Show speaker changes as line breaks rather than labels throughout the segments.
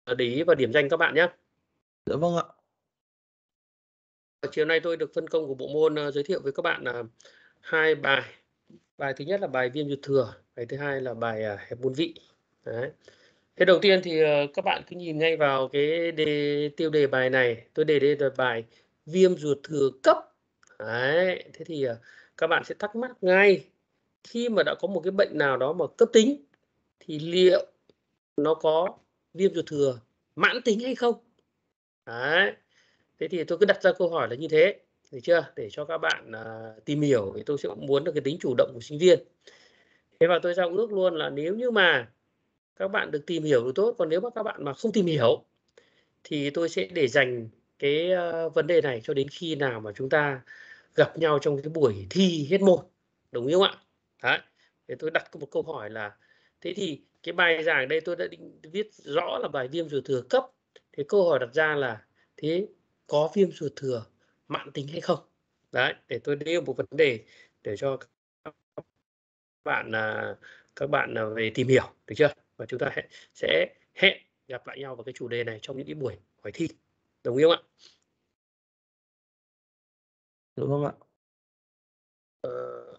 để ý vào điểm danh các bạn nhé.
Dạ vâng ạ.
Chiều nay tôi được phân công của bộ môn giới thiệu với các bạn là 2 bài. Bài thứ nhất là bài viêm ruột thừa, bài thứ hai là bài hẹp môn vị. Đấy. Thế đầu tiên thì các bạn cứ nhìn ngay vào cái tiêu đề bài này, tôi đề đây là bài viêm ruột thừa cấp. Đấy. Thế thì các bạn sẽ thắc mắc ngay, khi mà đã có một cái bệnh nào đó mà cấp tính thì liệu nó có viêm ruột thừa mãn tính hay không? Đấy. Thế thì tôi cứ đặt ra câu hỏi là như thế, được chưa? Để cho các bạn tìm hiểu, thì tôi sẽ muốn được cái tính chủ động của sinh viên. Thế và tôi giao ước luôn là nếu như mà các bạn được tìm hiểu được tốt, còn nếu mà các bạn mà không tìm hiểu thì tôi sẽ để dành cái vấn đề này cho đến khi nào mà chúng ta gặp nhau trong cái buổi thi hết môn, đúng không ạ? Đấy. Thế tôi đặt một câu hỏi là thế thì cái bài giảng đây tôi đã định viết rõ là bài viêm ruột thừa cấp. Thế câu hỏi đặt ra là thế có viêm ruột thừa mãn tính hay không? Đấy, để tôi nêu một vấn đề để cho bạn các bạn về tìm hiểu, được chưa? Và chúng ta sẽ hẹn gặp lại nhau vào cái chủ đề này trong những cái buổi hỏi thi, đồng ý không ạ?
Dạ vâng ạ.
Ờ,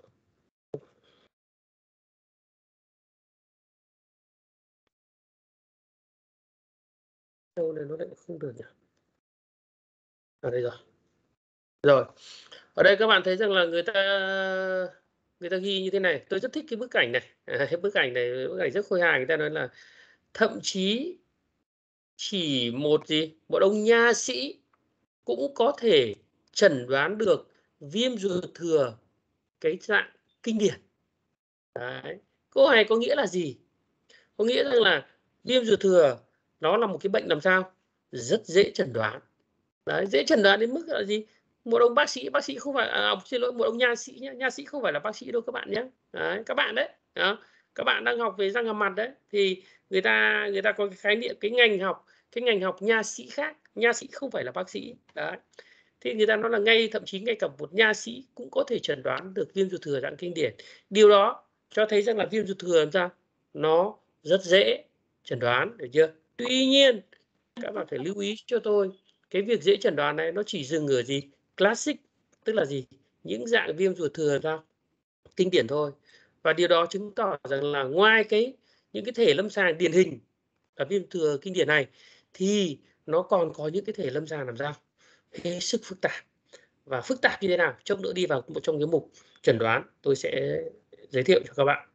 đâu này nó lại không được nhỉ? À đây rồi. Rồi. Ở đây các bạn thấy rằng là người ta ghi như thế này, tôi rất thích cái bức ảnh này. Cái bức ảnh này bức ảnh rất khôi hài, người ta nói là thậm chí chỉ một ông nha sĩ cũng có thể chẩn đoán được viêm ruột thừa cái dạng kinh điển. Đấy. Câu này có nghĩa là gì? Có nghĩa rằng là viêm ruột thừa nó là một cái bệnh làm sao? Rất dễ chẩn đoán. Đấy, dễ chẩn đoán đến mức là gì? Một ông bác sĩ không phải xin lỗi, một ông nha sĩ nhé, nha sĩ không phải là bác sĩ đâu các bạn nhé. Đấy, các bạn đấy, đó. Các bạn đang học về răng hàm mặt đấy thì người ta có cái khái niệm cái ngành học nha sĩ khác, nha sĩ không phải là bác sĩ. Đấy. Thì người ta nói là thậm chí ngay cả một nha sĩ cũng có thể chẩn đoán được viêm ruột thừa dạng kinh điển. Điều đó cho thấy rằng là viêm ruột thừa làm sao? Nó rất dễ chẩn đoán, được chưa? Tuy nhiên, các bạn phải lưu ý cho tôi, cái việc dễ chẩn đoán này nó chỉ dừng ở gì? Classic, tức là gì? Những dạng viêm ruột thừa ra kinh điển thôi. Và điều đó chứng tỏ rằng là ngoài những cái thể lâm sàng điển hình là viêm thừa kinh điển này thì nó còn có những cái thể lâm sàng làm sao? Hết sức phức tạp. Và phức tạp như thế nào? Chốc nữa đi vào một trong cái mục chẩn đoán tôi sẽ giới thiệu cho các bạn.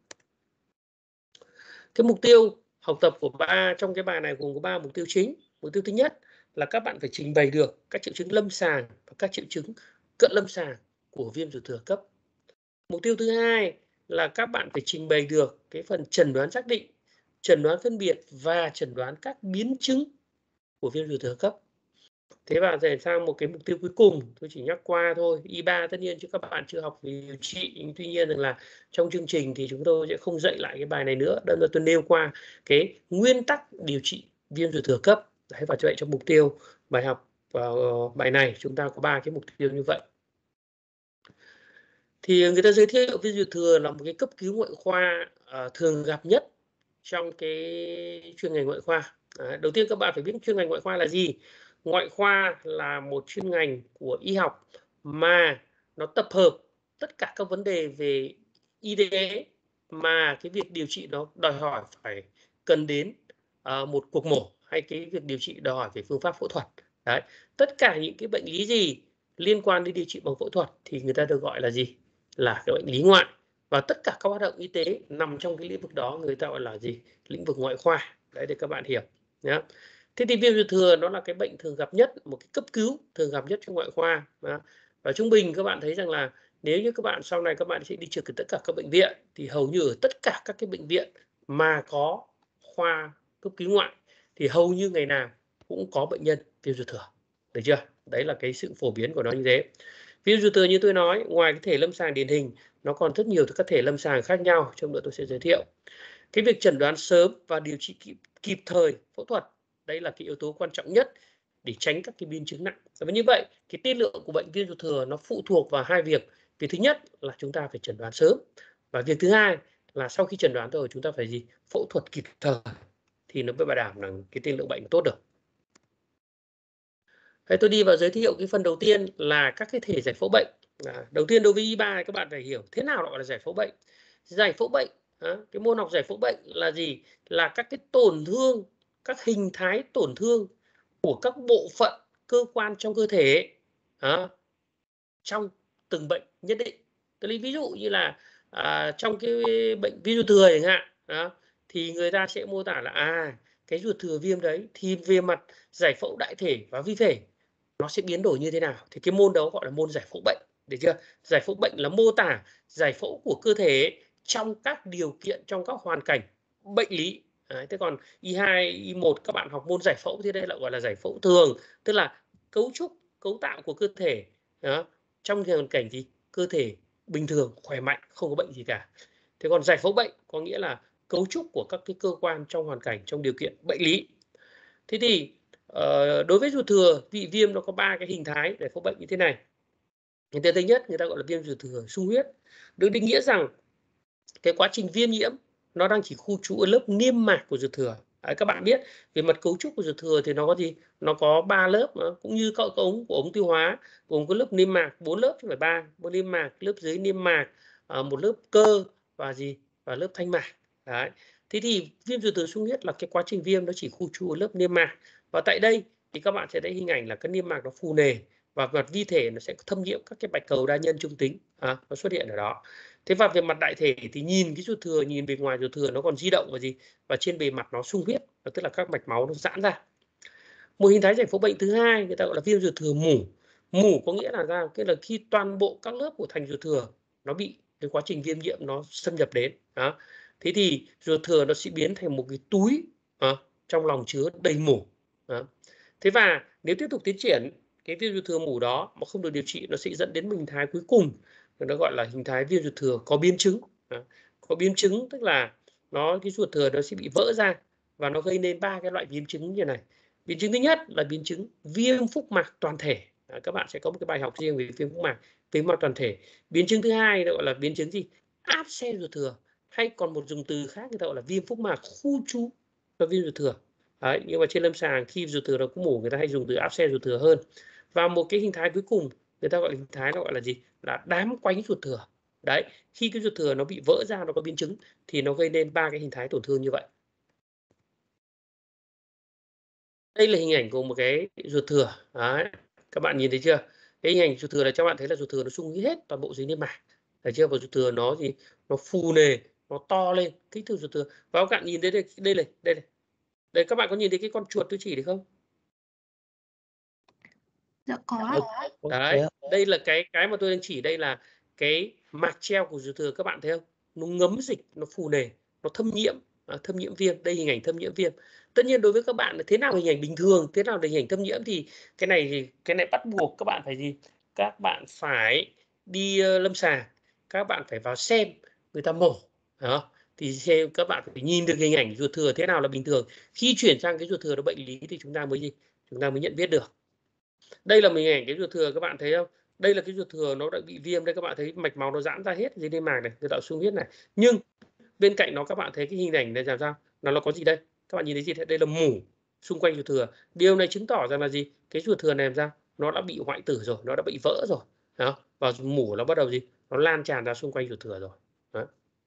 Cái mục tiêu học tập của trong cái bài này gồm có 3 mục tiêu chính. Mục tiêu thứ nhất là các bạn phải trình bày được các triệu chứng lâm sàng và các triệu chứng cận lâm sàng của viêm ruột thừa cấp. Mục tiêu thứ hai là các bạn phải trình bày được cái phần chẩn đoán xác định, chẩn đoán phân biệt và chẩn đoán các biến chứng của viêm ruột thừa cấp. Thế và để sang một cái mục tiêu cuối cùng, tôi chỉ nhắc qua thôi, Y3 tất nhiên chứ các bạn chưa học về điều trị, tuy nhiên rằng là trong chương trình thì chúng tôi sẽ không dạy lại cái bài này nữa. Đây là tôi nêu qua cái nguyên tắc điều trị viêm ruột thừa cấp. Đấy, và vậy trong mục tiêu bài học bài này chúng ta có 3 cái mục tiêu như vậy. Thì người ta giới thiệu viêm ruột thừa là một cái cấp cứu ngoại khoa thường gặp nhất trong cái chuyên ngành ngoại khoa. Đấy, đầu tiên các bạn phải biết chuyên ngành ngoại khoa là gì. Ngoại khoa là một chuyên ngành của y học mà nó tập hợp tất cả các vấn đề về y tế mà cái việc điều trị nó đòi hỏi phải cần đến một cuộc mổ hay cái việc điều trị đòi hỏi về phương pháp phẫu thuật. Đấy, tất cả những cái bệnh lý gì liên quan đến điều trị bằng phẫu thuật thì người ta được gọi là gì? Là cái bệnh lý ngoại. Và tất cả các hoạt động y tế nằm trong cái lĩnh vực đó người ta gọi là gì? Lĩnh vực ngoại khoa. Đấy, để các bạn hiểu nhé. Thế thì viêm ruột thừa nó là cái bệnh thường gặp nhất, một cái cấp cứu thường gặp nhất trong ngoại khoa. Và trung bình các bạn thấy rằng là nếu như các bạn sau này các bạn sẽ đi trực ở tất cả các bệnh viện thì hầu như ở tất cả các cái bệnh viện mà có khoa cấp cứu ngoại thì hầu như ngày nào cũng có bệnh nhân viêm ruột thừa. Được chưa? Đấy là cái sự phổ biến của nó như thế. Viêm ruột thừa như tôi nói, ngoài cái thể lâm sàng điển hình, nó còn rất nhiều các thể lâm sàng khác nhau, trong đó tôi sẽ giới thiệu. Cái việc chẩn đoán sớm và điều trị kịp thời phẫu thuật, đây là cái yếu tố quan trọng nhất để tránh các cái biến chứng nặng. Và như vậy, cái tiên lượng của bệnh viêm ruột thừa nó phụ thuộc vào hai việc. Việc thứ nhất là chúng ta phải chẩn đoán sớm, và việc thứ hai là sau khi chẩn đoán rồi chúng ta phải phẫu thuật kịp thời thì nó mới bảo đảm rằng cái tiên lượng bệnh tốt được. Thế tôi đi vào giới thiệu cái phần đầu tiên là các cái thể giải phẫu bệnh. Đầu tiên đối với Y3 các bạn phải hiểu thế nào gọi là giải phẫu bệnh. Giải phẫu bệnh, cái môn học giải phẫu bệnh là gì? Là các cái tổn thương, các hình thái tổn thương của các bộ phận cơ quan trong cơ thể trong từng bệnh nhất định. Tôi lấy ví dụ như là trong cái bệnh vi ruột thừa chẳng hạn, thì người ta sẽ mô tả là cái ruột thừa viêm đấy thì về mặt giải phẫu đại thể và vi thể nó sẽ biến đổi như thế nào, thì cái môn đó gọi là môn giải phẫu bệnh, được chưa? Giải phẫu bệnh là mô tả giải phẫu của cơ thể trong các điều kiện, trong các hoàn cảnh bệnh lý. Thế còn Y2, Y1 các bạn học môn giải phẫu thì đây lại gọi là giải phẫu thường, tức là cấu trúc, cấu tạo của cơ thể trong hoàn cảnh gì? Cơ thể bình thường, khỏe mạnh, không có bệnh gì cả. Thế còn giải phẫu bệnh có nghĩa là cấu trúc của các cái cơ quan trong hoàn cảnh, trong điều kiện bệnh lý. Thế thì đối với ruột thừa, vị viêm nó có 3 cái hình thái giải phẫu bệnh như thế này. Hình thái thứ nhất người ta gọi là viêm ruột thừa sung huyết, được định nghĩa rằng cái quá trình viêm nhiễm nó đang chỉ khu trú ở lớp niêm mạc của ruột thừa. Các bạn biết về mặt cấu trúc của ruột thừa thì nó có gì? Nó có 3 lớp, cũng như các ống của ống tiêu hóa, gồm có lớp niêm mạc 4 lớp chứ phải 3, một niêm mạc, lớp dưới niêm mạc, một lớp cơ và và lớp thanh mạc. Đấy. Thế thì viêm ruột thừa sung huyết là cái quá trình viêm nó chỉ khu trú ở lớp niêm mạc, và tại đây thì các bạn sẽ thấy hình ảnh là cái niêm mạc nó phù nề và mặt vi thể nó sẽ thâm nhiễm các cái bạch cầu đa nhân trung tính, nó xuất hiện ở đó. Thế và về mặt đại thể thì nhìn cái ruột thừa, nhìn bề ngoài ruột thừa nó còn di động và trên bề mặt nó sung huyết, tức là các mạch máu nó giãn ra. Một hình thái giải phẫu bệnh thứ hai người ta gọi là viêm ruột thừa mủ. Mủ có nghĩa là cái là khi toàn bộ các lớp của thành ruột thừa nó bị cái quá trình viêm nhiễm nó xâm nhập đến. Thế thì ruột thừa nó sẽ biến thành một cái túi trong lòng chứa đầy mủ. Thế và nếu tiếp tục tiến triển cái viêm ruột thừa mủ đó mà không được điều trị, nó sẽ dẫn đến hình thái cuối cùng, nó gọi là hình thái viêm ruột thừa có biến chứng. Có biến chứng tức là cái ruột thừa nó sẽ bị vỡ ra và nó gây nên 3 cái loại biến chứng như này. Biến chứng thứ nhất là biến chứng viêm phúc mạc toàn thể. Các bạn sẽ có một cái bài học riêng về viêm phúc mạc toàn thể. Biến chứng thứ hai gọi là biến chứng gì? Áp xe ruột thừa, hay còn một dùng từ khác người ta gọi là viêm phúc mạc khu trú cho viêm ruột thừa. Đấy, nhưng mà trên lâm sàng khi ruột thừa nó có mủ người ta hay dùng từ áp xe ruột thừa hơn. Và một cái hình thái cuối cùng người ta gọi là hình thái gọi là gì? Là đám quánh ruột thừa. Đấy, khi cái ruột thừa nó bị vỡ ra, nó có biến chứng thì nó gây nên 3 cái hình thái tổn thương như vậy. Đây là hình ảnh của một cái ruột thừa. Đấy, các bạn nhìn thấy chưa? Cái hình ảnh ruột thừa là các bạn thấy là ruột thừa nó sung hết toàn bộ dưới niêm mạc. Thấy chưa? Và ruột thừa nó nó phù nề, nó to lên, kích thước ruột thừa. Và các bạn nhìn thấy đây này. Đây các bạn có nhìn thấy cái con chuột tôi chỉ đấy không?
Dạ có ạ.
Đấy, đây là cái mà tôi đang chỉ, đây là cái mạc treo của ruột thừa, các bạn thấy không? Nó ngấm dịch, nó phù nề, nó thâm nhiễm viêm. Đây hình ảnh thâm nhiễm viêm. Tất nhiên đối với các bạn là thế nào hình ảnh bình thường, thế nào là hình ảnh thâm nhiễm thì cái này bắt buộc các bạn phải gì? Các bạn phải đi lâm sàng, các bạn phải vào xem người ta mổ. Đó. Thì xem các bạn phải nhìn được hình ảnh ruột thừa thế nào là bình thường. Khi chuyển sang cái ruột thừa nó bệnh lý thì chúng ta mới nhận biết được. Đây là hình ảnh cái ruột thừa, các bạn thấy không? Đây là cái ruột thừa nó đã bị viêm đây, các bạn thấy mạch máu nó giãn ra hết dưới niêm mạc này, tạo sung huyết này. Nhưng bên cạnh nó các bạn thấy cái hình ảnh này làm sao? Nó có gì đây? Các bạn nhìn thấy gì? Đây là mủ xung quanh ruột thừa. Điều này chứng tỏ rằng là gì? Cái ruột thừa này làm sao? Nó đã bị hoại tử rồi, nó đã bị vỡ rồi. Đó. Và mủ nó bắt đầu gì? Nó lan tràn ra xung quanh ruột thừa rồi. Đó.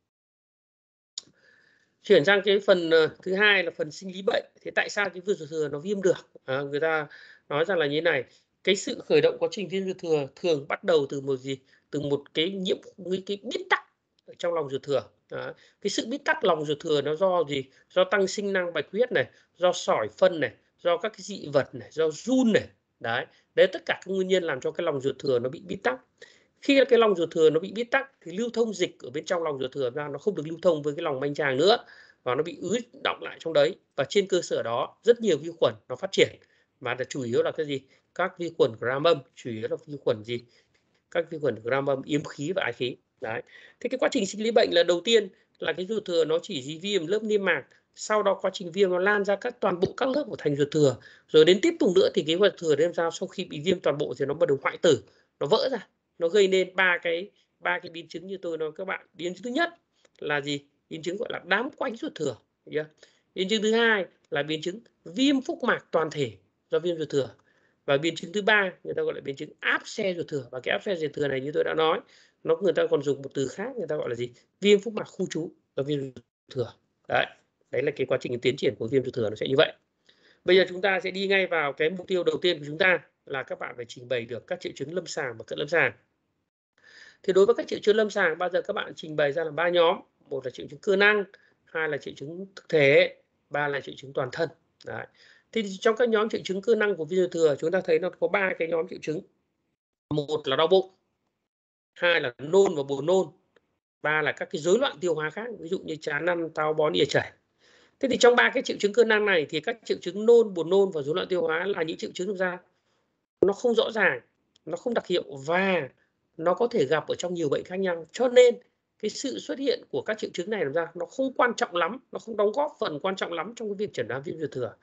Chuyển sang cái phần thứ hai là phần sinh lý bệnh. Thế tại sao cái ruột thừa nó viêm được? Người ta nói rằng là như thế này, cái sự khởi động quá trình viêm ruột thừa thường bắt đầu từ một cái bít tắc ở trong lòng ruột thừa. Cái sự bít tắc lòng ruột thừa nó do gì? Do tăng sinh năng bạch huyết này, do sỏi phân này, do các cái dị vật này, do run này. Đấy tất cả các nguyên nhân làm cho cái lòng ruột thừa nó bị bít tắc. Khi cái lòng ruột thừa nó bị bít tắc thì lưu thông dịch ở bên trong lòng ruột thừa ra nó không được lưu thông với cái lòng manh tràng nữa, và nó bị ứ đọng lại trong đấy, và trên cơ sở đó rất nhiều vi khuẩn nó phát triển, mà chủ yếu là cái gì? Các vi khuẩn gram âm, chủ yếu là vi khuẩn gì? Các vi khuẩn gram âm, yếm khí và ái khí. Đấy. Thế cái quá trình sinh lý bệnh là đầu tiên là cái ruột thừa nó chỉ viêm lớp niêm mạc, sau đó quá trình viêm nó lan ra toàn bộ các lớp của thành ruột thừa, rồi đến tiếp tục nữa thì cái ruột thừa đem ra sau khi bị viêm toàn bộ thì nó bắt đầu hoại tử, nó vỡ ra, nó gây nên ba cái biến chứng như tôi nói các bạn. Biến chứng thứ nhất là gì? Biến chứng gọi là đám quánh ruột thừa. Biến chứng thứ hai là biến chứng viêm phúc mạc toàn thể do viêm ruột thừa. Và biến chứng thứ ba người ta gọi là biến chứng áp xe ruột thừa. Và cái áp xe ruột thừa này như tôi đã nói, người ta còn dùng một từ khác, người ta gọi là gì? Viêm phúc mạc khu trú do viêm ruột thừa. Đấy là cái quá trình tiến triển của viêm ruột thừa nó sẽ như vậy. Bây giờ chúng ta sẽ đi ngay vào cái mục tiêu đầu tiên của chúng ta là các bạn phải trình bày được các triệu chứng lâm sàng và cận lâm sàng. Thì đối với các triệu chứng lâm sàng, bao giờ các bạn trình bày ra là 3 nhóm. Một là triệu chứng cơ năng, hai là triệu chứng thực thể, ba là triệu chứng toàn thân. Đấy. Thì trong các nhóm triệu chứng cơ năng của viêm ruột thừa, chúng ta thấy nó có 3 cái nhóm triệu chứng. Một là đau bụng, hai là nôn và buồn nôn, ba là các cái rối loạn tiêu hóa khác, ví dụ như chán ăn, táo bón, ỉa chảy. Thế thì trong 3 cái triệu chứng cơ năng này thì các triệu chứng nôn, buồn nôn và rối loạn tiêu hóa là những triệu chứng thực ra nó không rõ ràng, nó không đặc hiệu và nó có thể gặp ở trong nhiều bệnh khác nhau. Cho nên cái sự xuất hiện của các triệu chứng này làm ra nó không quan trọng lắm, nó không đóng góp phần quan trọng lắm trong cái việc chẩn đoán viêm ruột thừa,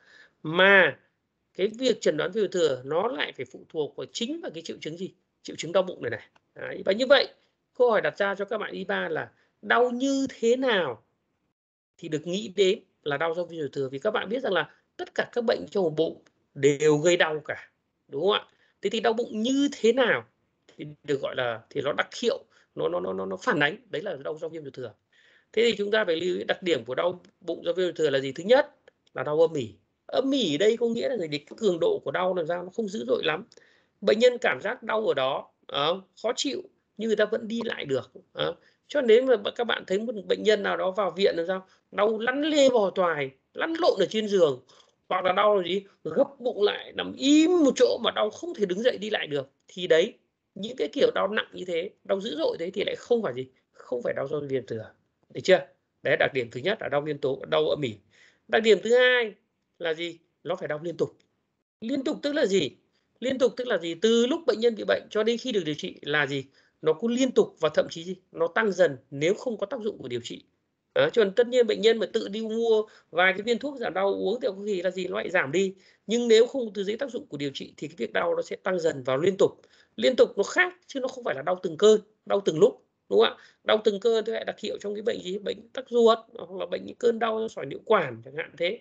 mà cái việc chẩn đoán viêm ruột thừa nó lại phải phụ thuộc vào chính vào cái triệu chứng gì? Triệu chứng đau bụng này này. Đấy. Và như vậy câu hỏi đặt ra cho các bạn Y3 là đau như thế nào thì được nghĩ đến là đau do viêm ruột thừa, vì các bạn biết rằng là tất cả các bệnh trong bụng đều gây đau cả, đúng không ạ? Thế thì đau bụng như thế nào thì được gọi là thì nó đặc hiệu, nó phản ánh đấy là đau do viêm ruột thừa. Thế thì chúng ta phải lưu ý đặc điểm của đau bụng do viêm ruột thừa là gì? Thứ nhất là đau âm ỉ. Âm ỉ đây có nghĩa là gì? Cái cường độ của đau làm sao nó không dữ dội lắm. Bệnh nhân cảm giác đau ở đó khó chịu nhưng người ta vẫn đi lại được. Cho nên mà các bạn thấy một bệnh nhân nào đó vào viện làm sao đau lăn lê bò toài, lăn lộn ở trên giường, hoặc là đau là gì? Gấp bụng lại nằm im một chỗ mà đau không thể đứng dậy đi lại được, thì đấy, những cái kiểu đau nặng như thế, đau dữ dội thế thì lại không phải gì? Không phải đau do viêm thừa. Được chưa? Đấy, đặc điểm thứ nhất là đau liên tục, đau âm ỉ. Đặc điểm thứ hai là gì? Nó phải đau liên tục. Liên tục tức là gì? Liên tục tức là gì? Từ lúc bệnh nhân bị bệnh cho đến khi được điều trị là gì? Nó cứ liên tục và thậm chí gì? Nó tăng dần nếu không có tác dụng của điều trị. Cho nên tất nhiên bệnh nhân mà tự đi mua vài cái viên thuốc giảm đau uống thì có gì là gì nó lại giảm đi. Nhưng nếu không từ dưới tác dụng của điều trị thì cái việc đau nó sẽ tăng dần vào liên tục. Liên tục nó khác chứ nó không phải là đau từng cơn, đau từng lúc, đúng không ạ? Đau từng cơn thì lại đặc hiệu trong cái bệnh gì? Bệnh tắc ruột hoặc là bệnh những cơn đau do sỏi niệu quản chẳng hạn thế.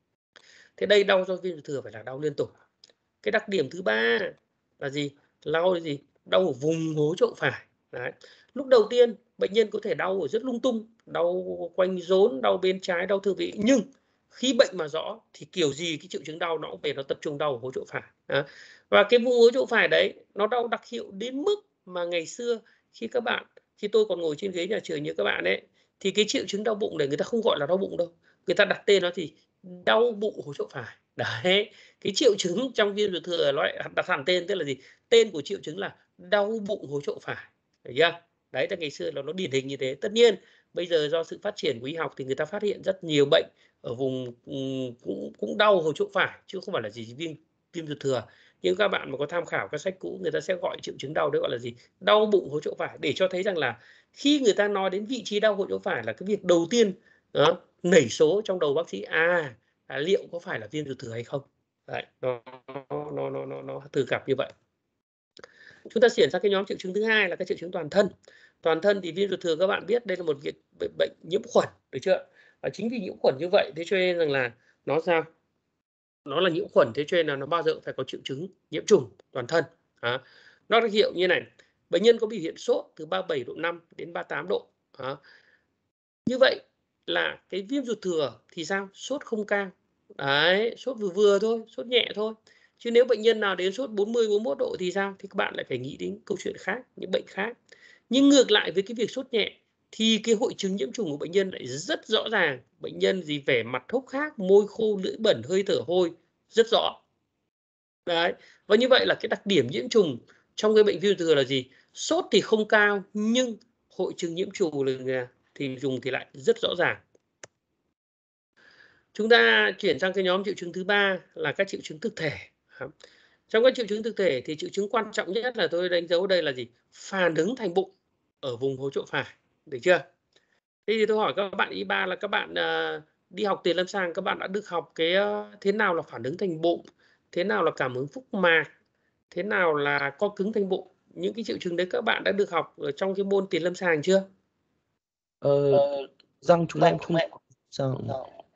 Thế đây đau do viêm ruột thừa phải là đau liên tục. Cái đặc điểm thứ ba là gì? Đau là gì? Đau ở vùng hố trậu phải. Đấy. Lúc đầu tiên bệnh nhân có thể đau ở rất lung tung, đau quanh rốn, đau bên trái, đau thượng vị, nhưng khi bệnh mà rõ thì kiểu gì cái triệu chứng đau nó cũng về nó tập trung đau ở hố trậu phải. Và cái vùng hố trậu phải đấy nó đau đặc hiệu đến mức mà ngày xưa khi tôi còn ngồi trên ghế nhà trường như các bạn ấy, thì cái triệu chứng đau bụng này người ta không gọi là đau bụng đâu, người ta đặt tên nó thì đau bụng hố trậu phải. Đấy, cái triệu chứng trong viêm ruột thừa nó lại đặt hẳn tên, tức là gì? Tên của triệu chứng là đau bụng hố trậu phải. Thấy chưa? Đấy là ngày xưa là nó điển hình như thế. Tất nhiên bây giờ do sự phát triển của y học thì người ta phát hiện rất nhiều bệnh ở vùng cũng đau hố trậu phải chứ không phải là gì viêm ruột thừa. Nhưng các bạn mà có tham khảo các sách cũ, người ta sẽ gọi triệu chứng đau đấy gọi là gì? Đau bụng hố trậu phải, để cho thấy rằng là khi người ta nói đến vị trí đau hố trậu phải là cái việc đầu tiên nảy số trong đầu bác sĩ liệu có phải là viêm ruột thừa hay không. Đấy, nó thường gặp như vậy. Chúng ta chuyển sang cái nhóm triệu chứng thứ hai là các triệu chứng toàn thân. Toàn thân thì viêm ruột thừa các bạn biết đây là một bệnh nhiễm khuẩn, được chưa? Và chính vì nhiễm khuẩn như vậy thế cho nên rằng là nó sao? Nó là nhiễm khuẩn, thế cho nên là nó bao giờ phải có triệu chứng nhiễm trùng toàn thân. Nó đặc hiệu như này, bệnh nhân có biểu hiện sốt từ 37 độ 5 đến 38 độ. Như vậy là cái viêm ruột thừa thì sao? Sốt không cao. Đấy, sốt vừa vừa thôi, sốt nhẹ thôi. Chứ nếu bệnh nhân nào đến sốt 40, 41 độ thì sao? Thì các bạn lại phải nghĩ đến câu chuyện khác, những bệnh khác. Nhưng ngược lại với cái việc sốt nhẹ thì cái hội chứng nhiễm trùng của bệnh nhân lại rất rõ ràng. Bệnh nhân gì vẻ mặt hốc hác, môi khô, lưỡi bẩn, hơi thở hôi rất rõ. Đấy. Và như vậy là cái đặc điểm nhiễm trùng trong cái bệnh viêm ruột thừa là gì? Sốt thì không cao nhưng hội chứng nhiễm trùng thì dùng thì lại rất rõ ràng. Chúng ta chuyển sang cái nhóm triệu chứng thứ ba là các triệu chứng thực thể. Trong các triệu chứng thực thể thì triệu chứng quan trọng nhất là tôi đánh dấu đây là gì? Phản ứng thành bụng ở vùng hố trậu phải, được chưa? Thế thì tôi hỏi các bạn Y3 là các bạn đi học tiền lâm sàng, các bạn đã được học cái thế nào là phản ứng thành bụng, thế nào là cảm ứng phúc mạc, thế nào là co cứng thành bụng. Những cái triệu chứng đấy các bạn đã được học ở trong cái môn tiền lâm sàng chưa?
Răng chúng em không sao.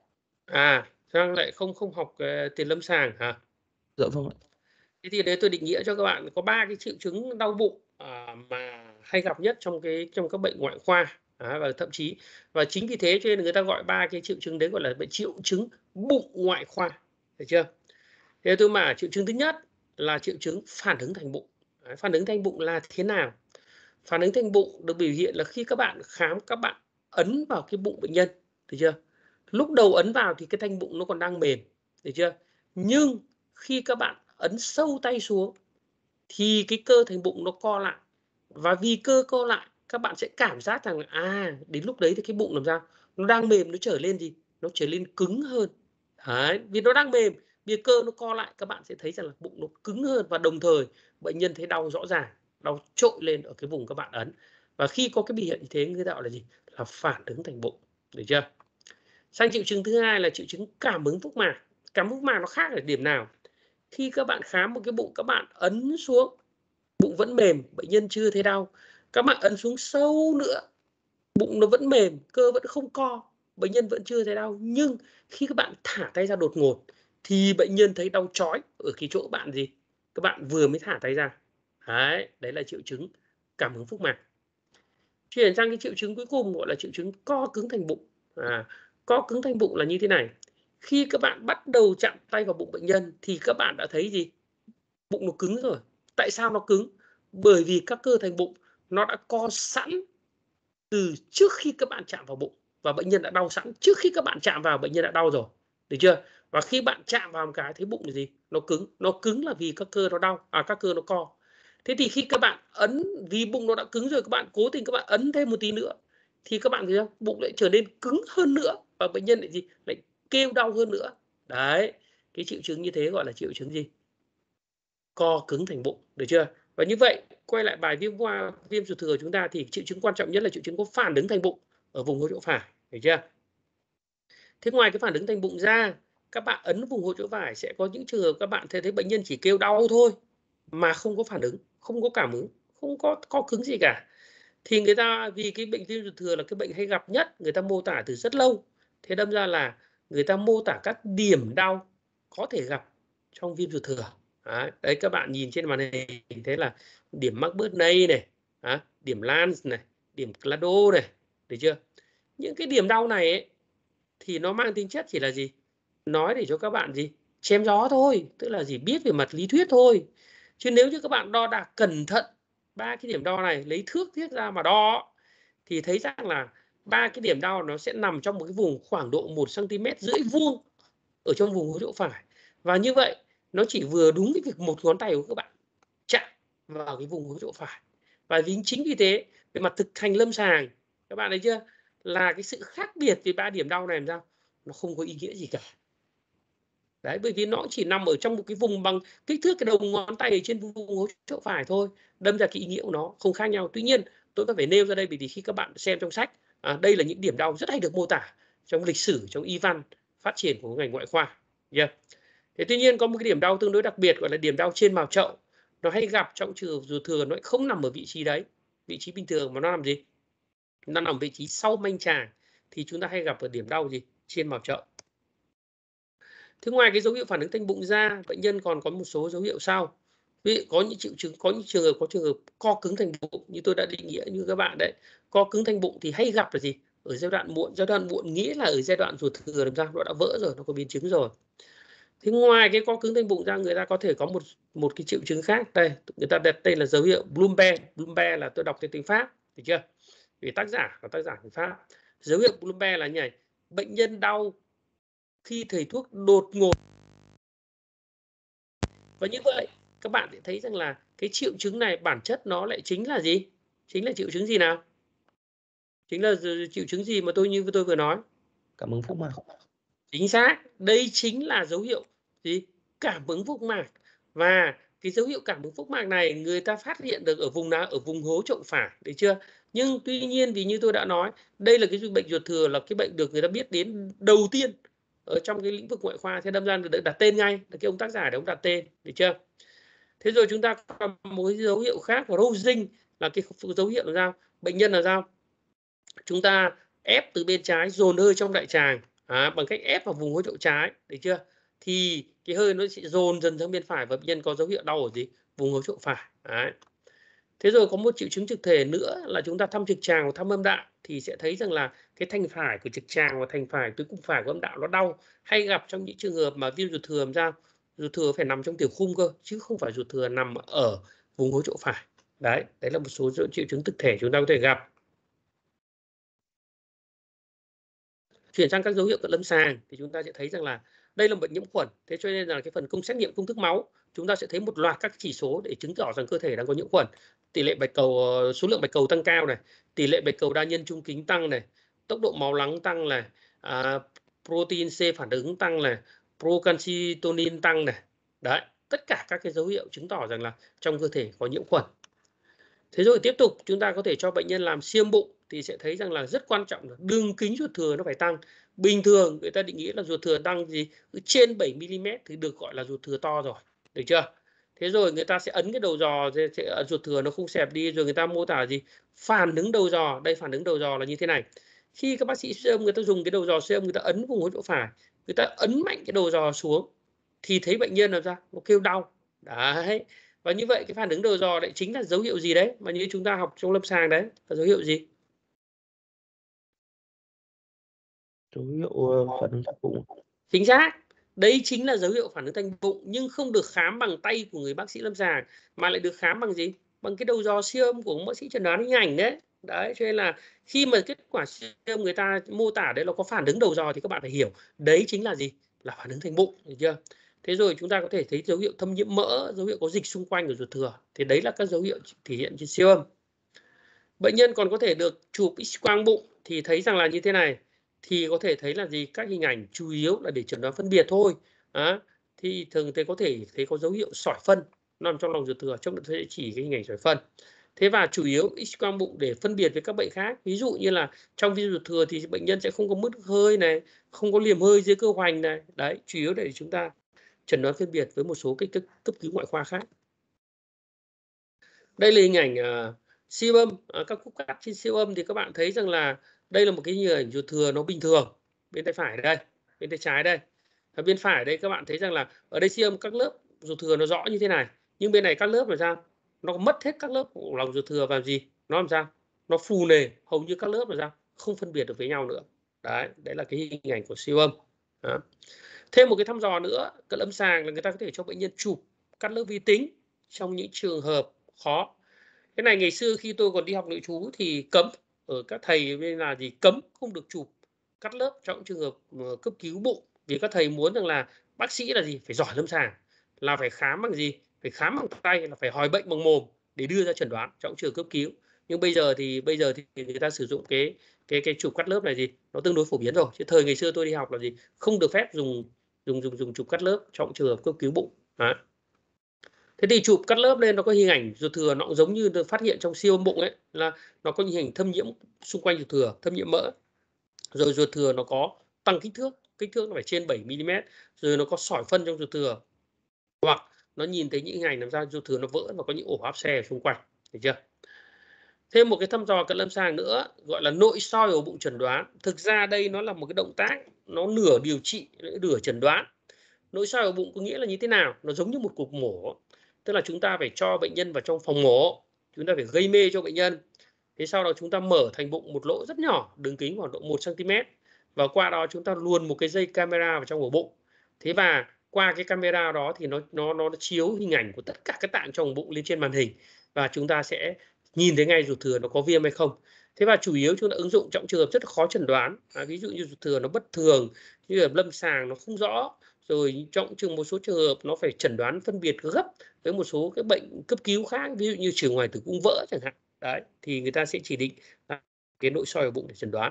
Sang lại không học tiền lâm sàng hả?
Dạ vâng ạ.
Thế thì đấy tôi định nghĩa cho các bạn có 3 cái triệu chứng đau bụng mà hay gặp nhất trong các bệnh ngoại khoa. Và thậm chí chính vì thế cho nên người ta gọi 3 cái triệu chứng đấy gọi là triệu chứng bụng ngoại khoa, được chưa? Thế tôi mà triệu chứng thứ nhất là triệu chứng phản ứng thành bụng. Phản ứng thành bụng là thế nào? Phản ứng thành bụng được biểu hiện là khi các bạn khám, các bạn ấn vào cái bụng bệnh nhân, được chưa? Lúc đầu ấn vào thì cái thanh bụng nó còn đang mềm, được chưa? Nhưng khi các bạn ấn sâu tay xuống thì cái cơ thành bụng nó co lại, và vì cơ co lại các bạn sẽ cảm giác rằng đến lúc đấy thì cái bụng làm sao? Nó đang mềm, nó trở lên gì? Nó trở lên cứng hơn. Đấy, vì nó đang mềm, vì cơ nó co lại, các bạn sẽ thấy rằng là bụng nó cứng hơn, và đồng thời bệnh nhân thấy đau rõ ràng, đau trội lên ở cái vùng các bạn ấn. Và khi có cái biểu hiện như thế, người ta gọi là gì? Là phản ứng thành bụng, được chưa? Sang triệu chứng thứ hai là triệu chứng cảm ứng phúc mạc. Cảm ứng phúc mạc nó khác ở điểm nào? Khi các bạn khám một cái bụng, các bạn ấn xuống, bụng vẫn mềm, bệnh nhân chưa thấy đau. Các bạn ấn xuống sâu nữa, bụng nó vẫn mềm, cơ vẫn không co, bệnh nhân vẫn chưa thấy đau. Nhưng khi các bạn thả tay ra đột ngột thì bệnh nhân thấy đau chói ở cái chỗ bạn gì? Các bạn vừa mới thả tay ra. Đấy là triệu chứng cảm ứng phúc mạc. Chuyển sang cái triệu chứng cuối cùng gọi là triệu chứng co cứng thành bụng. Co cứng thành bụng là như thế này. Khi các bạn bắt đầu chạm tay vào bụng bệnh nhân thì các bạn đã thấy gì? Bụng nó cứng rồi. Tại sao nó cứng? Bởi vì các cơ thành bụng nó đã co sẵn từ trước khi các bạn chạm vào bụng, và bệnh nhân đã đau sẵn trước khi các bạn chạm vào, bệnh nhân đã đau rồi, được chưa? Và khi bạn chạm vào một cái thấy bụng là gì? Nó cứng là vì các cơ nó đau, các cơ nó co. Thế thì khi các bạn ấn, vì bụng nó đã cứng rồi, các bạn cố tình các bạn ấn thêm một tí nữa thì các bạn thấy không? Bụng lại trở nên cứng hơn nữa, và bệnh nhân lại gì? Lại kêu đau hơn nữa. Đấy, cái triệu chứng như thế gọi là triệu chứng gì? Co cứng thành bụng, được chưa? Và như vậy, quay lại bài viêm ruột thừa của chúng ta thì triệu chứng quan trọng nhất là triệu chứng có phản ứng thành bụng ở vùng hông chỗ phải, được chưa? Thế ngoài cái phản ứng thành bụng ra, các bạn ấn vùng hông chỗ phải sẽ có những trường hợp các bạn thấy bệnh nhân chỉ kêu đau thôi mà không có phản ứng, không có cảm ứng, không có co cứng gì cả. Thì người ta vì cái bệnh viêm ruột thừa là cái bệnh hay gặp nhất, người ta mô tả từ rất lâu. Thế đâm ra là người ta mô tả các điểm đau có thể gặp trong viêm ruột thừa. Đấy, các bạn nhìn trên màn hình thấy là điểm McBurney này, điểm Lange này, điểm Clado này, được chưa? Những cái điểm đau này ấy, thì nó mang tính chất chỉ là gì? Nói để cho các bạn gì? Chém gió thôi, tức là gì? Biết về mặt lý thuyết thôi. Chứ nếu như các bạn đo đạc cẩn thận 3 cái điểm đo này, lấy thước thiết ra mà đo thì thấy rằng là 3 cái điểm đau nó sẽ nằm trong một cái vùng khoảng độ 1,5 cm vuông ở trong vùng hố chỗ phải. Và như vậy nó chỉ vừa đúng cái việc một ngón tay của các bạn chạm vào cái vùng hố chỗ phải. Và chính vì thế về mặt thực hành lâm sàng, các bạn thấy chưa? Là cái sự khác biệt về 3 điểm đau này làm sao? Nó không có ý nghĩa gì cả. Đấy, bởi vì nó chỉ nằm ở trong một cái vùng bằng kích thước cái đầu ngón tay ở trên vùng hố chỗ phải thôi. Đâm ra cái ý nghĩa của nó không khác nhau. Tuy nhiên, tôi có phải nêu ra đây bởi vì khi các bạn xem trong sách, đây là những điểm đau rất hay được mô tả trong lịch sử, trong y văn phát triển của ngành ngoại khoa. Yeah. Thế tuy nhiên có một cái điểm đau tương đối đặc biệt gọi là điểm đau trên mào chậu. Nó hay gặp trong trường hợp ruột thừa, nó không nằm ở vị trí đấy, vị trí bình thường, mà nó nằm gì? Nó nằm vị trí sau manh tràng, thì chúng ta hay gặp ở điểm đau gì? Trên mào chậu. Thế ngoài cái dấu hiệu phản ứng thành bụng ra, bệnh nhân còn có một số dấu hiệu sau. Ví dụ có những triệu chứng, có những trường hợp co cứng thành bụng như tôi đã định nghĩa như các bạn đấy. Co cứng thành bụng thì hay gặp là gì? Ở giai đoạn muộn nghĩa là ở giai đoạn ruột thừa làm sao? Nó đã vỡ rồi, nó có biến chứng rồi. Thế ngoài cái co cứng thành bụng ra, người ta có thể có một cái triệu chứng khác. Đây, người ta đặt tên là dấu hiệu Blumberg. Blumberg là tôi đọc theo tiếng Pháp, được chưa? Vì tác giả là tác giả người Pháp. Dấu hiệu Blumberg là như này: bệnh nhân đau khi thầy thuốc đột ngột. Và như vậy các bạn sẽ thấy rằng là cái triệu chứng này bản chất nó lại chính là gì? Chính là triệu chứng gì nào? Chính là triệu chứng gì mà tôi vừa nói?
Cảm ứng phúc mạc.
Chính xác, đây chính là dấu hiệu gì? Cảm ứng phúc mạc. Và cái dấu hiệu cảm ứng phúc mạc này người ta phát hiện được ở vùng nào? Ở vùng hố trậu phải, được chưa? Nhưng tuy nhiên vì như tôi đã nói, đây là cái bệnh ruột thừa là cái bệnh được người ta biết đến đầu tiên ở trong cái lĩnh vực ngoại khoa, thế đâm ra được đặt tên ngay, là cái ông tác giả đấy ông đặt tên, được chưa? Thế rồi chúng ta có một cái dấu hiệu khác là Rosing, là cái dấu hiệu là sao? Bệnh nhân là sao? Chúng ta ép từ bên trái, dồn hơi trong đại tràng, bằng cách ép vào vùng hố chỗ trái, được chưa? Thì cái hơi nó sẽ dồn dần sang bên phải và bệnh nhân có dấu hiệu đau ở gì? Vùng hố chỗ phải. Đấy. Thế rồi có một triệu chứng trực thể nữa là chúng ta thăm trực tràng và thăm âm đạo thì sẽ thấy rằng là cái thành phải của trực tràng và thành phải túi cung phải của âm đạo nó đau, hay gặp trong những trường hợp mà viêm ruột thừa làm sao? Ruột thừa phải nằm trong tiểu khung cơ chứ không phải ruột thừa nằm ở vùng hố chỗ phải. Đấy là một số triệu chứng thực thể chúng ta có thể gặp. Chuyển sang các dấu hiệu cận lâm sàng thì chúng ta sẽ thấy rằng là đây là một bệnh nhiễm khuẩn, thế cho nên là cái phần công xét nghiệm công thức máu chúng ta sẽ thấy một loạt các chỉ số để chứng tỏ rằng cơ thể đang có nhiễm khuẩn. Tỷ lệ bạch cầu, số lượng bạch cầu tăng cao này, tỷ lệ bạch cầu đa nhân trung kính tăng này, tốc độ máu nóng tăng này, protein C phản ứng tăng này, procalcitonin tăng này. Đấy, tất cả các cái dấu hiệu chứng tỏ rằng là trong cơ thể có nhiễm khuẩn. Thế rồi tiếp tục chúng ta có thể cho bệnh nhân làm siêu âm bụng thì sẽ thấy rằng là rất quan trọng là đường kính ruột thừa nó phải tăng. Bình thường người ta định nghĩa là ruột thừa tăng gì trên 7 mm thì được gọi là ruột thừa to rồi, được chưa? Thế rồi người ta sẽ ấn cái đầu giò, ruột thừa nó không xẹp đi, rồi người ta mô tả gì phản ứng đầu giò. Đây phản ứng đầu giò là như thế này. Khi các bác sĩ siêu âm người ta dùng cái đầu giò siêu âm, người ta ấn vùng hố chỗ phải, người ta ấn mạnh cái đầu giò xuống thì thấy bệnh nhân làm sao? Nó kêu đau. Đấy. Và như vậy cái phản ứng đầu giò lại chính là dấu hiệu gì đấy mà như chúng ta học trong lâm sàng đấy, là dấu hiệu gì?
Dấu hiệu phản ứng thành bụng.
Chính xác. Đấy chính là dấu hiệu phản ứng thành bụng, nhưng không được khám bằng tay của người bác sĩ lâm sàng mà lại được khám bằng gì? Bằng cái đầu giò siêu âm của bác sĩ chẩn đoán hình ảnh đấy. Đấy, cho nên là khi mà kết quả siêu âm người ta mô tả đấy là có phản ứng đầu giò thì các bạn phải hiểu đấy chính là gì? Là phản ứng thành bụng, được chưa? Thế rồi chúng ta có thể thấy dấu hiệu thâm nhiễm mỡ, dấu hiệu có dịch xung quanh của ruột thừa. Thì đấy là các dấu hiệu thể hiện trên siêu âm. Bệnh nhân còn có thể được chụp X-quang bụng thì thấy rằng là như thế này, thì có thể thấy là gì? Các hình ảnh chủ yếu là để chẩn đoán phân biệt thôi. Đó. Thì thường thấy có thể thấy có dấu hiệu sỏi phân nằm trong lòng ruột thừa, trong đó sẽ chỉ cái hình ảnh sỏi phân. Thế và chủ yếu X-quang bụng để phân biệt với các bệnh khác, ví dụ như là trong viêm ruột thừa thì bệnh nhân sẽ không có mất hơi này, không có liềm hơi dưới cơ hoành này. Đấy, chủ yếu để chúng ta chẩn đoán phân biệt với một số cái cấp cứu ngoại khoa khác. Đây là hình ảnh siêu âm, các khúc cắt trên siêu âm thì các bạn thấy rằng là đây là một cái hình ảnh ruột thừa nó bình thường. Bên tay phải đây, bên tay trái đây. Và bên phải đây các bạn thấy rằng là ở đây siêu âm các lớp ruột thừa nó rõ như thế này. Nhưng bên này các lớp là sao? Nó mất hết các lớp của lòng ruột thừa và gì? Nó làm sao? Nó phù nề, hầu như các lớp là sao? Không phân biệt được với nhau nữa. Đấy là cái hình ảnh của siêu âm. Đó. Thêm một cái thăm dò nữa, cận lâm sàng là người ta có thể cho bệnh nhân chụp cắt lớp vi tính trong những trường hợp khó. Cái này ngày xưa khi tôi còn đi học nội trú thì cấm, ở các thầy nên là gì cấm không được chụp cắt lớp trong trường hợp cấp cứu bụng, vì các thầy muốn rằng là bác sĩ là gì phải giỏi lâm sàng, là phải khám bằng gì, phải khám bằng tay, là phải hỏi bệnh bằng mồm để đưa ra chẩn đoán trong trường cấp cứu. Nhưng bây giờ thì người ta sử dụng cái chụp cắt lớp này gì nó tương đối phổ biến rồi, chứ thời ngày xưa tôi đi học là gì không được phép dùng chụp cắt lớp trong trường hợp cấp cứu bụng. Đó. Thế thì chụp cắt lớp lên nó có hình ảnh ruột thừa, nó cũng giống như được phát hiện trong siêu âm bụng ấy, là nó có hình thâm nhiễm xung quanh ruột thừa, thâm nhiễm mỡ. Rồi ruột thừa nó có tăng kích thước nó phải trên 7 mm, rồi nó có sỏi phân trong ruột thừa. Hoặc nó nhìn thấy những hình ảnh làm sao ruột thừa nó vỡ và có những ổ áp xe ở xung quanh, được chưa? Thêm một cái thăm dò cận lâm sàng nữa gọi là nội soi ổ bụng chẩn đoán. Thực ra đây nó là một cái động tác nó nửa điều trị, nửa chẩn đoán. Nội soi ổ bụng có nghĩa là như thế nào? Nó giống như một cuộc mổ. Tức là chúng ta phải cho bệnh nhân vào trong phòng mổ, chúng ta phải gây mê cho bệnh nhân. Thế sau đó chúng ta mở thành bụng một lỗ rất nhỏ, đường kính khoảng độ 1 cm. Và qua đó chúng ta luồn một cái dây camera vào trong ổ bụng. Thế và qua cái camera đó thì nó chiếu hình ảnh của tất cả các tạng trong ổ bụng lên trên màn hình. Và chúng ta sẽ nhìn thấy ngay ruột thừa nó có viêm hay không. Thế và chủ yếu chúng ta ứng dụng trong trường hợp rất khó chẩn đoán. Ví dụ như ruột thừa nó bất thường, như là lâm sàng nó không rõ. Rồi trong một số trường hợp nó phải chẩn đoán phân biệt gấp với một số cái bệnh cấp cứu khác, ví dụ như chìa ngoài tử cung vỡ chẳng hạn. Đấy, thì người ta sẽ chỉ định cái nội soi ổ bụng để chẩn đoán.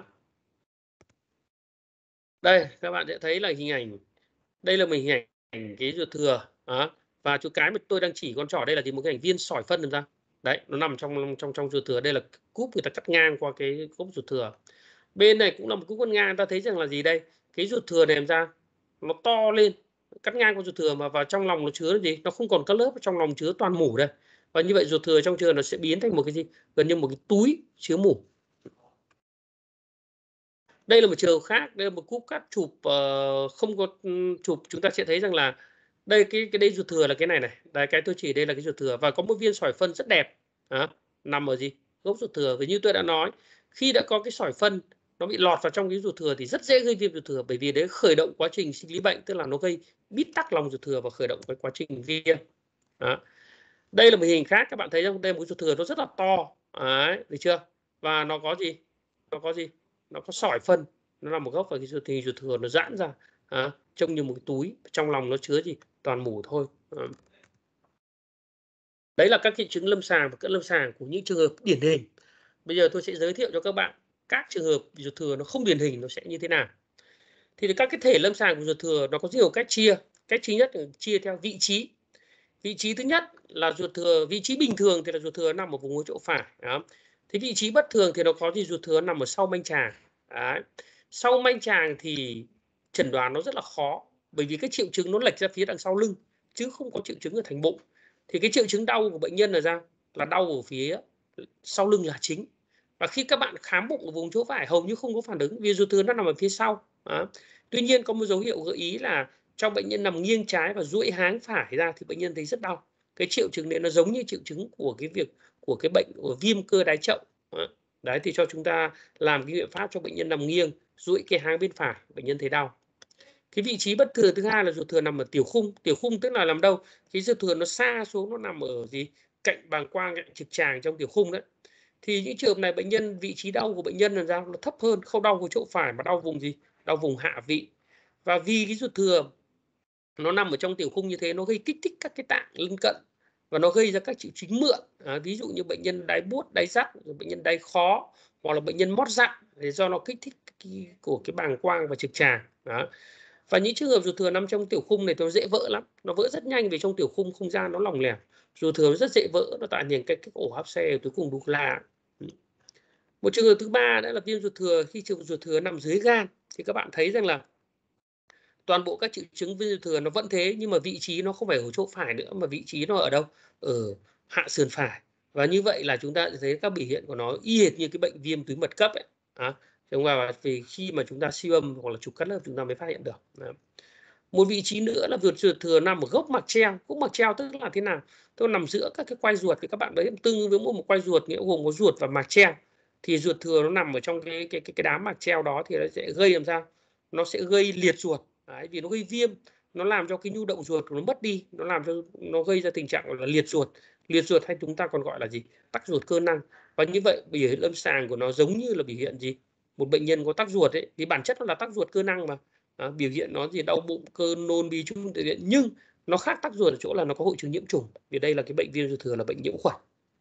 Đây, các bạn sẽ thấy là hình ảnh. Đây là hình ảnh cái ruột thừa. Đó. Và cái mà tôi đang chỉ con trỏ đây là một cái ảnh viên sỏi phân làm sao? Đấy, nó nằm trong ruột thừa. Đây là cúp người ta cắt ngang qua cái cúp ruột thừa. Bên này cũng là một cúp cắt ngang, ta thấy rằng là gì đây? Cái ruột thừa này làm sao? Nó to lên, cắt ngang con ruột thừa mà vào trong lòng nó chứa là gì? Nó không còn các lớp, trong lòng chứa toàn mủ đây. Và như vậy ruột thừa trong trường nó sẽ biến thành một cái gì? Gần như một cái túi chứa mủ. Đây là một trường hợp khác, đây là một cúp cắt chụp không có chụp, chúng ta sẽ thấy rằng là đây cái đây ruột thừa là cái này này. Đấy, cái tôi chỉ đây là cái ruột thừa và có một viên sỏi phân rất đẹp. Đó, nằm ở gì? Gốc ruột thừa. Vì như tôi đã nói, khi đã có cái sỏi phân nó bị lọt vào trong cái ruột thừa thì rất dễ gây viêm ruột thừa, bởi vì đấy khởi động quá trình sinh lý bệnh, tức là nó gây bít tắc lòng ruột thừa và khởi động cái quá trình viêm. Đó. Đây là một hình khác, các bạn thấy không? Đây là một ruột thừa nó rất là to. Đấy, được chưa? Và nó có gì? Nó có gì? Nó có sỏi phân, nó nằm một gốc và cái ruột thừa nó giãn ra, trông như một cái túi, trong lòng nó chứa gì? Toàn mủ thôi. Đấy là các triệu chứng lâm sàng và cận lâm sàng của những trường hợp điển hình. Bây giờ tôi sẽ giới thiệu cho các bạn các trường hợp ruột thừa nó không điển hình nó sẽ như thế nào. Thì các cái thể lâm sàng của ruột thừa nó có nhiều cách chia. Cách thứ nhất là chia theo vị trí. Vị trí thứ nhất là ruột thừa, vị trí bình thường thì là ruột thừa nằm ở vùng hố chỗ phải. Đó. Thế vị trí bất thường thì nó có gì? Ruột thừa nằm ở sau manh tràng. Đấy. Sau manh tràng thì chẩn đoán nó rất là khó, bởi vì cái triệu chứng nó lệch ra phía đằng sau lưng chứ không có triệu chứng ở thành bụng. Thì cái triệu chứng đau của bệnh nhân là sao? Là đau ở phía sau lưng là chính. Và khi các bạn khám bụng ở vùng chỗ phải hầu như không có phản ứng vì ruột thừa nó nằm ở phía sau. Đó. Tuy nhiên có một dấu hiệu gợi ý là trong bệnh nhân nằm nghiêng trái và duỗi háng phải ra thì bệnh nhân thấy rất đau. Cái triệu chứng này nó giống như triệu chứng của cái việc của cái bệnh của viêm cơ đái chậu. Đấy thì cho chúng ta làm cái biện pháp cho bệnh nhân nằm nghiêng, duỗi cái háng bên phải, bệnh nhân thấy đau. Cái vị trí bất thường thứ hai là ruột thừa nằm ở tiểu khung. Tiểu khung tức là nằm đâu? Cái ruột thừa nó xa xuống, nó nằm ở gì? Cạnh bàng quang, cạnh trực tràng trong tiểu khung đấy. Thì những trường hợp này bệnh nhân vị trí đau của bệnh nhân là sao? Nó thấp hơn, không đau của chỗ phải mà đau vùng gì? Đau vùng hạ vị. Và vì cái ruột thừa nó nằm ở trong tiểu khung như thế, nó gây kích thích các cái tạng lân cận và nó gây ra các triệu chứng mượn. Ví dụ như bệnh nhân đái buốt, đái rắt, bệnh nhân đái khó, hoặc là bệnh nhân mót dặn để do nó kích thích của cái bàng quang và trực tràng. Đó. Và những trường hợp ruột thừa nằm trong tiểu khung này nó dễ vỡ lắm, nó vỡ rất nhanh vì trong tiểu khung không gian nó lỏng lẻo, ruột thừa nó rất dễ vỡ, nó tạo thành cái ổ áp xe cuối cùng đục là. Một trường hợp thứ ba đó là viêm ruột thừa. Khi trường ruột thừa nằm dưới gan thì các bạn thấy rằng là toàn bộ các triệu chứng viêm ruột thừa nó vẫn thế, nhưng mà vị trí nó không phải ở chỗ phải nữa mà vị trí nó ở đâu? Ở hạ sườn phải. Và như vậy là chúng ta thấy các biểu hiện của nó y hệt như cái bệnh viêm túi mật cấp ấy. Và vì khi mà chúng ta siêu âm hoặc là chụp cắt lớp chúng ta mới phát hiện được. Đó. Một vị trí nữa là ruột thừa nằm ở gốc mạc treo. Gốc mạc treo tức là thế nào? Tức là nằm giữa các cái quai ruột, thì các bạn thấy tương với một quai ruột nghĩa gồm có ruột và mạc treo. Thì ruột thừa nó nằm ở trong cái đám mạc treo đó thì nó sẽ gây làm sao? Nó sẽ gây liệt ruột. Đấy, vì nó gây viêm, nó làm cho cái nhu động ruột của nó mất đi, nó làm cho nó gây ra tình trạng là liệt ruột. Liệt ruột hay chúng ta còn gọi là gì? Tắc ruột cơ năng. Và như vậy biểu hiện lâm sàng của nó giống như là biểu hiện gì? Một bệnh nhân có tắc ruột ấy, thì bản chất nó là tắc ruột cơ năng mà. Biểu hiện nó gì? Đau bụng, cơn nôn, bí trung, nhưng nó khác tắc ruột ở chỗ là nó có hội chứng nhiễm trùng, vì đây là cái bệnh viêm ruột thừa là bệnh nhiễm khuẩn.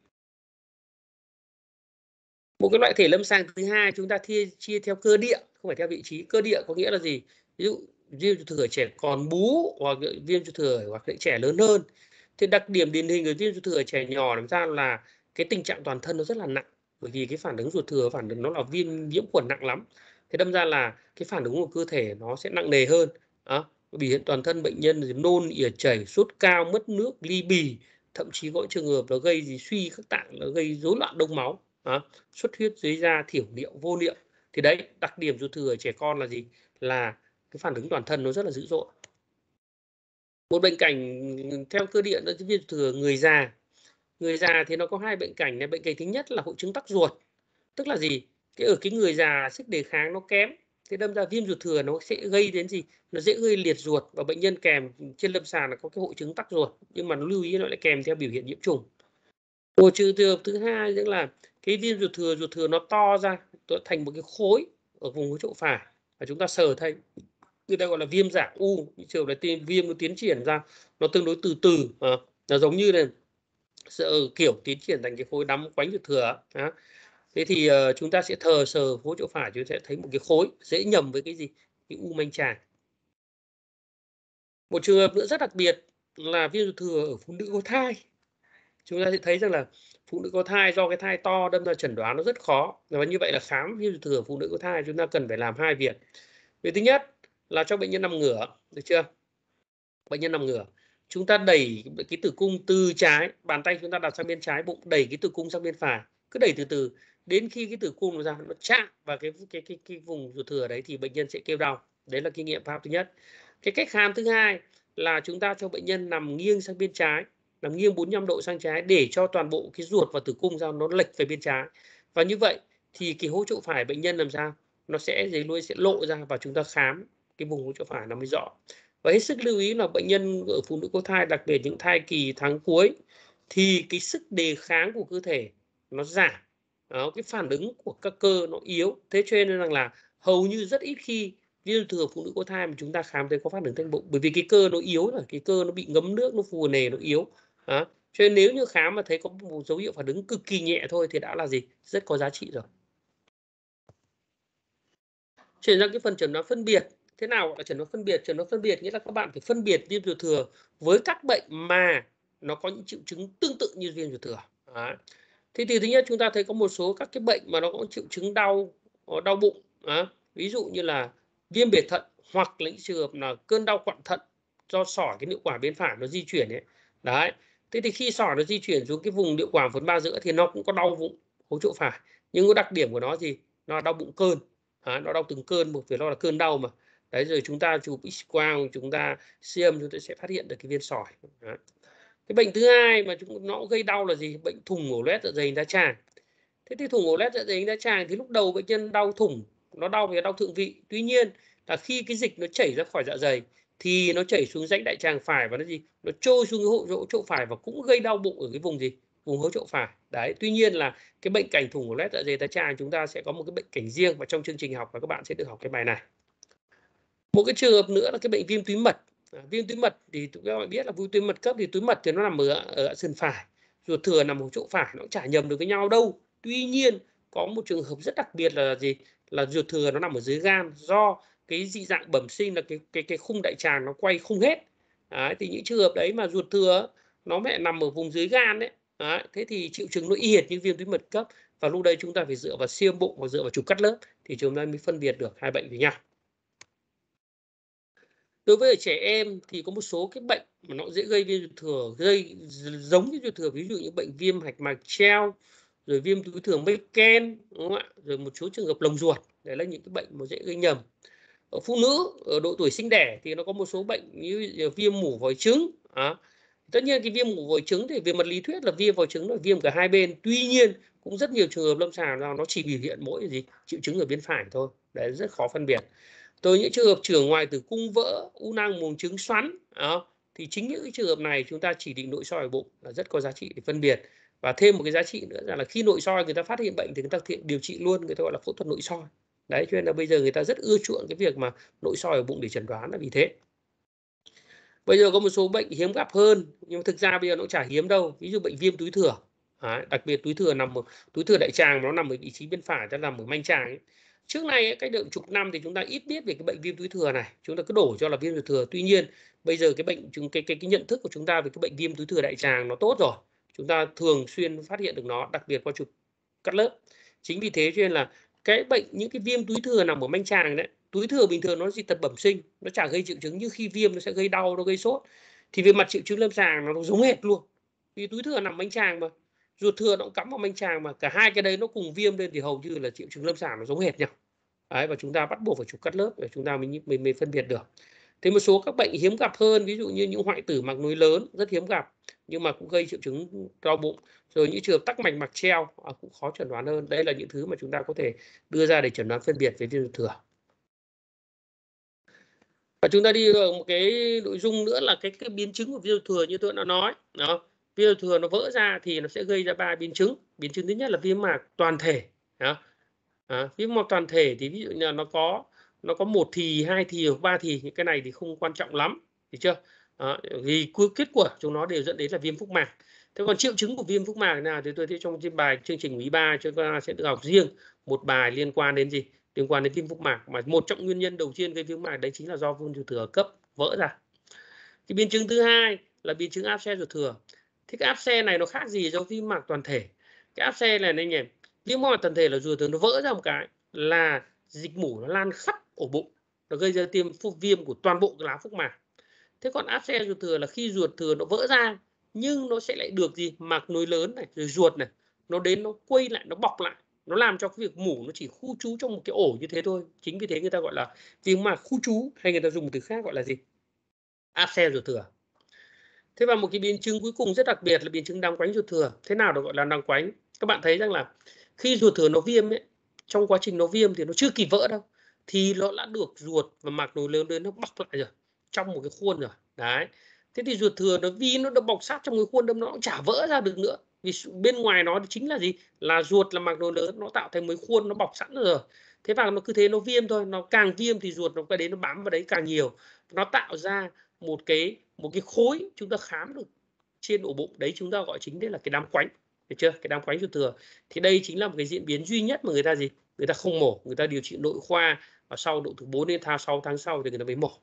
Một cái loại thể lâm sàng thứ hai chúng ta chia theo cơ địa, không phải theo vị trí. Cơ địa có nghĩa là gì? Ví dụ viêm ruột thừa ở trẻ còn bú, hoặc viêm ruột thừa hoặc trẻ lớn hơn. Thì đặc điểm điển hình của viêm ruột thừa ở trẻ nhỏ làm sao là cái tình trạng toàn thân nó rất là nặng, bởi vì cái phản ứng ruột thừa phản ứng nó là viêm nhiễm khuẩn nặng lắm. Thế đâm ra là cái phản ứng của cơ thể nó sẽ nặng nề hơn. Biểu hiện toàn thân bệnh nhân thì nôn, ỉa chảy, sốt cao, mất nước, ly bì, thậm chí có trường hợp nó gây gì suy các tạng, nó gây rối loạn đông máu, xuất huyết dưới da, thiểu niệu, vô niệu. Thì đấy, đặc điểm ruột thừa ở trẻ con là gì? Là cái phản ứng toàn thân nó rất là dữ dội. Một bệnh cảnh theo cơ địa đó là viêm ruột thừa người già. Người già thì nó có hai bệnh cảnh này. Bệnh cảnh thứ nhất là hội chứng tắc ruột, tức là gì? Ở cái người già sức đề kháng nó kém, thế đâm ra viêm ruột thừa nó sẽ gây đến gì? Nó dễ gây liệt ruột, và bệnh nhân kèm trên lâm sàng là có cái hội chứng tắc ruột, nhưng mà nó lưu ý nó lại kèm theo biểu hiện nhiễm trùng. Một trường hợp thứ hai nữa là cái viêm ruột thừa nó to ra, thành một cái khối ở vùng chỗ phải, và chúng ta sờ thấy, người ta gọi là viêm dạng u. Trường hợp là viêm nó tiến triển ra, nó tương đối từ từ, nó giống như là kiểu tiến triển thành cái khối đắm quanh ruột thừa. Thế thì chúng ta sẽ sờ phố chỗ phải, chúng ta sẽ thấy một cái khối dễ nhầm với cái gì? Cái u manh tràng. Một trường hợp nữa rất đặc biệt là viêm ruột thừa ở phụ nữ có thai. Chúng ta sẽ thấy rằng là phụ nữ có thai, do cái thai to đâm ra chẩn đoán nó rất khó. Và như vậy là khám viêm ruột thừa ở phụ nữ có thai chúng ta cần phải làm hai việc. Việc thứ nhất là cho bệnh nhân nằm ngửa, được chưa? Bệnh nhân nằm ngửa, chúng ta đẩy cái tử cung từ trái, bàn tay chúng ta đặt sang bên trái bụng, đẩy cái tử cung sang bên phải, cứ đẩy từ từ. đến khi cái tử cung nó chạm vào cái vùng ruột thừa đấy thì bệnh nhân sẽ kêu đau. Đấy là kinh nghiệm pháp thứ nhất. Cái cách khám thứ hai là chúng ta cho bệnh nhân nằm nghiêng sang bên trái, nằm nghiêng 45 độ sang trái để cho toàn bộ cái ruột và tử cung ra nó lệch về bên trái. Và như vậy thì cái hố chỗ phải bệnh nhân làm sao? Nó sẽ lộ ra và chúng ta khám cái vùng hố chỗ phải nó mới rõ. Và hết sức lưu ý là bệnh nhân ở phụ nữ có thai, đặc biệt những thai kỳ tháng cuối thì cái sức đề kháng của cơ thể nó giảm. Đó, cái phản ứng của các cơ nó yếu. Thế cho nên rằng là hầu như rất ít khi viêm thừa phụ nữ có thai mà chúng ta khám thấy có phản ứng thanh bụng, bởi vì cái cơ nó yếu rồi, cái cơ nó bị ngấm nước, nó phù nề, nó yếu. Đó. Cho nên nếu như khám mà thấy có một dấu hiệu phản ứng cực kỳ nhẹ thôi thì đã là gì? Rất có giá trị rồi. Chuyển sang cái phần chẩn đoán phân biệt. Thế nào gọi là chẩn đoán phân biệt? Chẩn đoán phân biệt nghĩa là các bạn phải phân biệt viêm ruột thừa với các bệnh mà nó có những triệu chứng tương tự như viêm ruột thừa. Đó. Thì thứ nhất chúng ta thấy có một số các cái bệnh mà nó có triệu chứng đau bụng. Đó. Ví dụ như là viêm bể thận hoặc là những trường hợp là cơn đau quặn thận do sỏi cái niệu quản bên phải nó di chuyển ấy. Đấy. Thế thì khi sỏi nó di chuyển xuống cái vùng niệu quản phần 3 giữa thì nó cũng có đau bụng hố chỗ phải. Nhưng cái đặc điểm của nó gì? Nó là đau bụng cơn. Nó đau từng cơn một, vì nó là cơn đau mà. Đấy, rồi chúng ta chụp X-quang, chúng ta siêu âm, chúng ta sẽ phát hiện được cái viên sỏi. Đấy. Cái bệnh thứ hai mà nó cũng gây đau là gì? Bệnh thủng ổ loét dạ dày đại tràng. Thế thì thủng ổ loét dạ dày đại tràng thì lúc đầu bệnh nhân đau thủng, nó đau vì đau thượng vị. Tuy nhiên là khi cái dịch nó chảy ra khỏi dạ dày thì nó chảy xuống rãnh đại tràng phải và nó gì? Nó trôi xuống cái hố chỗ phải và cũng gây đau bụng ở cái vùng gì? Vùng hố chỗ phải. Đấy, tuy nhiên là cái bệnh cảnh thủng ổ loét dạ dày đại tràng chúng ta sẽ có một cái bệnh cảnh riêng và trong chương trình học và các bạn sẽ được học cái bài này. Một cái trường hợp nữa là cái bệnh viêm túi mật. Viêm túi mật thì các bạn biết là viêm túi mật cấp thì túi mật thì nó nằm ở sườn phải, ruột thừa nằm ở chỗ phải, nó cũng chả nhầm được với nhau đâu. Tuy nhiên có một trường hợp rất đặc biệt là gì? Là ruột thừa nó nằm ở dưới gan, do cái dị dạng bẩm sinh là cái khung đại tràng nó quay không hết. Đấy, thì những trường hợp đấy mà ruột thừa nó mẹ nằm ở vùng dưới gan đấy. Đấy, thế thì triệu chứng nó y hệt như viêm túi mật cấp, và lúc đây chúng ta phải dựa vào siêu âm bụng và dựa vào chụp cắt lớp thì chúng ta mới phân biệt được hai bệnh với nhau. Đối với trẻ em thì có một số cái bệnh mà nó dễ gây viêm ruột thừa, gây giống như ruột thừa, ví dụ như bệnh viêm hạch mạc treo, rồi viêm túi thừa Meckel, đúng không ạ? Rồi một số trường hợp lồng ruột, đấy là những cái bệnh mà dễ gây nhầm. Ở phụ nữ ở độ tuổi sinh đẻ thì nó có một số bệnh như viêm mủ vòi trứng. Tất nhiên cái viêm mủ vòi trứng thì về mặt lý thuyết là viêm vòi trứng là viêm cả hai bên, tuy nhiên cũng rất nhiều trường hợp lâm sàng là nó chỉ biểu hiện mỗi gì triệu chứng ở bên phải thôi, đấy rất khó phân biệt. Từ những trường hợp chữa ngoài tử cung vỡ, u nang buồng trứng xoắn, thì chính những cái trường hợp này chúng ta chỉ định nội soi ở bụng là rất có giá trị để phân biệt. Và thêm một cái giá trị nữa là khi nội soi người ta phát hiện bệnh thì người ta điều trị luôn, người ta gọi là phẫu thuật nội soi. Đấy, cho nên là bây giờ người ta rất ưa chuộng cái việc mà nội soi ở bụng để chẩn đoán là vì thế. Bây giờ có một số bệnh hiếm gặp hơn, nhưng mà thực ra bây giờ nó cũng chả hiếm đâu. Ví dụ bệnh viêm túi thừa. Đặc biệt túi thừa đại tràng nó nằm ở vị trí bên phải, nó nằm ở manh tràng ấy. Trước này cách được chục năm thì chúng ta ít biết về cái bệnh viêm túi thừa này, chúng ta cứ đổ cho là viêm ruột thừa. Tuy nhiên bây giờ cái nhận thức của chúng ta về cái bệnh viêm túi thừa đại tràng nó tốt rồi, chúng ta thường xuyên phát hiện được nó, đặc biệt qua chụp cắt lớp. Chính vì thế cho nên là những cái viêm túi thừa nằm ở manh tràng đấy, túi thừa bình thường nó dị tật bẩm sinh, nó chả gây triệu chứng, như khi viêm nó sẽ gây đau, nó gây sốt. Thì về mặt triệu chứng lâm sàng nó giống hệt luôn, vì túi thừa nằm manh tràng mà, ruột thừa nó cũng cắm vào manh tràng mà, cả hai cái đấy nó cùng viêm lên thì hầu như là triệu chứng lâm sàng nó giống hệt nhau. Đấy, và chúng ta bắt buộc phải chụp cắt lớp để chúng ta mới phân biệt được. Thế một số các bệnh hiếm gặp hơn, ví dụ như những hoại tử mạc nối lớn rất hiếm gặp nhưng mà cũng gây triệu chứng đau bụng, rồi những trường hợp tắc mạch mạc treo cũng khó chẩn đoán hơn. Đây là những thứ mà chúng ta có thể đưa ra để chẩn đoán phân biệt với viêm ruột thừa. Và chúng ta đi vào một cái nội dung nữa là cái biến chứng của viêm ruột thừa như tôi đã nói. Đó, viêm ruột thừa nó vỡ ra thì nó sẽ gây ra 3 biến chứng. Biến chứng thứ nhất là viêm mạc toàn thể. Viêm mạc toàn thể thì ví dụ như là nó có 1 thì, 2 thì hoặc 3 thì, những cái này thì không quan trọng lắm, hiểu chưa? Vì kết quả chúng nó đều dẫn đến là viêm phúc mạc. Thế còn triệu chứng của viêm phúc mạc nào thì tôi thấy trong bài chương trình quý 3 chúng ta sẽ được học riêng một bài liên quan đến gì? Liên quan đến viêm phúc mạc, mà một trong nguyên nhân đầu tiên gây viêm phúc mạc đấy chính là do viêm ruột thừa cấp vỡ ra. Cái biến chứng thứ hai là biến chứng áp xe ruột thừa. Thế cái áp xe này nó khác gì do viêm mạc toàn thể? Cái áp xe này anh em, viêm mạc toàn thể là ruột thừa nó vỡ ra một cái là dịch mủ nó lan khắp ổ bụng, nó gây ra viêm của toàn bộ cái lá phúc mạc. Thế còn áp xe ruột thừa là khi ruột thừa nó vỡ ra nhưng nó sẽ lại được gì? Mạc nối lớn này, rồi ruột này, nó đến nó quay lại, nó bọc lại, nó làm cho cái việc mủ nó chỉ khu trú trong một cái ổ như thế thôi. Chính vì thế người ta gọi là viêm mạc khu trú, hay người ta dùng một từ khác gọi là gì? Áp xe ruột thừa. Thế và một cái biến chứng cuối cùng rất đặc biệt là biến chứng đám quánh ruột thừa. Thế nào được gọi là đám quánh? Các bạn thấy rằng là khi ruột thừa nó viêm ấy, trong quá trình nó viêm thì nó chưa kịp vỡ đâu, thì nó đã được ruột và mạc nối lớn nó bọc lại rồi, trong một cái khuôn rồi. Đấy. Thế thì ruột thừa nó vì nó được bọc sát trong cái khuôn đâm nó cũng chả vỡ ra được nữa. Vì bên ngoài nó chính là gì? Là ruột, là mạc nối lớn, nó tạo thành một khuôn nó bọc sẵn rồi. Thế và nó cứ thế nó viêm thôi, nó càng viêm thì ruột nó cái đấy nó bám vào đấy càng nhiều. Nó tạo ra một cái khối chúng ta khám được trên ổ bụng, đấy chúng ta gọi chính đấy là cái đám quánh, được chưa? Cái đám quánh ruột thừa. Thì đây chính là một cái diễn biến duy nhất mà người ta gì? Người ta không mổ, người ta điều trị nội khoa, và sau độ từ 4 đến 6 tháng sau thì người ta mới mổ.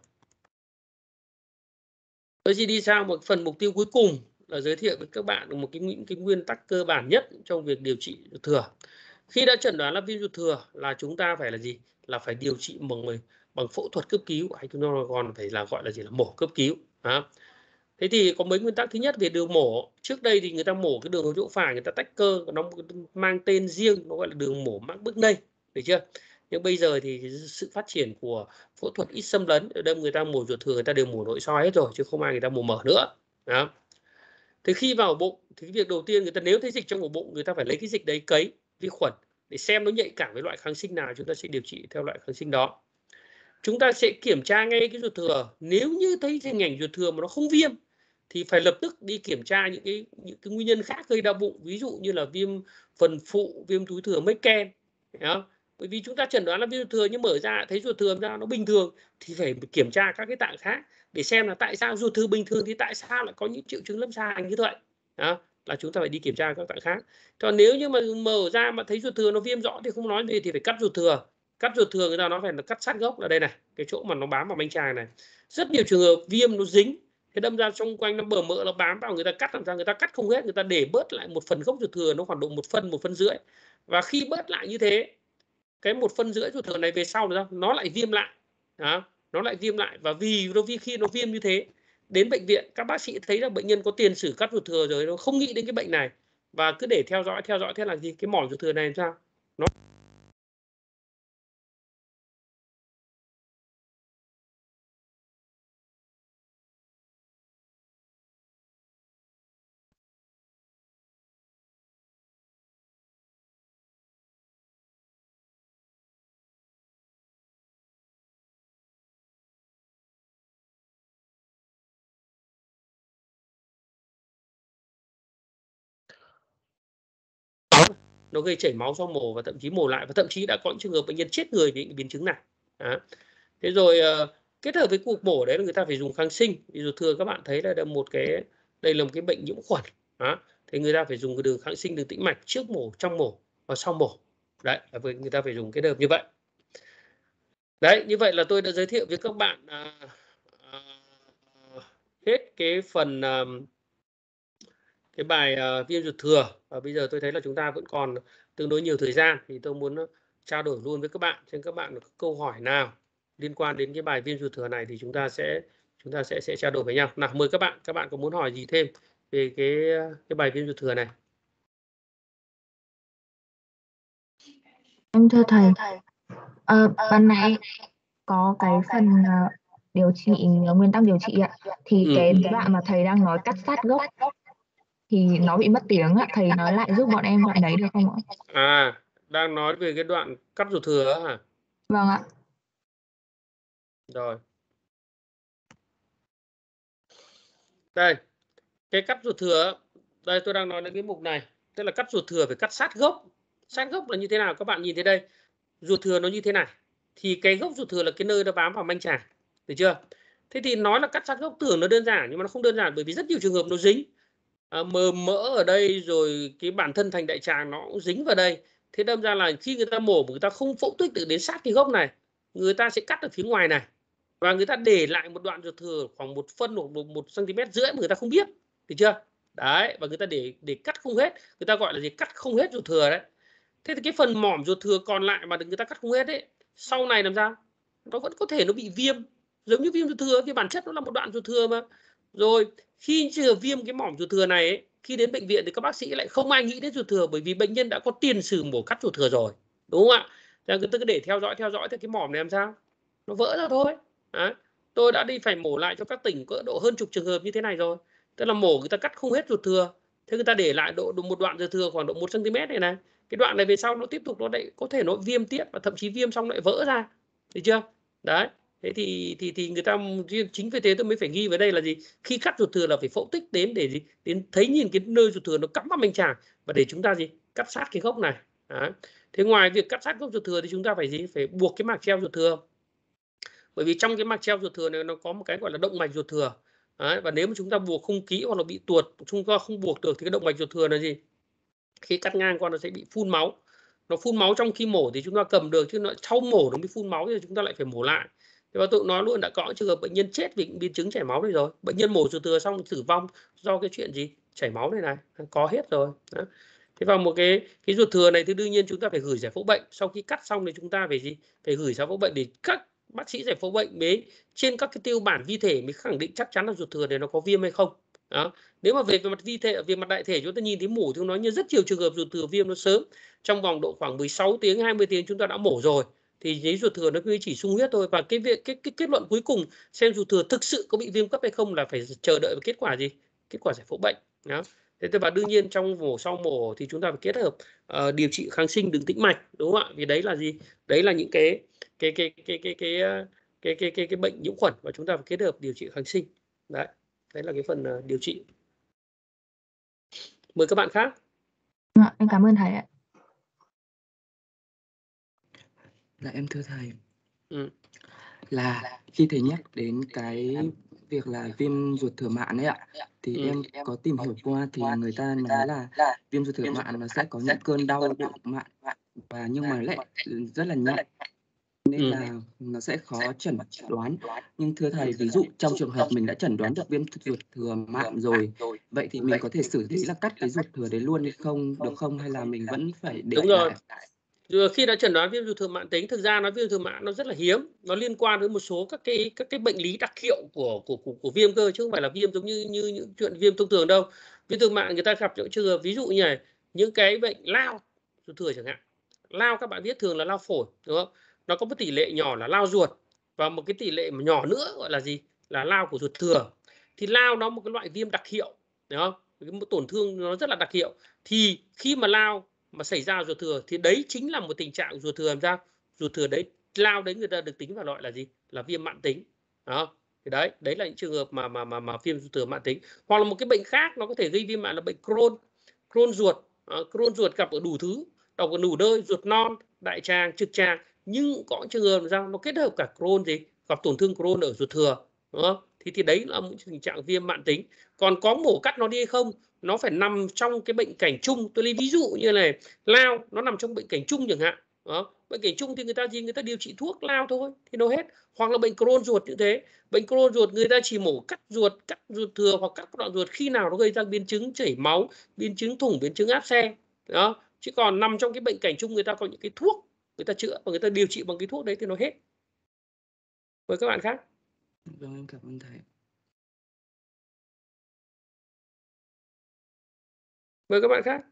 Tôi chỉ đi sang một phần mục tiêu cuối cùng là giới thiệu với các bạn một những cái nguyên tắc cơ bản nhất trong việc điều trị ruột thừa. Khi đã chẩn đoán là viêm ruột thừa là chúng ta phải là gì? Là phải điều trị bằng phẫu thuật cấp cứu, hay chúng ta còn phải là gọi là gì, là mổ cấp cứu. Đó. Thế thì có mấy nguyên tắc. Thứ nhất về đường mổ. Trước đây thì người ta mổ cái đường chỗ phải, người ta tách cơ, nó mang tên riêng, nó gọi là đường mổ mắc bước nây, được chưa? Nhưng bây giờ thì sự phát triển của phẫu thuật ít xâm lấn, ở đây người ta mổ ruột thừa người ta đều mổ nội soi hết rồi, chứ không ai người ta mổ mở nữa. Đó. Thì khi vào bụng thì cái việc đầu tiên người ta nếu thấy dịch trong ổ bụng, người ta phải lấy cái dịch đấy cấy vi khuẩn để xem nó nhạy cảm với loại kháng sinh nào, chúng ta sẽ điều trị theo loại kháng sinh đó. Chúng ta sẽ kiểm tra ngay cái ruột thừa. Nếu như thấy hình ảnh ruột thừa mà nó không viêm thì phải lập tức đi kiểm tra những cái nguyên nhân khác gây đau bụng, ví dụ như là viêm phần phụ, viêm túi thừa Meckel. Bởi vì chúng ta chẩn đoán là viêm ruột thừa nhưng mở ra thấy ruột thừa ra nó bình thường thì phải kiểm tra các cái tạng khác để xem là tại sao ruột thừa bình thường thì tại sao lại có những triệu chứng lâm sàng như vậy. Đó, là chúng ta phải đi kiểm tra các tạng khác. Còn nếu như mà mở ra mà thấy ruột thừa nó viêm rõ thì không nói gì, thì phải cắt ruột thừa. Cắt ruột thừa người ta nói phải là cắt sát gốc, là đây này, cái chỗ mà nó bám vào manh tràng này. Rất nhiều trường hợp viêm nó dính, thế đâm ra xung quanh nó bờ mỡ nó bám vào, người ta cắt làm sao, người ta cắt không hết, người ta để bớt lại một phần gốc ruột thừa, nó khoảng độ 1 phân rưỡi. Và khi bớt lại như thế, cái 1 phân rưỡi ruột thừa này về sau nó lại viêm lại. Đó, nó lại viêm lại, và vì khi nó viêm như thế, đến bệnh viện các bác sĩ thấy là bệnh nhân có tiền sử cắt ruột thừa rồi, nó không nghĩ đến cái bệnh này và cứ để theo dõi thế là gì, cái mỏm ruột thừa này làm sao nó gây chảy máu sau mổ và thậm chí mổ lại, và thậm chí đã có những trường hợp bệnh nhân chết người vì những biến chứng này. Đó. Thế rồi kết hợp với cuộc mổ đấy là người ta phải dùng kháng sinh. Vì ruột thừa các bạn thấy là đây là một cái bệnh nhiễm khuẩn. Đó. Thì người ta phải dùng cái đường kháng sinh, đường tĩnh mạch trước mổ, trong mổ và sau mổ. Đấy, người ta phải dùng cái đợt như vậy. Đấy, như vậy là tôi đã giới thiệu với các bạn hết cái phần cái bài viêm ruột thừa. Và bây giờ tôi thấy là chúng ta vẫn còn tương đối nhiều thời gian, thì tôi muốn trao đổi luôn với các bạn. Xem các bạn có câu hỏi nào liên quan đến cái bài viêm ruột thừa này thì chúng ta sẽ trao đổi với nhau. Nào, mời các bạn có muốn hỏi gì thêm về cái bài viêm ruột thừa này?
Em thưa thầy, ban nãy có cái phần điều trị, nguyên tắc điều trị ạ, thì cái đoạn mà thầy đang nói cắt sát gốc thì nó bị mất tiếng ạ, thầy nói lại giúp bọn em đoạn đấy được không ạ?
Đang nói về cái đoạn cắt ruột thừa hả?
Vâng ạ.
Rồi. Đây, cái cắt ruột thừa, đây tôi đang nói đến cái mục này, tức là cắt ruột thừa phải cắt sát gốc. Sát gốc là như thế nào? Các bạn nhìn thấy đây, ruột thừa nó như thế này, thì cái gốc ruột thừa là cái nơi nó bám vào manh tràng, được chưa? Thế thì nói là cắt sát gốc tưởng nó đơn giản, nhưng mà nó không đơn giản, bởi vì rất nhiều trường hợp nó dính. Mỡ ở đây, rồi cái bản thân thành đại tràng nó cũng dính vào đây. Thế đâm ra là khi người ta mổ, người ta không phẫu thuật được đến sát cái gốc này, người ta sẽ cắt ở phía ngoài này, và người ta để lại một đoạn ruột thừa khoảng 1 phân hoặc 1 cm rưỡi mà người ta không biết, được chưa? Đấy, và người ta để cắt không hết, người ta gọi là gì, cắt không hết ruột thừa đấy. Thế thì cái phần mỏm ruột thừa còn lại mà người ta cắt không hết ấy, sau này làm sao? Nó vẫn có thể nó bị viêm, giống như viêm ruột thừa, vì bản chất nó là một đoạn ruột thừa mà. Rồi khi chưa viêm cái mỏm ruột thừa này ấy, khi đến bệnh viện thì các bác sĩ lại không ai nghĩ đến ruột thừa, bởi vì bệnh nhân đã có tiền sử mổ cắt ruột thừa rồi, đúng không ạ? Thì người ta cứ để theo dõi thì cái mỏm này làm sao nó vỡ ra thôi. Đấy. Tôi đã đi phải mổ lại cho các tỉnh cỡ độ hơn chục trường hợp như thế này rồi, tức là mổ người ta cắt không hết ruột thừa, thế người ta để lại độ một đoạn ruột thừa khoảng độ 1 cm này, cái đoạn này về sau nó tiếp tục nó lại có thể nó viêm tiếp, và thậm chí viêm xong lại vỡ ra, được chưa? Đấy. Thế thì người ta, chính vì thế tôi mới phải ghi vào đây là gì, khi cắt ruột thừa là phải phẫu tích đến để gì, đến thấy nhìn cái nơi ruột thừa nó cắm vào manh tràng, và để chúng ta gì, cắt sát cái gốc này. Đấy. Thế ngoài việc cắt sát gốc ruột thừa thì chúng ta phải gì, phải buộc cái mạc treo ruột thừa, bởi vì trong cái mạc treo ruột thừa này nó có một cái gọi là động mạch ruột thừa. Đấy. Và nếu mà chúng ta buộc không kỹ hoặc là bị tuột, chúng ta không buộc được thì cái động mạch ruột thừa là gì, khi cắt ngang qua nó sẽ bị phun máu, nó phun máu trong khi mổ thì chúng ta cầm được, chứ nó sau mổ nó mới phun máu thì chúng ta lại phải mổ lại. Thế và tôi nói luôn, đã có trường hợp bệnh nhân chết vì biến chứng chảy máu này rồi, bệnh nhân mổ ruột thừa xong tử vong do cái chuyện gì, chảy máu này có hết rồi. Đó. Thế vào một cái ruột thừa này thì đương nhiên chúng ta phải gửi giải phẫu bệnh, sau khi cắt xong thì chúng ta phải gì, phải gửi giải phẫu bệnh để các bác sĩ giải phẫu bệnh mới trên các cái tiêu bản vi thể mới khẳng định chắc chắn là ruột thừa này nó có viêm hay không. Đó. Nếu mà về mặt vi thể, về mặt đại thể chúng ta nhìn thấy mổ thì nói như rất nhiều trường hợp ruột thừa viêm nó sớm, trong vòng độ khoảng 16 tiếng 20 tiếng chúng ta đã mổ rồi, thì giấy ruột thừa nó cứ chỉ sung huyết thôi, và cái kết luận cuối cùng xem ruột thừa thực sự có bị viêm cấp hay không là phải chờ đợi kết quả gì, kết quả giải phẫu bệnh. Đó. Thế và đương nhiên trong mổ, sau mổ thì chúng ta phải kết hợp điều trị kháng sinh đường tĩnh mạch, đúng không ạ? Vì đấy là gì, đấy là những cái bệnh nhiễm khuẩn và chúng ta phải kết hợp điều trị kháng sinh. Đấy là cái phần điều trị. Mời các bạn khác.
Em cảm ơn thầy ạ.
Dạ em thưa thầy,
là
khi thầy nhắc đến cái việc là viêm ruột thừa mạn ấy ạ, thì em có tìm hiểu qua thì người ta nói là viêm ruột thừa mạn nó sẽ có những cơn đau bụng mạn, và nhưng mà lại rất là nhẹ, nên là nó sẽ khó chẩn đoán. Nhưng thưa thầy, ví dụ trong trường hợp mình đã chẩn đoán được viêm ruột thừa mạn rồi, vậy thì mình có thể xử lý là cắt cái ruột thừa đấy luôn được không, hay là mình vẫn phải để
Đúng rồi.
lại?
Khi đã chẩn đoán viêm ruột thừa mạn tính, thực ra nói viêm ruột thừa mạn nó rất là hiếm, nó liên quan đến một số các cái bệnh lý đặc hiệu của viêm cơ, chứ không phải là viêm giống như những chuyện viêm thông thường đâu. Viêm ruột thừa mạn người ta gặp những trường hợp ví dụ như này, những cái bệnh lao ruột thừa chẳng hạn. Lao các bạn biết thường là lao phổi, đúng không? Nó có một tỷ lệ nhỏ là lao ruột, và một cái tỷ lệ mà nhỏ nữa gọi là gì, là lao của ruột thừa. Thì lao nó một cái loại viêm đặc hiệu, đúng không? Một tổn thương nó rất là đặc hiệu. Thì khi mà lao mà xảy ra ruột thừa thì đấy chính là một tình trạng ruột thừa làm sao, ruột thừa đấy, lao đấy người ta được tính vào loại là gì, là viêm mãn tính. Đó. Thì đấy là những trường hợp mà viêm ruột thừa mãn tính. Hoặc là một cái bệnh khác nó có thể gây viêm mạn là bệnh Crohn ruột. Crohn ruột gặp ở đủ thứ, đọc ở đủ nơi, ruột non, đại tràng, trực tràng, nhưng có trường hợp sao nó kết hợp cả Crohn gì, gặp tổn thương Crohn ở ruột thừa, đúng không? Thì đấy là một tình trạng viêm mãn tính. Còn có mổ cắt nó đi hay không, nó phải nằm trong cái bệnh cảnh chung. Tôi lấy ví dụ như này, lao nó nằm trong bệnh cảnh chung chẳng hạn. Đó. Bệnh cảnh chung thì người ta điều trị thuốc lao thôi thì nó hết. Hoặc là bệnh Crohn ruột như thế, bệnh Crohn ruột người ta chỉ mổ cắt ruột thừa hoặc cắt đoạn ruột khi nào nó gây ra biến chứng chảy máu, biến chứng thủng, biến chứng áp xe. Đó. Chứ còn nằm trong cái bệnh cảnh chung người ta có những cái thuốc người ta chữa và người ta điều trị bằng cái thuốc đấy thì nó hết. Mời các bạn khác.
Vâng, em cảm ơn thầy.
Mời các bạn khác.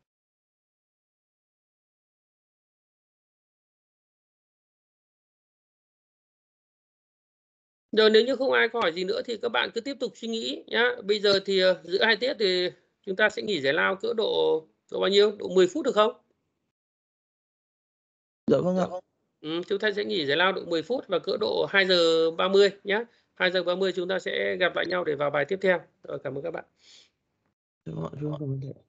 Rồi nếu như không ai có hỏi gì nữa thì các bạn cứ tiếp tục suy nghĩ nhá. Bây giờ thì giữa hai tiết thì chúng ta sẽ nghỉ giải lao cỡ độ bao nhiêu? Độ 10 phút được không?
Dạ vâng ạ.
Chúng ta sẽ nghỉ giải lao độ 10 phút và cỡ độ 2 giờ 30 nhé. 2 giờ 30 chúng ta sẽ gặp lại nhau để vào bài tiếp theo. Rồi, cảm ơn các bạn.
Dạ vâng ạ, cảm ơn thầy.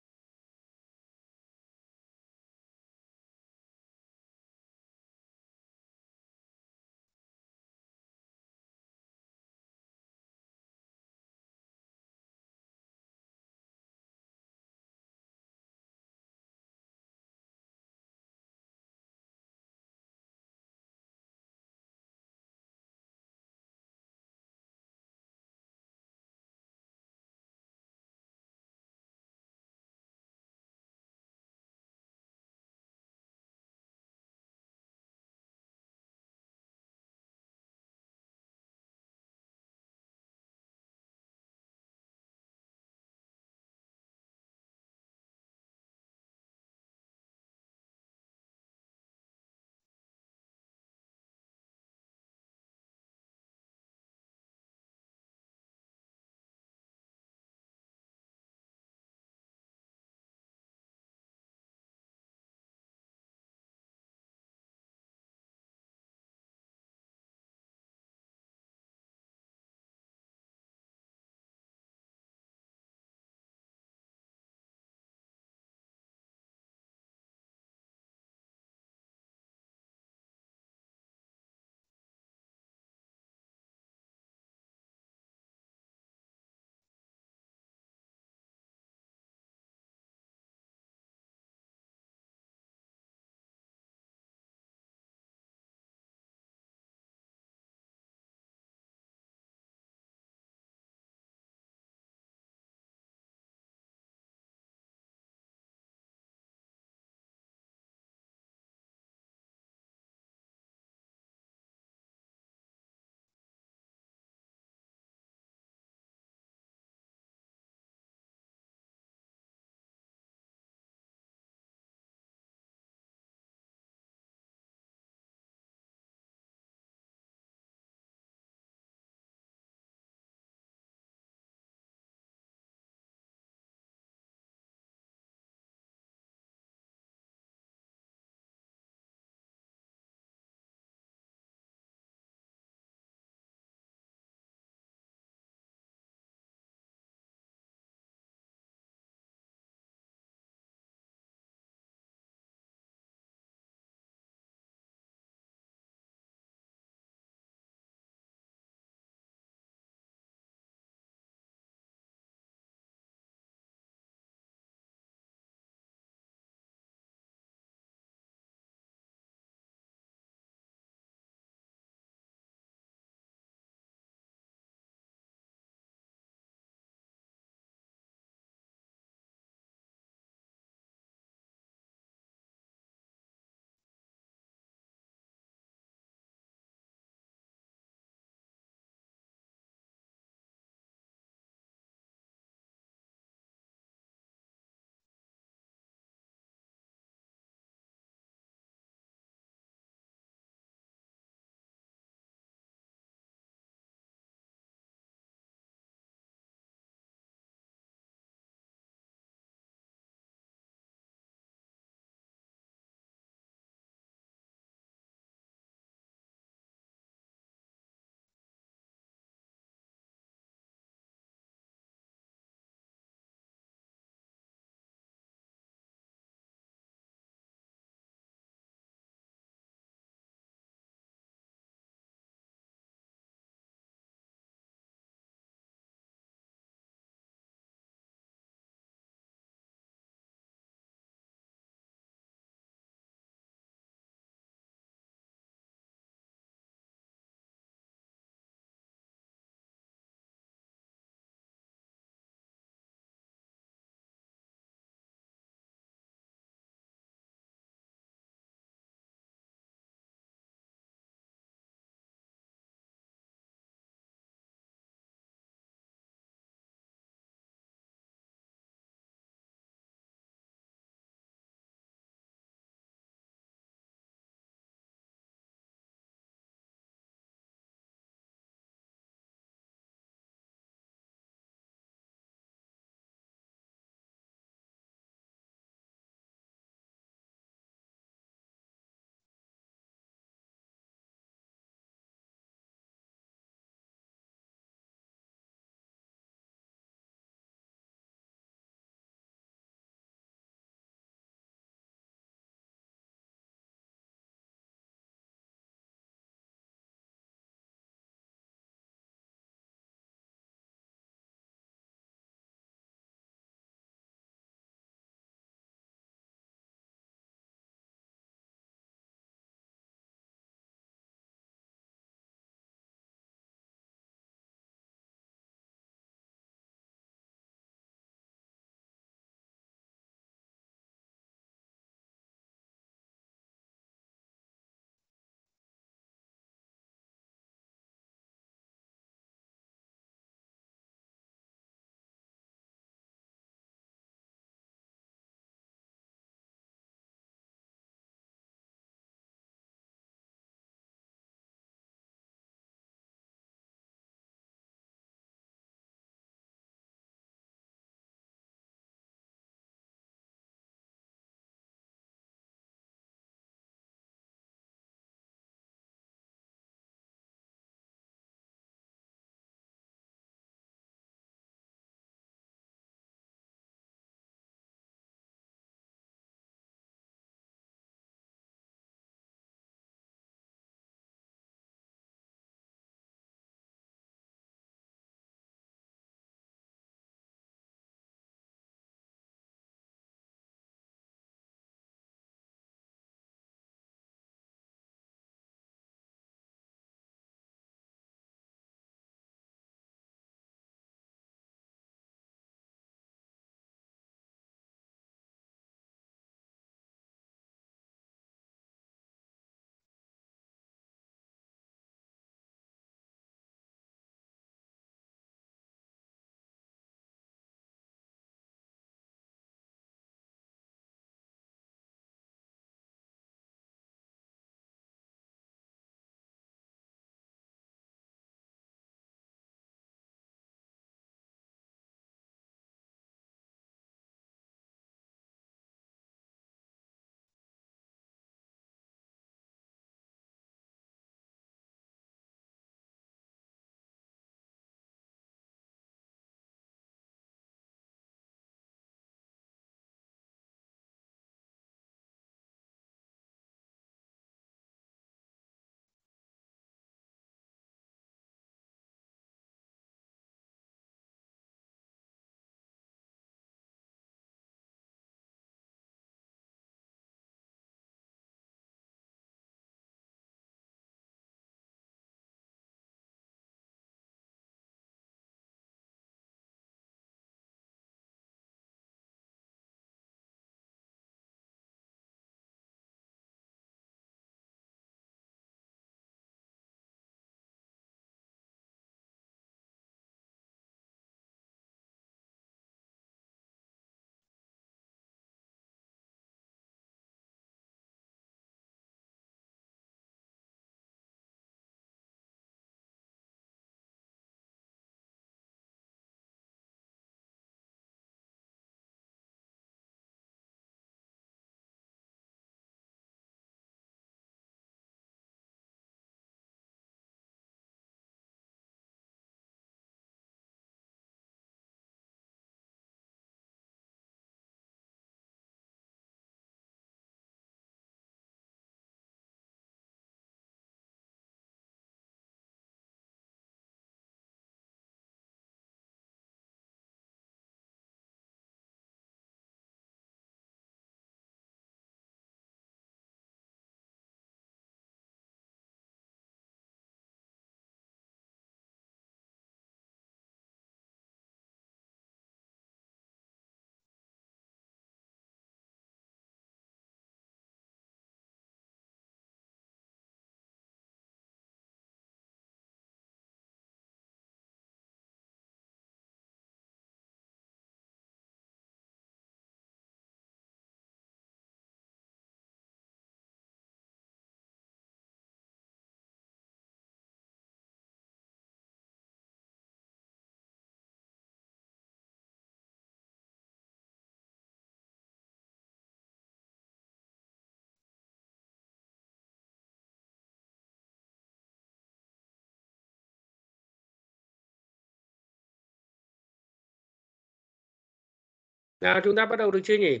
Nào chúng ta bắt đầu được chưa nhỉ?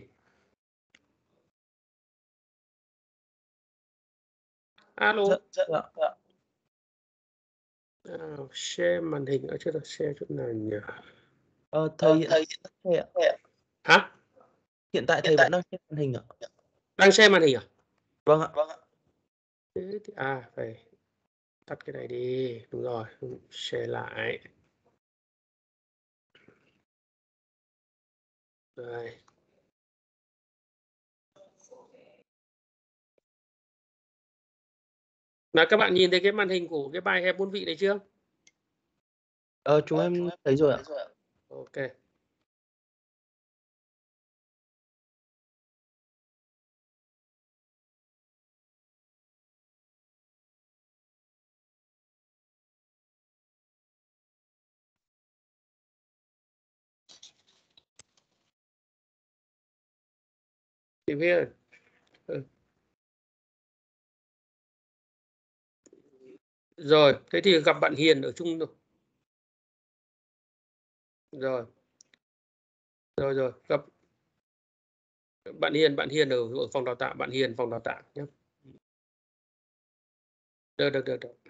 Alo.
Dạ.
Share màn hình ở chưa được share chỗ nào nhỉ?
Thầy ạ.
Hả?
Hiện tại thầy vẫn đang share màn hình ạ?
Đang share màn hình à?
Vâng ạ.
Thế thì, phải tắt cái này đi. Đúng rồi, share lại. Đây. Nào các bạn nhìn thấy cái màn hình của cái bài hẹp môn vị này chưa?
Chúng em thấy rồi ạ.
Ok. Chị biết. Rồi, thế thì gặp bạn Hiền ở chung rồi. Rồi, gặp bạn Hiền ở phòng đào tạo, bạn Hiền phòng đào tạo nhé. Được.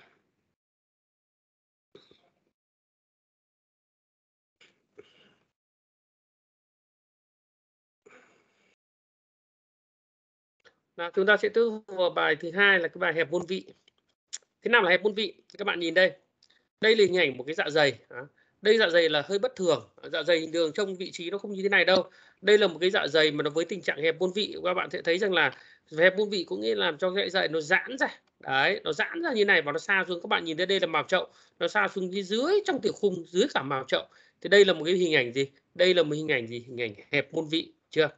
Nào, chúng ta sẽ tiếp vào bài thứ hai là cái bài hẹp môn vị. Thế nào là hẹp môn vị? Các bạn nhìn đây. Đây là hình ảnh một cái dạ dày. Đây dạ dày là hơi bất thường. Dạ dày hình thường trong vị trí nó không như thế này đâu. Đây là một cái dạ dày mà nó với tình trạng hẹp môn vị. Các bạn sẽ thấy rằng là hẹp môn vị cũng nghĩa là làm cho cái dạ dày nó giãn ra. Đấy, nó giãn ra như này và nó xa xuống. Các bạn nhìn thấy đây là mào chậu. Nó xa xuống phía dưới trong tiểu khung, dưới cả mào chậu. Thì đây là một cái hình ảnh gì? Đây là một hình ảnh gì? Hình ảnh hẹp môn vị. Chưa?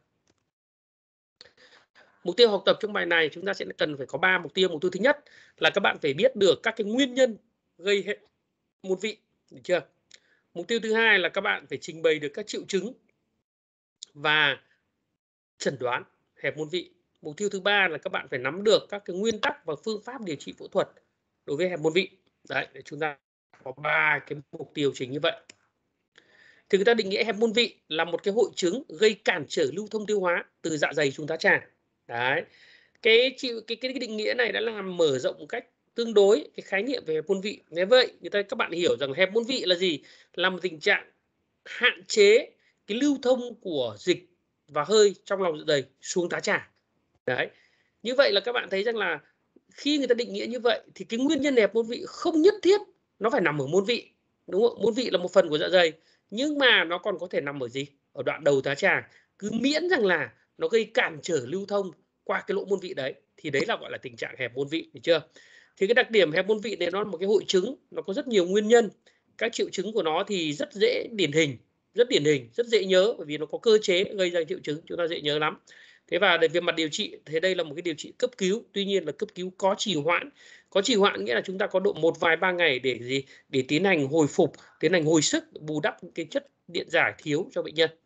Mục tiêu học tập trong bài này chúng ta sẽ cần phải có 3 mục tiêu. Mục tiêu thứ nhất là các bạn phải biết được các cái nguyên nhân gây hẹp môn vị, được chưa? Mục tiêu thứ hai là các bạn phải trình bày được các triệu chứng và chẩn đoán hẹp môn vị. Mục tiêu thứ ba là các bạn phải nắm được các cái nguyên tắc và phương pháp điều trị phẫu thuật đối với hẹp môn vị. Đấy, để chúng ta có 3 cái mục tiêu chính như vậy. Thì người ta định nghĩa hẹp môn vị là một cái hội chứng gây cản trở lưu thông tiêu hóa từ dạ dày xuống tá tràng. Đấy. Cái định nghĩa này đã làm mở rộng một cách tương đối cái khái niệm về hẹp môn vị. Thế vậy, các bạn hiểu rằng hẹp môn vị là gì? Là một tình trạng hạn chế cái lưu thông của dịch và hơi trong lòng dạ dày xuống tá tràng. Đấy. Như vậy là các bạn thấy rằng là khi người ta định nghĩa như vậy thì cái nguyên nhân hẹp môn vị không nhất thiết nó phải nằm ở môn vị, đúng không? Môn vị là một phần của dạ dày, nhưng mà nó còn có thể nằm ở gì? Ở đoạn đầu tá tràng. Cứ miễn rằng là nó gây cản trở lưu thông qua cái lỗ môn vị đấy thì đấy là gọi là tình trạng hẹp môn vị, được chưa? Thì cái đặc điểm hẹp môn vị này nó là một cái hội chứng, nó có rất nhiều nguyên nhân. Các triệu chứng của nó thì rất điển hình, rất dễ nhớ bởi vì nó có cơ chế gây ra triệu chứng, chúng ta dễ nhớ lắm. Thế và về mặt điều trị, thế đây là một cái điều trị cấp cứu, tuy nhiên là cấp cứu có trì hoãn. Có trì hoãn nghĩa là chúng ta có độ 1-3 ngày để gì? Để tiến hành hồi phục, tiến hành hồi sức, bù đắp cái chất điện giải thiếu cho bệnh nhân.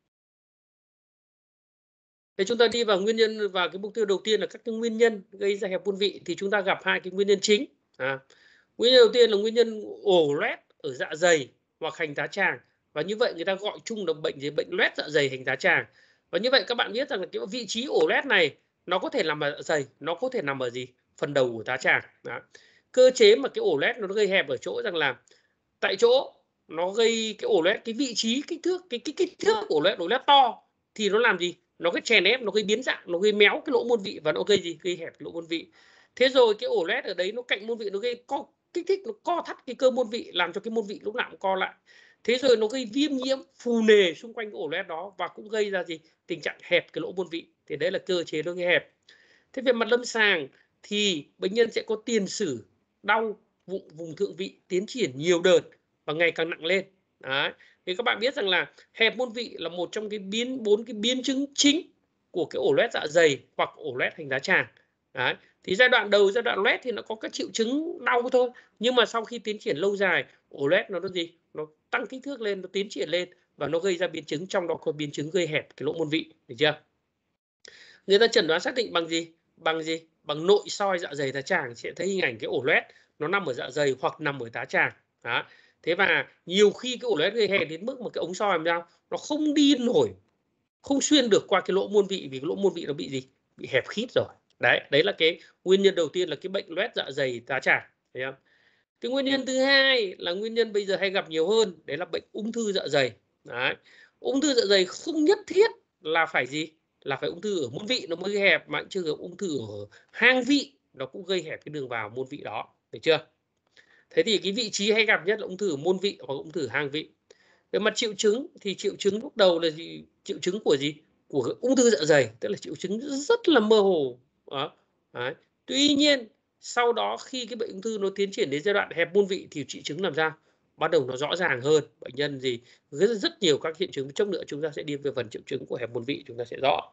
Thế chúng ta đi vào nguyên nhân, và cái mục tiêu đầu tiên là các cái nguyên nhân gây ra hẹp môn vị thì chúng ta gặp hai cái nguyên nhân chính. Nguyên nhân đầu tiên là nguyên nhân ổ loét ở dạ dày hoặc hành tá tràng, và như vậy người ta gọi chung là bệnh gì? Bệnh loét dạ dày hành tá tràng. Và như vậy các bạn biết rằng là cái vị trí ổ loét này nó có thể nằm ở dạ dày, nó có thể nằm ở gì? Phần đầu của tá tràng. Đó. Cơ chế mà cái ổ loét nó gây hẹp ở chỗ rằng là tại chỗ nó gây cái ổ loét, cái vị trí kích thước, cái kích thước ổ loét to thì nó làm gì? Nó gây chèn ép, nó gây biến dạng, nó gây méo cái lỗ môn vị và nó gây gì? Gây hẹp cái lỗ môn vị. Thế rồi cái ổ loét ở đấy nó cạnh môn vị, nó gây kích thích, nó co thắt cái cơ môn vị, làm cho cái môn vị lúc nào cũng co lại. Thế rồi nó gây viêm nhiễm phù nề xung quanh cái ổ loét đó và cũng gây ra gì? Tình trạng hẹp cái lỗ môn vị. Thì đấy là cơ chế nó gây hẹp. Thế về mặt lâm sàng thì bệnh nhân sẽ có tiền sử đau vùng thượng vị tiến triển nhiều đợt và ngày càng nặng lên. Đấy. Thì các bạn biết rằng là hẹp môn vị là một trong cái 4 cái biến chứng chính của cái ổ loét dạ dày hoặc ổ loét hành tá tràng. Đấy. Thì giai đoạn đầu, giai đoạn loét thì nó có các triệu chứng đau thôi, nhưng mà sau khi tiến triển lâu dài, ổ loét nó gì? Nó tăng kích thước lên, nó tiến triển lên và nó gây ra biến chứng, trong đó có biến chứng gây hẹp cái lỗ môn vị, được chưa? Người ta chẩn đoán xác định bằng gì? Bằng nội soi dạ dày tá tràng sẽ thấy hình ảnh cái ổ loét nó nằm ở dạ dày hoặc nằm ở tá tràng. Đó. Thế và nhiều khi cái ổ loét gây hẹp đến mức mà cái ống soi làm sao nó không đi nổi không xuyên được qua cái lỗ môn vị, vì cái lỗ môn vị nó bị gì? Bị hẹp khít rồi. Đấy là cái nguyên nhân đầu tiên là cái bệnh loét dạ dày tá tràng, thấy không? Cái nguyên nhân thứ hai là nguyên nhân bây giờ hay gặp nhiều hơn, đấy là bệnh ung thư dạ dày. Đấy. Ung thư dạ dày không nhất thiết là phải gì? Là phải ung thư ở môn vị nó mới gây hẹp, mà trường hợp ung thư ở hang vị nó cũng gây hẹp cái đường vào môn vị đó, được chưa? Thế thì cái vị trí hay gặp nhất là ung thư ở môn vị hoặc ung thư hang vị. Về mặt triệu chứng thì triệu chứng lúc đầu là gì? Triệu chứng của gì? Của ung thư dạ dày, tức là triệu chứng rất là mơ hồ. Đấy. Tuy nhiên sau đó khi cái bệnh ung thư nó tiến triển đến giai đoạn hẹp môn vị thì triệu chứng làm sao? Bắt đầu nó rõ ràng hơn. Bệnh nhân gì? Rất nhiều các hiện chứng. Chốc nữa chúng ta sẽ đi về phần triệu chứng của hẹp môn vị, chúng ta sẽ rõ.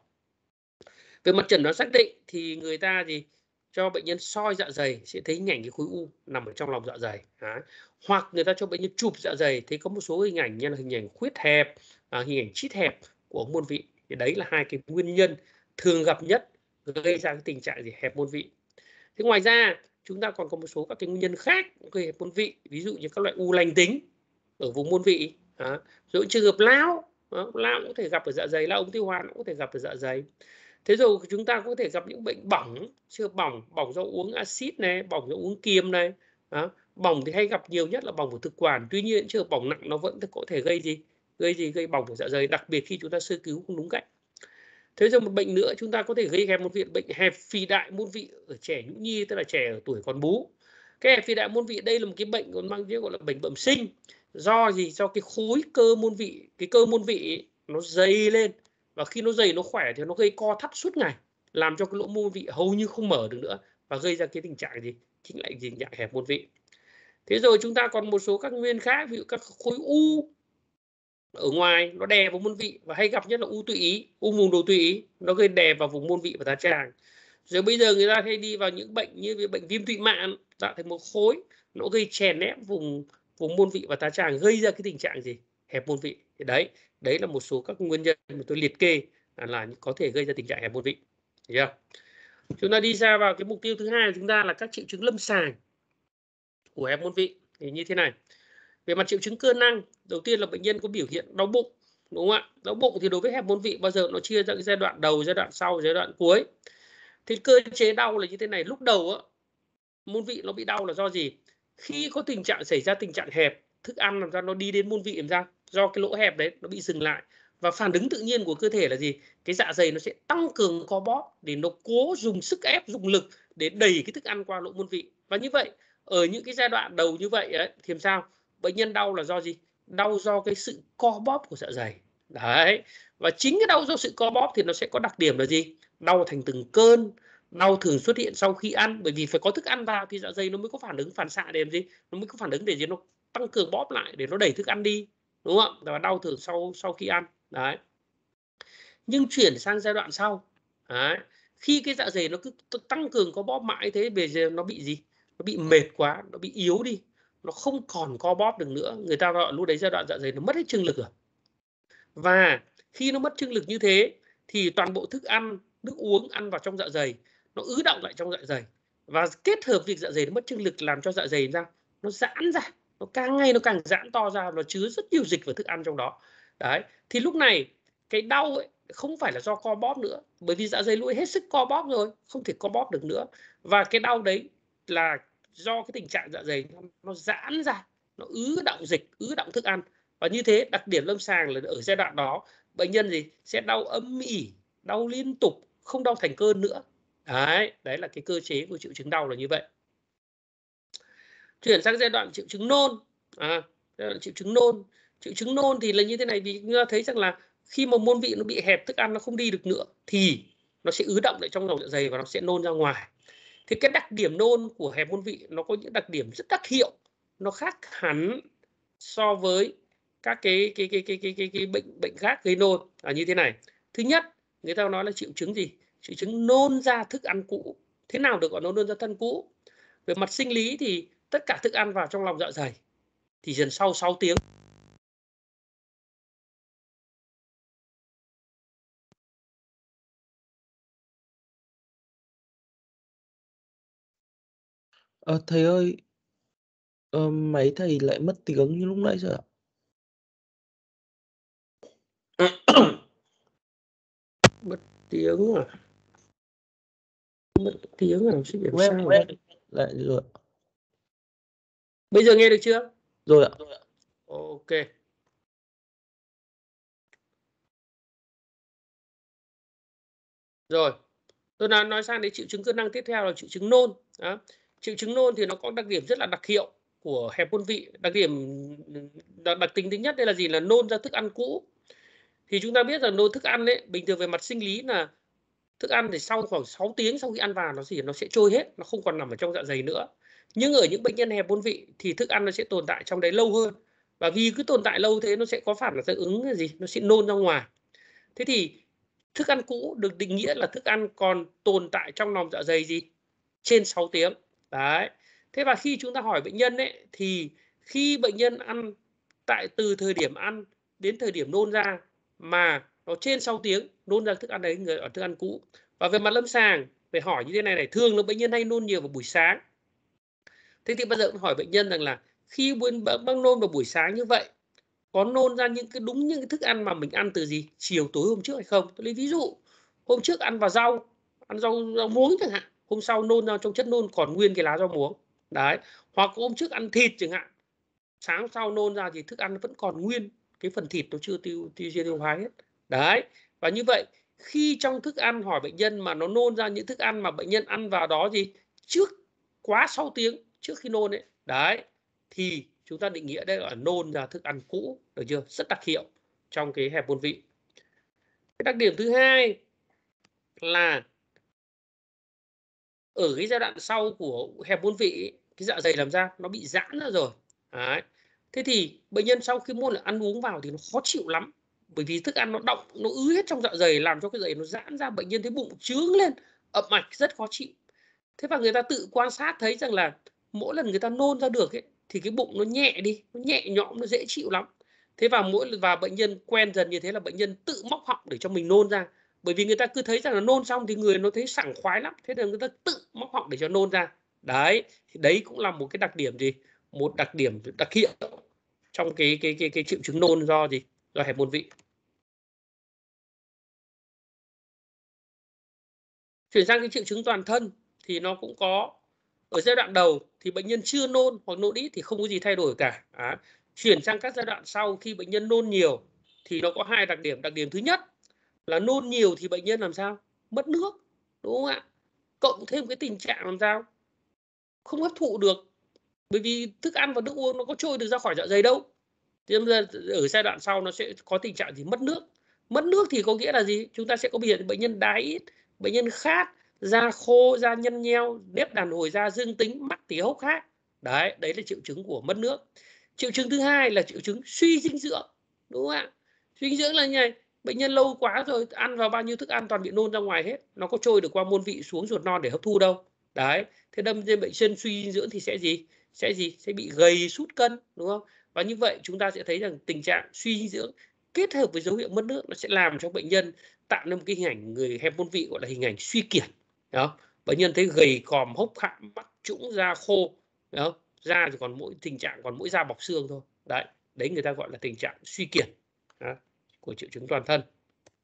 Về mặt chẩn đoán xác định thì người ta gì? Cho bệnh nhân soi dạ dày sẽ thấy hình ảnh cái khối u nằm ở trong lòng dạ dày. Đấy. Hoặc người ta cho bệnh nhân chụp dạ dày thấy có một số hình ảnh như là hình ảnh khuyết hẹp, hình ảnh chít hẹp của môn vị. Thì đấy là hai cái nguyên nhân thường gặp nhất gây ra cái tình trạng gì? Hẹp môn vị. Thế ngoài ra chúng ta còn có một số các cái nguyên nhân khác gây hẹp môn vị, ví dụ như các loại u lành tính ở vùng môn vị. Rồi trường hợp lao cũng có thể gặp ở dạ dày, lao ống tiêu hóa cũng có thể gặp ở dạ dày. Thế rồi chúng ta có thể gặp những bệnh bỏng, chưa bỏng do uống axit này, bỏng do uống kiềm này. Bỏng thì hay gặp nhiều nhất là bỏng của thực quản, tuy nhiên chưa bỏng nặng nó vẫn có thể gây bỏng của dạ dày, đặc biệt khi chúng ta sơ cứu không đúng cách. Thế rồi một bệnh nữa chúng ta có thể gây hẹp môn vị, bệnh hẹp phì đại môn vị ở trẻ nhũ nhi, tức là trẻ ở tuổi còn bú. Cái hẹp phì đại môn vị đây là một cái bệnh còn mang tiếng gọi là bệnh bẩm sinh. Do gì? Do cái khối cơ môn vị, cái cơ môn vị nó dày lên, và khi nó dày nó khỏe thì nó gây co thắt suốt ngày, làm cho cái lỗ môn vị hầu như không mở được nữa và gây ra cái tình trạng gì? Chính là tình trạng hẹp môn vị. Thế rồi chúng ta còn một số các nguyên khác, ví dụ các khối u ở ngoài nó đè vào môn vị, và hay gặp nhất là u tụy ý, u vùng đầu tụy ý, nó gây đè vào vùng môn vị và tá tràng. Rồi bây giờ người ta hay đi vào những bệnh như bệnh viêm tụy mạn tạo thành một khối, nó gây chèn ép vùng môn vị và tá tràng, gây ra cái tình trạng gì? Hẹp môn vị. Thì đấy là một số các nguyên nhân mà tôi liệt kê là có thể gây ra tình trạng hẹp môn vị. Thấy chưa? Chúng ta đi ra vào cái mục tiêu thứ hai của chúng ta là các triệu chứng lâm sàng của hẹp môn vị thì như thế này. Về mặt triệu chứng cơ năng, đầu tiên là bệnh nhân có biểu hiện đau bụng, đúng không ạ? Đau bụng thì đối với hẹp môn vị bao giờ nó chia ra cái giai đoạn đầu, giai đoạn sau, giai đoạn cuối. Thì cơ chế đau là như thế này, lúc đầu môn vị nó bị đau là do gì? Khi có xảy ra tình trạng hẹp, thức ăn làm sao nó đi đến môn vị làm sao? Do cái lỗ hẹp đấy nó bị dừng lại, và phản ứng tự nhiên của cơ thể là gì? Cái dạ dày nó sẽ tăng cường co bóp để nó cố dùng sức ép, dùng lực để đẩy cái thức ăn qua lỗ môn vị. Và như vậy ở những cái giai đoạn đầu như vậy thì làm sao? Bệnh nhân đau là do gì? Đau do cái sự co bóp của dạ dày. Đấy. Và chính cái đau do sự co bóp thì nó sẽ có đặc điểm là gì? Đau thành từng cơn. Đau thường xuất hiện sau khi ăn, bởi vì phải có thức ăn vào thì dạ dày nó mới có phản ứng phản xạ để làm gì? Nó mới có phản ứng để gì? Nó tăng cường bóp lại để nó đẩy thức ăn đi, đúng không? Và đau thường sau khi ăn. Đấy. Nhưng chuyển sang giai đoạn sau, đấy, khi cái dạ dày nó cứ tăng cường co bóp mãi thế, về giờ nó bị gì? Nó bị mệt quá, nó bị yếu đi, nó không còn co bóp được nữa. Người ta gọi lúc đấy giai đoạn dạ dày nó mất hết trương lực rồi. Và khi nó mất trương lực như thế thì toàn bộ thức ăn, nước uống ăn vào trong dạ dày nó ứ đọng lại trong dạ dày, và kết hợp việc dạ dày nó mất trương lực làm cho dạ dày ra nó giãn ra, nó càng ngày nó càng giãn to ra, nó chứa rất nhiều dịch và thức ăn trong đó. Đấy, thì lúc này cái đau không phải là do co bóp nữa, bởi vì dạ dày lúc ấy hết sức co bóp rồi, không thể co bóp được nữa, và cái đau đấy là do cái tình trạng dạ dày nó giãn ra, nó ứ đọng dịch, ứ đọng thức ăn. Và như thế đặc điểm lâm sàng là ở giai đoạn đó bệnh nhân gì sẽ đau âm ỉ, đau liên tục, không đau thành cơn nữa. Đấy là cái cơ chế của triệu chứng đau là như vậy. Chuyển sang giai đoạn triệu chứng nôn. Triệu chứng nôn thì là như thế này, vì chúng ta thấy rằng là khi mà môn vị nó bị hẹp, thức ăn nó không đi được nữa thì nó sẽ ứ đọng lại trong lòng dạ dày và nó sẽ nôn ra ngoài. Thì cái đặc điểm nôn của hẹp môn vị nó có những đặc điểm rất đặc hiệu, nó khác hẳn so với các cái bệnh khác gây nôn như thế này. Thứ nhất, người ta nói là triệu chứng gì? Triệu chứng nôn ra thức ăn cũ. Thế nào được gọi nôn ra thức ăn cũ? Về mặt sinh lý thì tất cả thức ăn vào trong lòng dạ dày thì dần sau 6 tiếng
Thầy ơi, máy thầy lại mất tiếng như lúc nãy giờ ạ.
Mất tiếng à? Mất tiếng à? Sẽ điểm
Web
sao?
lại rồi.
Bây giờ nghe được chưa?
Rồi ạ.
Ok. Rồi. Tôi nói sang đến triệu chứng cơn năng tiếp theo là triệu chứng nôn. Đó. Triệu chứng nôn thì nó có đặc điểm rất là đặc hiệu của hẹp môn vị. Đặc tính thứ nhất đây là gì? Là nôn ra thức ăn cũ. Thì chúng ta biết rằng nôn thức ăn ấy, bình thường về mặt sinh lý là thức ăn thì sau khoảng 6 tiếng sau khi ăn vào nó sẽ trôi hết, nó không còn nằm ở trong dạ dày nữa. Nhưng ở những bệnh nhân hẹp môn vị thì thức ăn nó sẽ tồn tại trong đấy lâu hơn. Và vì cứ tồn tại lâu thế nó sẽ có phản ứng là gì? Nó sẽ nôn ra ngoài. Thế thì thức ăn cũ được định nghĩa là thức ăn còn tồn tại trong lòng dạ dày gì? Trên 6 tiếng. Đấy. Thế và khi chúng ta hỏi bệnh nhân ấy, thì khi bệnh nhân ăn từ thời điểm ăn đến thời điểm nôn ra mà nó trên 6 tiếng, nôn ra thức ăn đấy người ở thức ăn cũ. Và về mặt lâm sàng phải hỏi như thế này thường là bệnh nhân hay nôn nhiều vào buổi sáng. Thế thì bây giờ hỏi bệnh nhân rằng là khi bác nôn vào buổi sáng như vậy có nôn ra những cái thức ăn mà mình ăn từ gì chiều tối hôm trước hay không? Tôi lấy ví dụ hôm trước ăn rau muống chẳng hạn, hôm sau nôn ra trong chất nôn còn nguyên cái lá rau muống đấy, hoặc hôm trước ăn thịt chẳng hạn, sáng sau nôn ra thì thức ăn vẫn còn nguyên cái phần thịt nó chưa tiêu hóa hết đấy. Và như vậy khi trong thức ăn hỏi bệnh nhân mà nó nôn ra những thức ăn mà bệnh nhân ăn vào đó gì trước quá 6 tiếng trước khi nôn ấy đấy, thì chúng ta định nghĩa đây là nôn ra thức ăn cũ, được chưa? Rất đặc hiệu trong cái hẹp môn vị. Cái đặc điểm thứ hai là ở cái giai đoạn sau của hẹp môn vị cái dạ dày làm sao nó bị giãn ra rồi đấy. Thế thì bệnh nhân sau khi muốn ăn uống vào thì nó khó chịu lắm, bởi vì thức ăn nó đọng, nó ứ hết trong dạ dày làm cho cái dạ dày nó giãn ra, bệnh nhân thấy bụng trướng lên ậm ạch rất khó chịu. Thế và người ta tự quan sát thấy rằng là mỗi lần người ta nôn ra được ấy, thì cái bụng nó nhẹ đi, nó nhẹ nhõm, nó dễ chịu lắm. Thế và bệnh nhân quen dần như thế là bệnh nhân tự móc họng để cho mình nôn ra, bởi vì người ta cứ thấy rằng là nôn xong thì người nó thấy sảng khoái lắm, thế nên người ta tự móc họng để cho nôn ra đấy. Thì đấy cũng là một cái đặc điểm gì, một đặc điểm đặc hiệu trong cái triệu chứng nôn do gì, do hẹp môn vị. Chuyển sang cái triệu chứng toàn thân thì nó cũng có. Ở giai đoạn đầu thì bệnh nhân chưa nôn hoặc nôn ít thì không có gì thay đổi cả. Chuyển sang các giai đoạn sau khi bệnh nhân nôn nhiều thì nó có hai đặc điểm. Đặc điểm thứ nhất là nôn nhiều thì bệnh nhân làm sao? Mất nước, đúng không ạ? Cộng thêm cái tình trạng làm sao? Không hấp thụ được, bởi vì thức ăn và nước uống nó có trôi được ra khỏi dạ dày đâu. Thì ở giai đoạn sau nó sẽ có tình trạng gì? Mất nước. Mất nước thì có nghĩa là gì? Chúng ta sẽ có biểu hiện bệnh nhân đái ít, bệnh nhân khát, da khô, da nhăn nheo, nếp đàn hồi da dương tính, mắt thì hốc hác. Đấy là triệu chứng của mất nước. Triệu chứng thứ hai là triệu chứng suy dinh dưỡng, đúng không ạ? Suy dinh dưỡng là như này, bệnh nhân lâu quá rồi ăn vào bao nhiêu thức ăn toàn bị nôn ra ngoài hết, nó có trôi được qua môn vị xuống ruột non để hấp thu đâu. Đấy, thế đâm trên bệnh nhân suy dinh dưỡng thì sẽ bị gầy, sút cân, đúng không? Và như vậy chúng ta sẽ thấy rằng tình trạng suy dinh dưỡng kết hợp với dấu hiệu mất nước nó sẽ làm cho bệnh nhân tạo nên một cái hình ảnh người hẹp môn vị gọi là hình ảnh suy kiệt. Đó, bệnh nhân thấy gầy còm, hốc hạm, mắt trũng, da khô, đó, da thì còn tình trạng còn mỗi da bọc xương thôi. Đấy người ta gọi là tình trạng suy kiệt của triệu chứng toàn thân.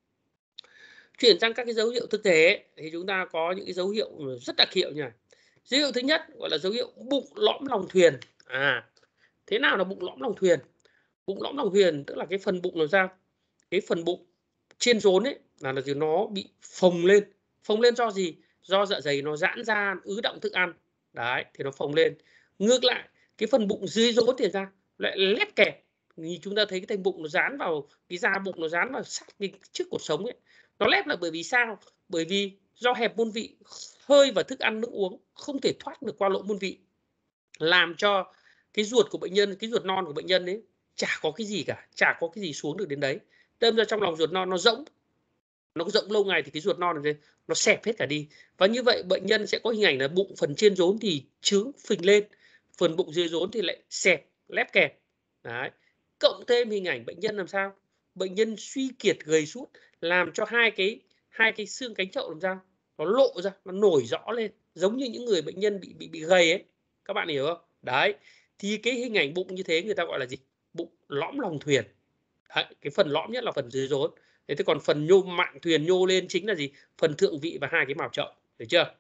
Chuyển sang các cái dấu hiệu thực thể thì chúng ta có những cái dấu hiệu rất đặc hiệu nhỉ. Dấu hiệu thứ nhất gọi là dấu hiệu bụng lõm lòng thuyền. Thế nào là bụng lõm lòng thuyền? Bụng lõm lòng thuyền tức là cái phần bụng làm sao? Cái phần bụng trên rốn ấy là nó bị phồng lên do gì? Do dạ dày nó giãn ra, ứ đọng thức ăn. Đấy, thì nó phồng lên. Ngược lại, cái phần bụng dưới rốn thì ra lại lép kẹp. Như chúng ta thấy cái thành bụng nó dán vào, cái da bụng nó dán vào sát cái trước cột sống ấy. Nó lép là bởi vì sao? Bởi vì do hẹp môn vị, hơi và thức ăn nước uống không thể thoát được qua lỗ môn vị, làm cho cái ruột của bệnh nhân, cái ruột non của bệnh nhân ấy chả có cái gì cả, chả có cái gì xuống được đến đấy. Đâm ra trong lòng ruột non nó rỗng lâu ngày thì cái ruột non này nó xẹp hết cả đi. Và như vậy bệnh nhân sẽ có hình ảnh là bụng phần trên rốn thì trướng phình lên, phần bụng dưới rốn thì lại xẹp, lép kẹp. Đấy. Cộng thêm hình ảnh bệnh nhân làm sao? Bệnh nhân suy kiệt gầy sút, làm cho hai cái xương cánh chậu làm sao? Nó lộ ra, nó nổi rõ lên, giống như những người bệnh nhân bị gầy ấy. Các bạn hiểu không? Đấy. Thì cái hình ảnh bụng như thế người ta gọi là gì? Bụng lõm lòng thuyền. Đấy, cái phần lõm nhất là phần dưới rốn. Thế còn phần nhô mạn thuyền nhô lên chính là gì? Phần thượng vị và hai cái mào chậu, được chưa?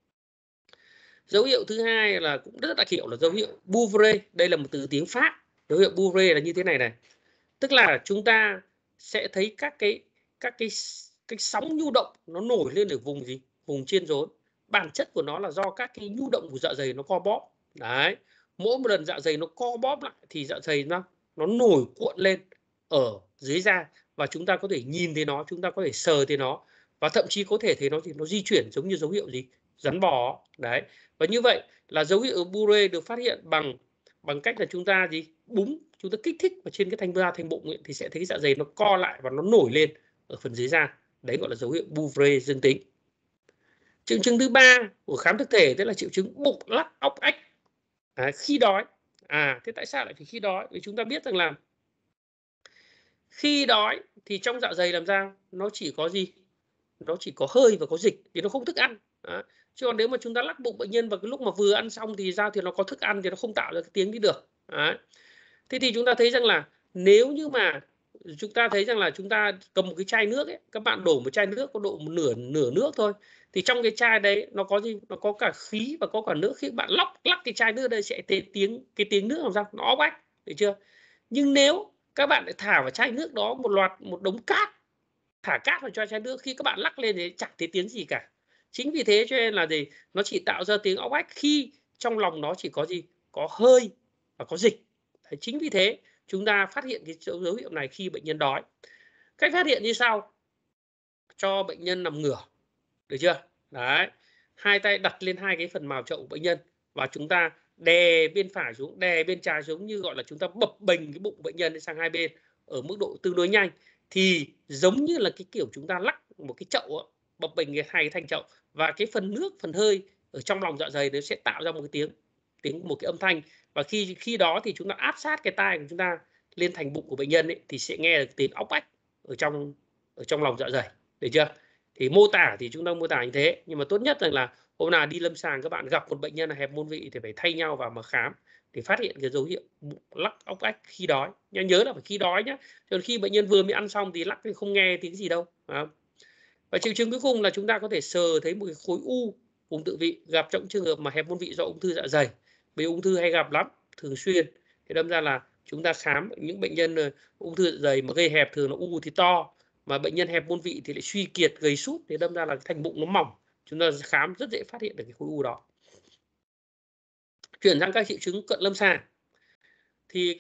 Dấu hiệu thứ hai là cũng rất đặc hiệu là dấu hiệu Bouvre. Đây là một từ tiếng Pháp. Dấu hiệu Bouvre là như thế này này. Tức là chúng ta sẽ thấy các cái sóng nhu động nó nổi lên ở vùng gì? Vùng chiên rốn. Bản chất của nó là do các cái nhu động của dạ dày nó co bóp. Đấy. Mỗi một lần dạ dày nó co bóp lại thì dạ dày nó nổi cuộn lên ở dưới da, và chúng ta có thể nhìn thấy nó, chúng ta có thể sờ thấy nó, và thậm chí có thể thấy nó thì nó di chuyển giống như dấu hiệu gì? Rắn bò. Đấy. Và như vậy là dấu hiệu Bouvre được phát hiện bằng cách là chúng ta gì? Búng, chúng ta kích thích vào trên cái thành da thành bụng ấy, thì sẽ thấy dạ dày nó co lại và nó nổi lên ở phần dưới da. Đấy gọi là dấu hiệu Bouvre dương tính. Triệu chứng thứ ba của khám thực thể tức là triệu chứng bụng lắc óc ách khi đói. Thế tại sao lại phải khi đói? Vì chúng ta biết rằng là khi đói thì trong dạ dày làm sao? Nó chỉ có gì? Nó chỉ có hơi và có dịch thì nó không thức ăn. Chứ còn nếu mà chúng ta lắc bụng bệnh nhân vào cái lúc mà vừa ăn xong thì ra thì nó có thức ăn thì nó không tạo ra cái tiếng đi được. Thế thì chúng ta thấy rằng là nếu như mà chúng ta thấy rằng là chúng ta cầm một cái chai nước ấy, các bạn đổ một chai nước có độ một nửa nước thôi, thì trong cái chai đấy nó có gì? Nó có cả khí và có cả nước. Khi bạn lắc cái chai nước đây sẽ cái tiếng nước làm sao? Nó óc ách, được chưa? Nhưng nếu các bạn lại thả vào chai nước đó một đống cát, thả cát vào cho chai nước, khi các bạn lắc lên thì chẳng thấy tiếng gì cả. Chính vì thế cho nên là gì? Nó chỉ tạo ra tiếng óc ách khi trong lòng nó chỉ có gì? Có hơi và có dịch. Đấy, chính vì thế chúng ta phát hiện cái dấu hiệu này khi bệnh nhân đói. Cách phát hiện như sau: cho bệnh nhân nằm ngửa, được chưa? Đấy, hai tay đặt lên hai cái phần mào chậu của bệnh nhân và chúng ta đè bên phải xuống, đè bên trái xuống, như gọi là chúng ta bập bềnh cái bụng bệnh nhân sang hai bên ở mức độ tương đối nhanh, thì giống như là cái kiểu chúng ta lắc một cái chậu, bập bềnh hai cái thành chậu, và cái phần nước, phần hơi ở trong lòng dạ dày nó sẽ tạo ra một cái tiếng, một cái âm thanh, và khi đó thì chúng ta áp sát cái tai của chúng ta lên thành bụng của bệnh nhân ấy, thì sẽ nghe được tiếng óc ách ở trong lòng dạ dày, được chưa? Thì mô tả thì chúng ta mô tả như thế, nhưng mà tốt nhất là hôm nào đi lâm sàng các bạn gặp một bệnh nhân là hẹp môn vị thì phải thay nhau vào mà khám để phát hiện cái dấu hiệu lắc óc ách khi đói. Nhớ là phải khi đói nhé, cho khi bệnh nhân vừa mới ăn xong thì lắc thì không nghe tiếng gì đâu. Và triệu chứng cuối cùng là chúng ta có thể sờ thấy một cái khối u vùng tự vị, gặp trong trường hợp mà hẹp môn vị do ung thư dạ dày. Vì ung thư hay gặp lắm, thường xuyên, thì đâm ra là chúng ta khám những bệnh nhân ung thư dạ dày mà gây hẹp thường là u thì to, mà bệnh nhân hẹp môn vị thì lại suy kiệt, gầy sút, thì đâm ra là thành bụng nó mỏng. Chúng ta khám rất dễ phát hiện được cái khối u đó. Chuyển sang các triệu chứng cận lâm sàng thì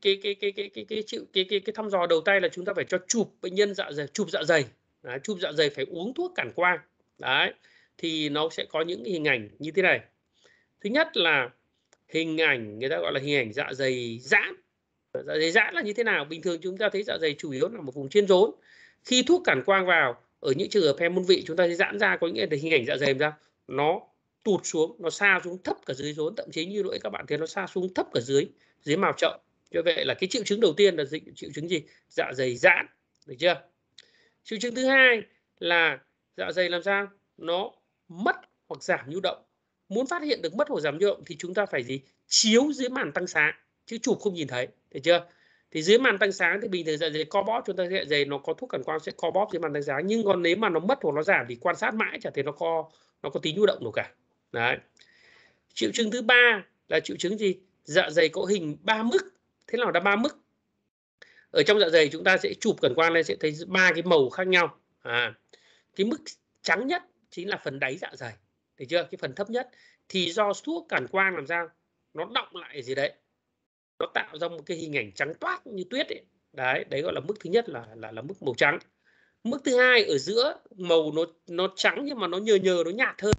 cái thăm dò đầu tay là chúng ta phải cho chụp bệnh nhân dạ dày, chụp dạ dày. Đấy, chụp dạ dày phải uống thuốc cản quang. Đấy, thì nó sẽ có những hình ảnh như thế này. Thứ nhất là hình ảnh người ta gọi là hình ảnh dạ dày giãn. Dạ dày giãn là như thế nào? Bình thường chúng ta thấy dạ dày chủ yếu là một vùng chiên rốn. Khi thuốc cản quang vào, ở những trường hợp hẹp môn vị chúng ta thấy giãn ra, có nghĩa là hình ảnh dạ dày ra nó tụt xuống, nó xa xuống thấp cả dưới rốn, thậm chí như lúc các bạn thấy nó xa xuống thấp cả dưới mào chậu. Như vậy là cái triệu chứng đầu tiên là triệu chứng gì? Dạ dày giãn, được chưa? Triệu chứng thứ hai là dạ dày làm sao? Nó mất hoặc giảm nhu động. Muốn phát hiện được mất hoặc giảm nhu động thì chúng ta phải gì? Chiếu dưới màn tăng sáng, chứ chụp không nhìn thấy, được chưa? Thì dưới màn tăng sáng thì bình thường dạ dày co bóp, chúng ta dạ dày nó có thuốc cản quang sẽ co bóp dưới màn tăng sáng, nhưng còn nếu mà nó mất hoặc nó giảm thì quan sát mãi chả thấy nó có tí nhu động nào cả. Đấy. Triệu chứng thứ ba là triệu chứng gì? Dạ dày có hình 3 mức. Thế nào là 3 mức? Ở trong dạ dày chúng ta sẽ chụp cản quang lên sẽ thấy 3 cái màu khác nhau. Cái mức trắng nhất chính là phần đáy dạ dày, được chưa? Cái phần thấp nhất thì do thuốc cản quang làm sao? Nó đọng lại gì đấy, nó tạo ra một cái hình ảnh trắng toát như tuyết ấy. Đấy gọi là mức thứ nhất là mức màu trắng. Mức thứ hai ở giữa màu nó trắng nhưng mà nó nhờ nó nhạt hơn,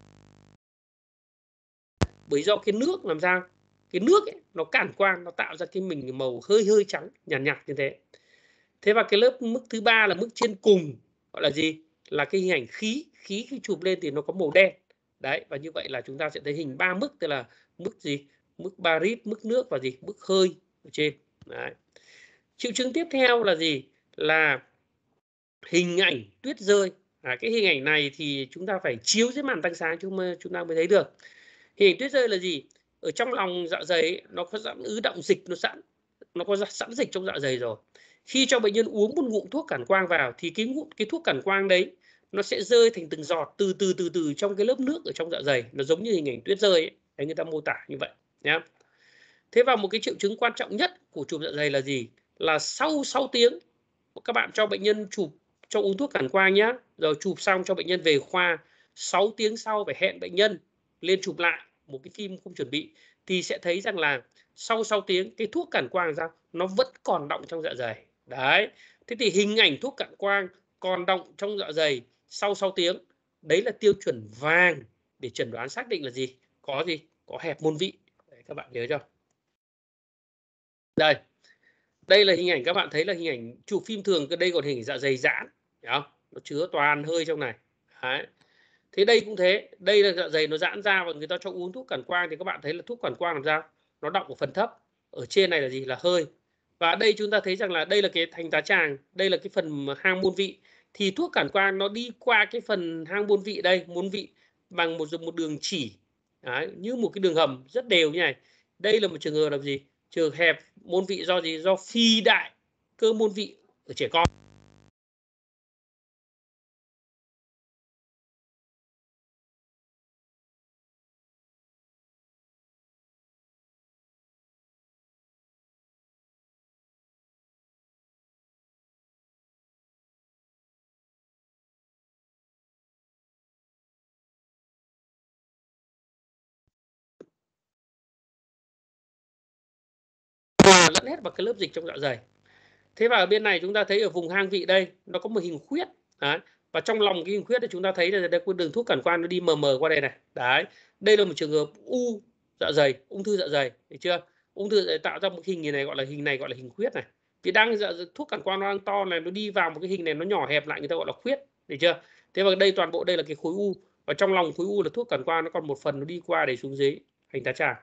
bởi do cái nước làm sao? Cái nước ấy, nó cản quang, nó tạo ra cái mình màu hơi trắng nhạt như thế. Thế và cái lớp mức thứ ba là mức trên cùng, gọi là gì? Là cái hình ảnh khí khi chụp lên thì nó có màu đen. Đấy, và như vậy là chúng ta sẽ thấy hình 3 mức, tức là mức gì? Mức barit, mức nước và gì? Mức hơi ở trên. Đấy. Triệu chứng tiếp theo là gì? Là hình ảnh tuyết rơi. Cái hình ảnh này thì chúng ta phải chiếu dưới màn tăng sáng chúng ta mới thấy được. Hình ảnh tuyết rơi là gì? Ở trong lòng dạ dày nó có sẵn ứ động dịch, nó có sẵn dịch trong dạ dày rồi. Khi cho bệnh nhân uống một ngụm thuốc cản quang vào thì cái thuốc cản quang đấy nó sẽ rơi thành từng giọt từ từ trong cái lớp nước ở trong dạ dày, nó giống như hình ảnh tuyết rơi ấy. Đấy, người ta mô tả như vậy nhá. Thế và một cái triệu chứng quan trọng nhất của chụp dạ dày là gì? Là sau 6 tiếng các bạn cho bệnh nhân chụp cho uống thuốc cản quang nhá, rồi chụp xong cho bệnh nhân về khoa, 6 tiếng sau phải hẹn bệnh nhân lên chụp lại một cái phim không chuẩn bị thì sẽ thấy rằng là sau 6 tiếng cái thuốc cản quang ra nó vẫn còn đọng trong dạ dày. Đấy. Thế thì hình ảnh thuốc cản quang còn đọng trong dạ dày sau 6 tiếng, đấy là tiêu chuẩn vàng để chẩn đoán xác định là gì? Có gì? Có hẹp môn vị. Đấy, các bạn nhớ chưa? Đây. Đây là hình ảnh, các bạn thấy là hình ảnh chụp phim thường, đây còn hình dạ dày giãn, thấy không? Nó chứa toàn hơi trong này. Đấy. Thế đây cũng thế, đây là dạ dày nó giãn ra và người ta cho uống thuốc cản quang thì các bạn thấy là thuốc cản quang làm sao? Nó đọng ở phần thấp. Ở trên này là gì? Là hơi. Và đây chúng ta thấy rằng là đây là cái thành tá tràng, đây là cái phần hang môn vị. Thì thuốc cản quang nó đi qua cái phần hang môn vị đây, môn vị bằng một đường chỉ. Đấy, như một cái đường hầm rất đều như này. Đây là một trường hợp là gì? Trường hẹp môn vị do gì? Do phi đại cơ môn vị ở trẻ con. Lẫn hết vào cái lớp dịch trong dạ dày. Thế và ở bên này chúng ta thấy ở vùng hang vị đây nó có một hình khuyết. Đấy. Và trong lòng cái hình khuyết thì chúng ta thấy là đây có đường thuốc cản quang nó đi mờ mờ qua đây này. Đấy. Đây là một trường hợp u dạ dày, ung thư dạ dày, thấy chưa? Ung thư dạ dày tạo ra một hình này gọi là hình khuyết này. Vì đang thuốc cản quang nó đang to này, nó đi vào một cái hình này nó nhỏ hẹp lại, người ta gọi là khuyết, thấy chưa? Thế và đây toàn bộ đây là cái khối u, và trong lòng khối u là thuốc cản quang nó còn một phần nó đi qua để xuống dưới hành tá tràng.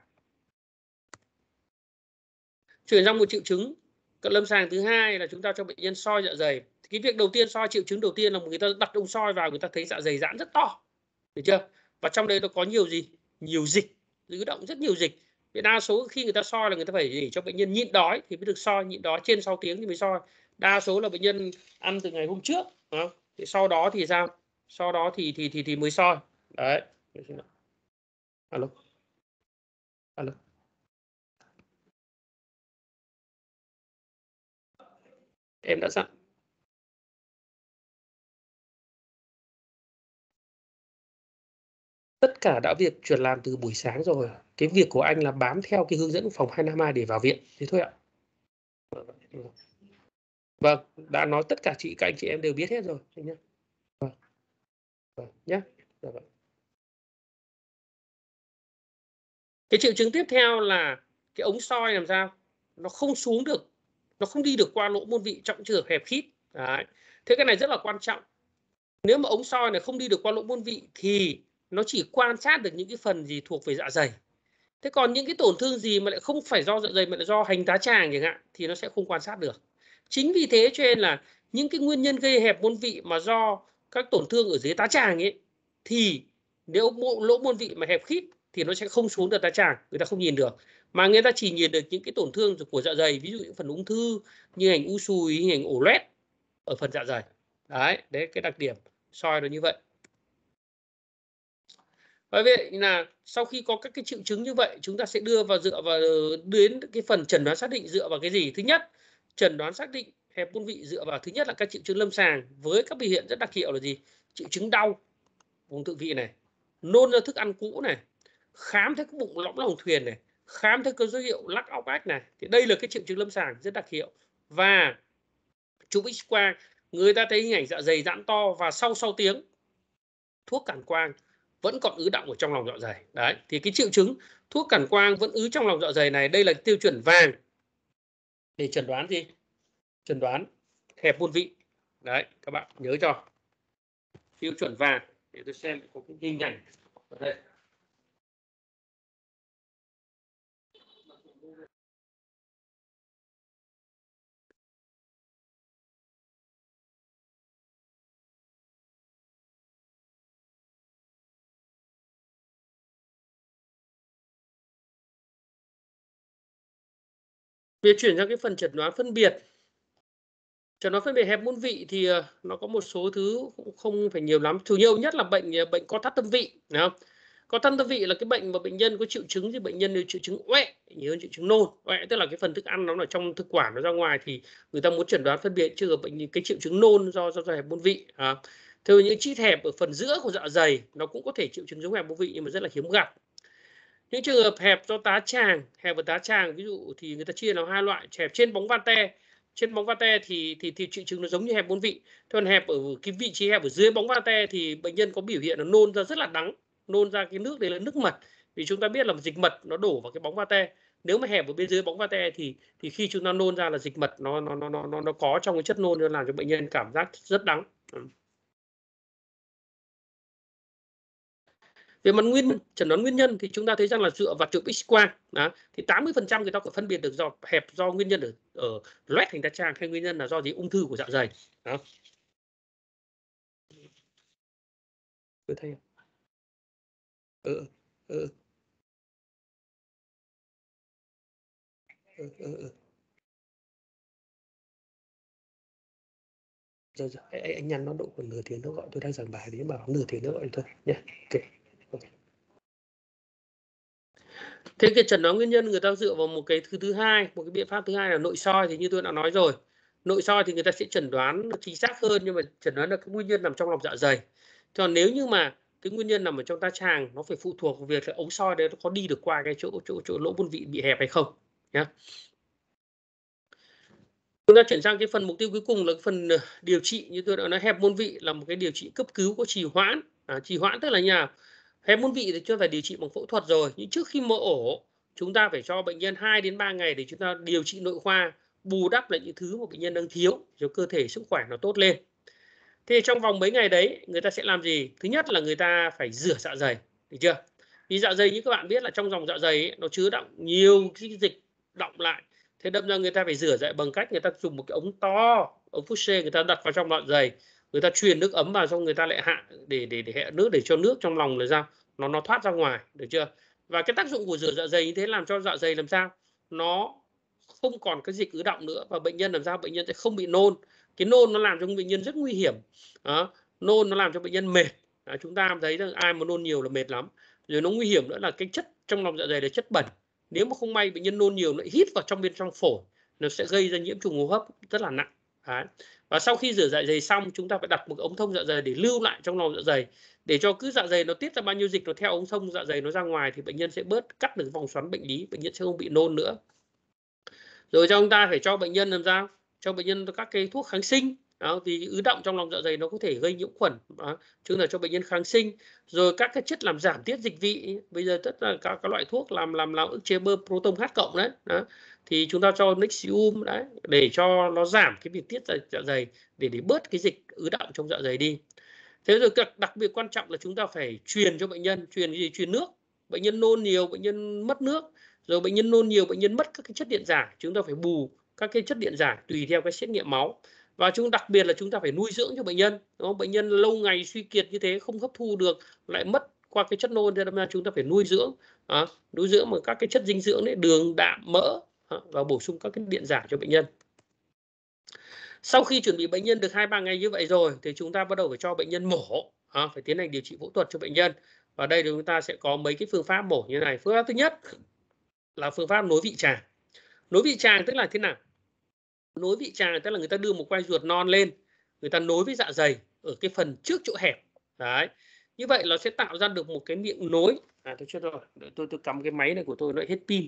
Chuyển sang một triệu chứng cận lâm sàng thứ hai là chúng ta cho bệnh nhân soi dạ dày. Cái việc đầu tiên soi, triệu chứng đầu tiên là người ta đặt ống soi vào, người ta thấy dạ dày giãn rất to, được chưa? Và trong đây nó có nhiều gì? Nhiều dịch, ứ động rất nhiều dịch. Vì đa số khi người ta soi là người ta phải để cho bệnh nhân nhịn đói thì mới được soi, nhịn đói trên 6 tiếng thì mới soi. Đa số là bệnh nhân ăn từ ngày hôm trước, thì sau đó thì sao? Sau đó thì mới soi. Đấy. Alo. Alo. Em đã dặn. Tất cả đã việc chuyển làm từ buổi sáng rồi. Cái việc của anh là bám theo cái hướng dẫn của phòng 252 để vào viện. Thế thôi ạ. Vâng, đã nói tất cả các anh chị em đều biết hết rồi. Nhé. Vâng, nhé. Vâng. Cái triệu chứng tiếp theo là cái ống soi làm sao? Nó không xuống được, nó không đi được qua lỗ môn vị trong trường hợp hẹp khít. Đấy. Thế cái này rất là quan trọng. Nếu mà ống soi này không đi được qua lỗ môn vị thì nó chỉ quan sát được những cái phần gì thuộc về dạ dày. Thế còn những cái tổn thương gì mà lại không phải do dạ dày mà lại do hành tá tràng chẳng hạn thì nó sẽ không quan sát được. Chính vì thế cho nên là những cái nguyên nhân gây hẹp môn vị mà do các tổn thương ở dưới tá tràng ấy, thì nếu lỗ môn vị mà hẹp khít thì nó sẽ không xuống được tá tràng, người ta không nhìn được, mà người ta chỉ nhìn được những cái tổn thương của dạ dày, ví dụ những phần ung thư như hình u xùi, hình ổ loét ở phần dạ dày. Đấy cái đặc điểm soi nó như vậy. Và vậy là sau khi có các cái triệu chứng như vậy, chúng ta sẽ dựa vào đến cái phần chẩn đoán xác định dựa vào cái gì? Thứ nhất, chẩn đoán xác định hẹp môn vị dựa vào thứ nhất là các triệu chứng lâm sàng với các biểu hiện rất đặc hiệu là gì? Triệu chứng đau vùng thượng vị này, nôn ra thức ăn cũ này, khám thấy cái bụng lõm lòng thuyền này, khám thấy có dấu hiệu lắc óc ách này. Thì đây là cái triệu chứng lâm sàng rất đặc hiệu. Và chụp X-quang, người ta thấy hình ảnh dạ dày giãn to và sau 6 tiếng thuốc cản quang vẫn còn ứ đọng ở trong lòng dạ dày. Đấy, thì cái triệu chứng thuốc cản quang vẫn ứ trong lòng dạ dày này, đây là tiêu chuẩn vàng để chẩn đoán gì? Chẩn đoán hẹp môn vị. Đấy, các bạn nhớ cho. Tiêu chuẩn vàng, để tôi xem có cái hình ảnh ở đây. Việc chuyển sang cái phần chẩn đoán phân biệt Chẩn đoán phân biệt hẹp môn vị thì nó có một số thứ cũng không phải nhiều lắm. Chủ yếu nhất là bệnh co thắt tâm vị, đúng không? Co thắt tâm vị là cái bệnh mà bệnh nhân có triệu chứng thì bệnh nhân đều triệu chứng oẹ nhiều hơn triệu chứng nôn. Oẹ tức là cái phần thức ăn nó ở trong thực quản nó ra ngoài thì người ta muốn chẩn đoán phân biệt chưa bệnh cái triệu chứng nôn do hẹp môn vị. Theo những chít hẹp ở phần giữa của dạ dày nó cũng có thể triệu chứng giống hẹp môn vị nhưng mà rất là hiếm gặp. Những trường hợp hẹp do tá tràng, hẹp ở tá tràng ví dụ thì người ta chia làm hai loại, hẹp trên bóng van te. Trên bóng van te thì triệu chứng nó giống như hẹp môn vị. Còn hẹp ở cái vị trí hẹp ở dưới bóng van te thì bệnh nhân có biểu hiện là nôn ra rất là đắng, nôn ra cái nước đấy là nước mật. Vì chúng ta biết là dịch mật nó đổ vào cái bóng van te. Nếu mà hẹp ở bên dưới bóng van te thì khi chúng ta nôn ra là dịch mật nó có trong cái chất nôn nó làm cho bệnh nhân cảm giác rất đắng. Về mặt chẩn đoán nguyên nhân thì chúng ta thấy rằng là dựa vào chụp X-quang thì 80% người ta có phân biệt được hẹp do nguyên nhân ở loét thành tá tràng hay nguyên nhân là do gì ung thư của dạ dày. Đó. Tôi thấy Rồi, anh nhắn nó độ khoảng nửa tiếng nó gọi, tôi đang giảng bài thì bảo nửa tiếng nó gọi thôi nhé. Okay. Thế cái chẩn đoán nguyên nhân người ta dựa vào một cái thứ hai, một cái biện pháp thứ hai là nội soi. Thì như tôi đã nói rồi, nội soi thì người ta sẽ chẩn đoán chính xác hơn nhưng mà chẩn đoán là cái nguyên nhân nằm trong lòng dạ dày. Còn nếu như mà cái nguyên nhân nằm ở trong tá tràng, nó phải phụ thuộc vào việc là ống soi đấy nó có đi được qua cái chỗ lỗ môn vị bị hẹp hay không nhé. Chúng ta chuyển sang cái phần mục tiêu cuối cùng là cái phần điều trị. Như tôi đã nói, hẹp môn vị là một cái điều trị cấp cứu có trì hoãn. Trì hoãn tức là như nào? Hẹp môn vị thì chưa phải điều trị bằng phẫu thuật rồi, nhưng trước khi mổ ổ chúng ta phải cho bệnh nhân 2 đến 3 ngày để chúng ta điều trị nội khoa, bù đắp lại những thứ mà bệnh nhân đang thiếu cho cơ thể sức khỏe nó tốt lên. Thế trong vòng mấy ngày đấy người ta sẽ làm gì? Thứ nhất là người ta phải rửa dạ dày, được chưa? Vì dạ dày như các bạn biết là trong dòng dạ dày ấy, nó chứa đọng nhiều cái dịch đọng lại. Thế đâm ra người ta phải rửa dậy bằng cách người ta dùng một cái ống to, ống Fouché, người ta đặt vào trong dạ dày, người ta truyền nước ấm vào, xong người ta lại hạ để hạ nước để cho nước trong lòng là ra nó thoát ra ngoài, được chưa? Và cái tác dụng của rửa dạ dày như thế làm cho dạ dày làm sao nó không còn cái dịch ứ đọng nữa, và bệnh nhân làm sao bệnh nhân sẽ không bị nôn. Cái nôn nó làm cho bệnh nhân rất nguy hiểm. Nôn nó làm cho bệnh nhân mệt. Chúng ta thấy rằng ai mà nôn nhiều là mệt lắm. Rồi nó nguy hiểm nữa là cái chất trong lòng dạ dày là chất bẩn. Nếu mà không may bệnh nhân nôn nhiều, nó hít vào bên trong phổi, nó sẽ gây ra nhiễm trùng hô hấp rất là nặng. Đấy. Và sau khi rửa dạ dày xong, chúng ta phải đặt một ống thông dạ dày để lưu lại trong lòng dạ dày, để cho cứ dạ dày nó tiết ra bao nhiêu dịch nó theo ống thông dạ dày nó ra ngoài, thì bệnh nhân sẽ bớt cắt được vòng xoắn bệnh lý, bệnh nhân sẽ không bị nôn nữa. Rồi chúng ta phải cho bệnh nhân làm sao? Cho bệnh nhân các cái thuốc kháng sinh. Vì ứ đọng trong lòng dạ dày nó có thể gây nhiễm khuẩn. Chứ là cho bệnh nhân kháng sinh. Rồi các cái chất làm giảm tiết dịch vị. Bây giờ tất là các loại thuốc làm ức chế bơm proton H cộng đấy. Thì chúng ta cho Nexium đấy để cho nó giảm cái việc tiết dạ dày, để bớt cái dịch ứ đọng trong dạ dày đi. Thế rồi đặc biệt quan trọng là chúng ta phải truyền cho bệnh nhân, truyền nước. Bệnh nhân nôn nhiều, bệnh nhân mất nước. Rồi bệnh nhân nôn nhiều, bệnh nhân mất các cái chất điện giải, chúng ta phải bù các cái chất điện giải tùy theo cái xét nghiệm máu. Và đặc biệt là chúng ta phải nuôi dưỡng cho bệnh nhân. Đúng không? Bệnh nhân lâu ngày suy kiệt như thế, không hấp thu được, lại mất qua cái chất nôn, cho nên chúng ta phải nuôi dưỡng. Nuôi dưỡng bằng các cái chất dinh dưỡng đấy, đường, đạm, mỡ, và bổ sung các cái điện giải cho bệnh nhân. Sau khi chuẩn bị bệnh nhân được 2-3 ngày như vậy rồi thì chúng ta bắt đầu phải cho bệnh nhân mổ, phải tiến hành điều trị phẫu thuật cho bệnh nhân. Và đây thì chúng ta sẽ có mấy cái phương pháp mổ như này. Phương pháp thứ nhất là phương pháp nối vị tràng. Nối vị tràng tức là thế nào? Nối vị tràng tức là người ta đưa một quai ruột non lên, người ta nối với dạ dày ở cái phần trước chỗ hẹp. Đấy. Như vậy nó sẽ tạo ra được một cái miệng nối. Tôi chết rồi, tôi cắm cái máy này của tôi nó hết pin.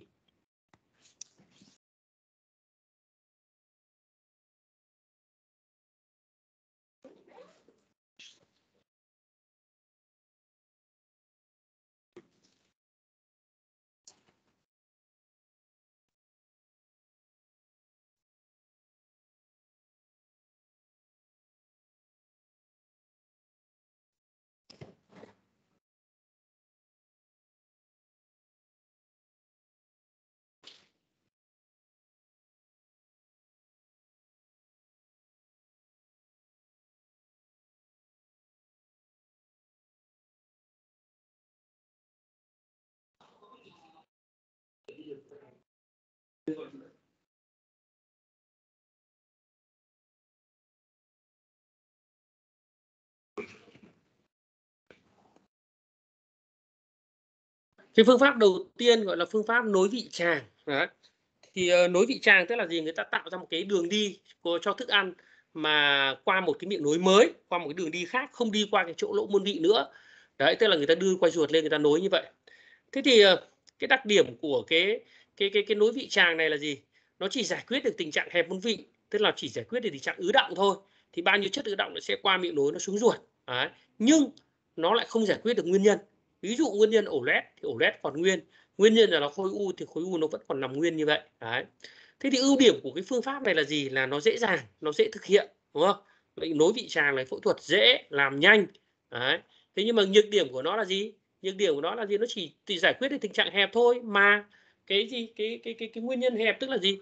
Cái phương pháp đầu tiên gọi là phương pháp nối vị tràng. Đấy. Thì nối vị tràng tức là gì? Người ta tạo ra một cái đường đi cho thức ăn mà qua một cái miệng nối mới, qua một cái đường đi khác, không đi qua cái chỗ lỗ môn vị nữa. Đấy, tức là người ta đưa qua ruột lên, người ta nối như vậy. Thế thì cái đặc điểm của cái nối vị tràng này là gì? Nó chỉ giải quyết được tình trạng hẹp môn vị, tức là chỉ giải quyết được tình trạng ứ đọng thôi. Thì bao nhiêu chất ứ đọng nó sẽ qua miệng nối nó xuống ruột. Đấy. Nhưng nó lại không giải quyết được nguyên nhân. Ví dụ nguyên nhân ổ loét thì ổ loét còn nguyên nhân là nó khối u thì khối u nó vẫn còn nằm nguyên như vậy. Đấy. Thế thì ưu điểm của cái phương pháp này là gì? Là nó dễ dàng, nó dễ thực hiện, đúng không? Vậy nối vị tràng này phẫu thuật dễ, làm nhanh. Đấy. Thế nhưng mà nhược điểm của nó là gì? Nhược điểm của nó là gì? Nó chỉ giải quyết được tình trạng hẹp thôi, mà cái gì cái nguyên nhân hẹp tức là gì?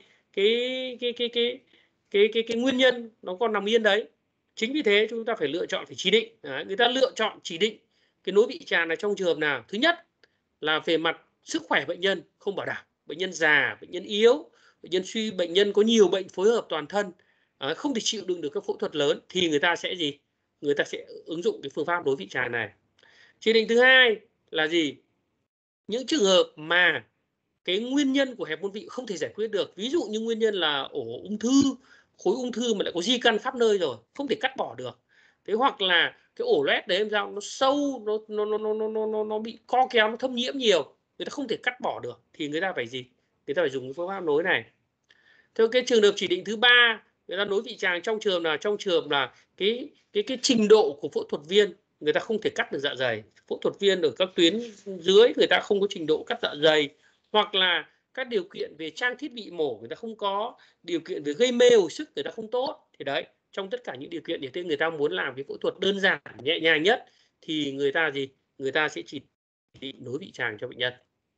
Cái nguyên nhân nó còn nằm yên đấy. Chính vì thế chúng ta phải lựa chọn, phải chỉ định. Đấy. Người ta lựa chọn chỉ định cái nối vị tràng này trong trường hợp nào? Thứ nhất là về mặt sức khỏe bệnh nhân không bảo đảm, bệnh nhân già, bệnh nhân yếu, bệnh nhân suy, bệnh nhân có nhiều bệnh phối hợp toàn thân, không thể chịu đựng được các phẫu thuật lớn thì người ta sẽ gì? Người ta sẽ ứng dụng cái phương pháp nối vị tràng này. Chỉ định thứ hai là gì? Những trường hợp mà cái nguyên nhân của hẹp môn vị không thể giải quyết được, ví dụ như nguyên nhân là ổ ung thư, khối ung thư mà lại có di căn khắp nơi rồi, không thể cắt bỏ được. Thế hoặc là cái ổ loét đấy em sao nó sâu, nó bị co kéo, nó thâm nhiễm nhiều, người ta không thể cắt bỏ được thì người ta phải gì? Người ta phải dùng cái phương pháp nối này. Theo cái trường hợp chỉ định thứ ba, người ta nối vị tràng trong trường là cái trình độ của phẫu thuật viên, người ta không thể cắt được dạ dày. Phẫu thuật viên ở các tuyến dưới người ta không có trình độ cắt dạ dày, hoặc là các điều kiện về trang thiết bị mổ người ta không có, điều kiện về gây mê hồi sức người ta không tốt. Thì đấy, trong tất cả những điều kiện như thế, người ta muốn làm cái phẫu thuật đơn giản nhẹ nhàng nhất thì người ta gì? Người ta sẽ chỉ định nối vị tràng cho bệnh nhân.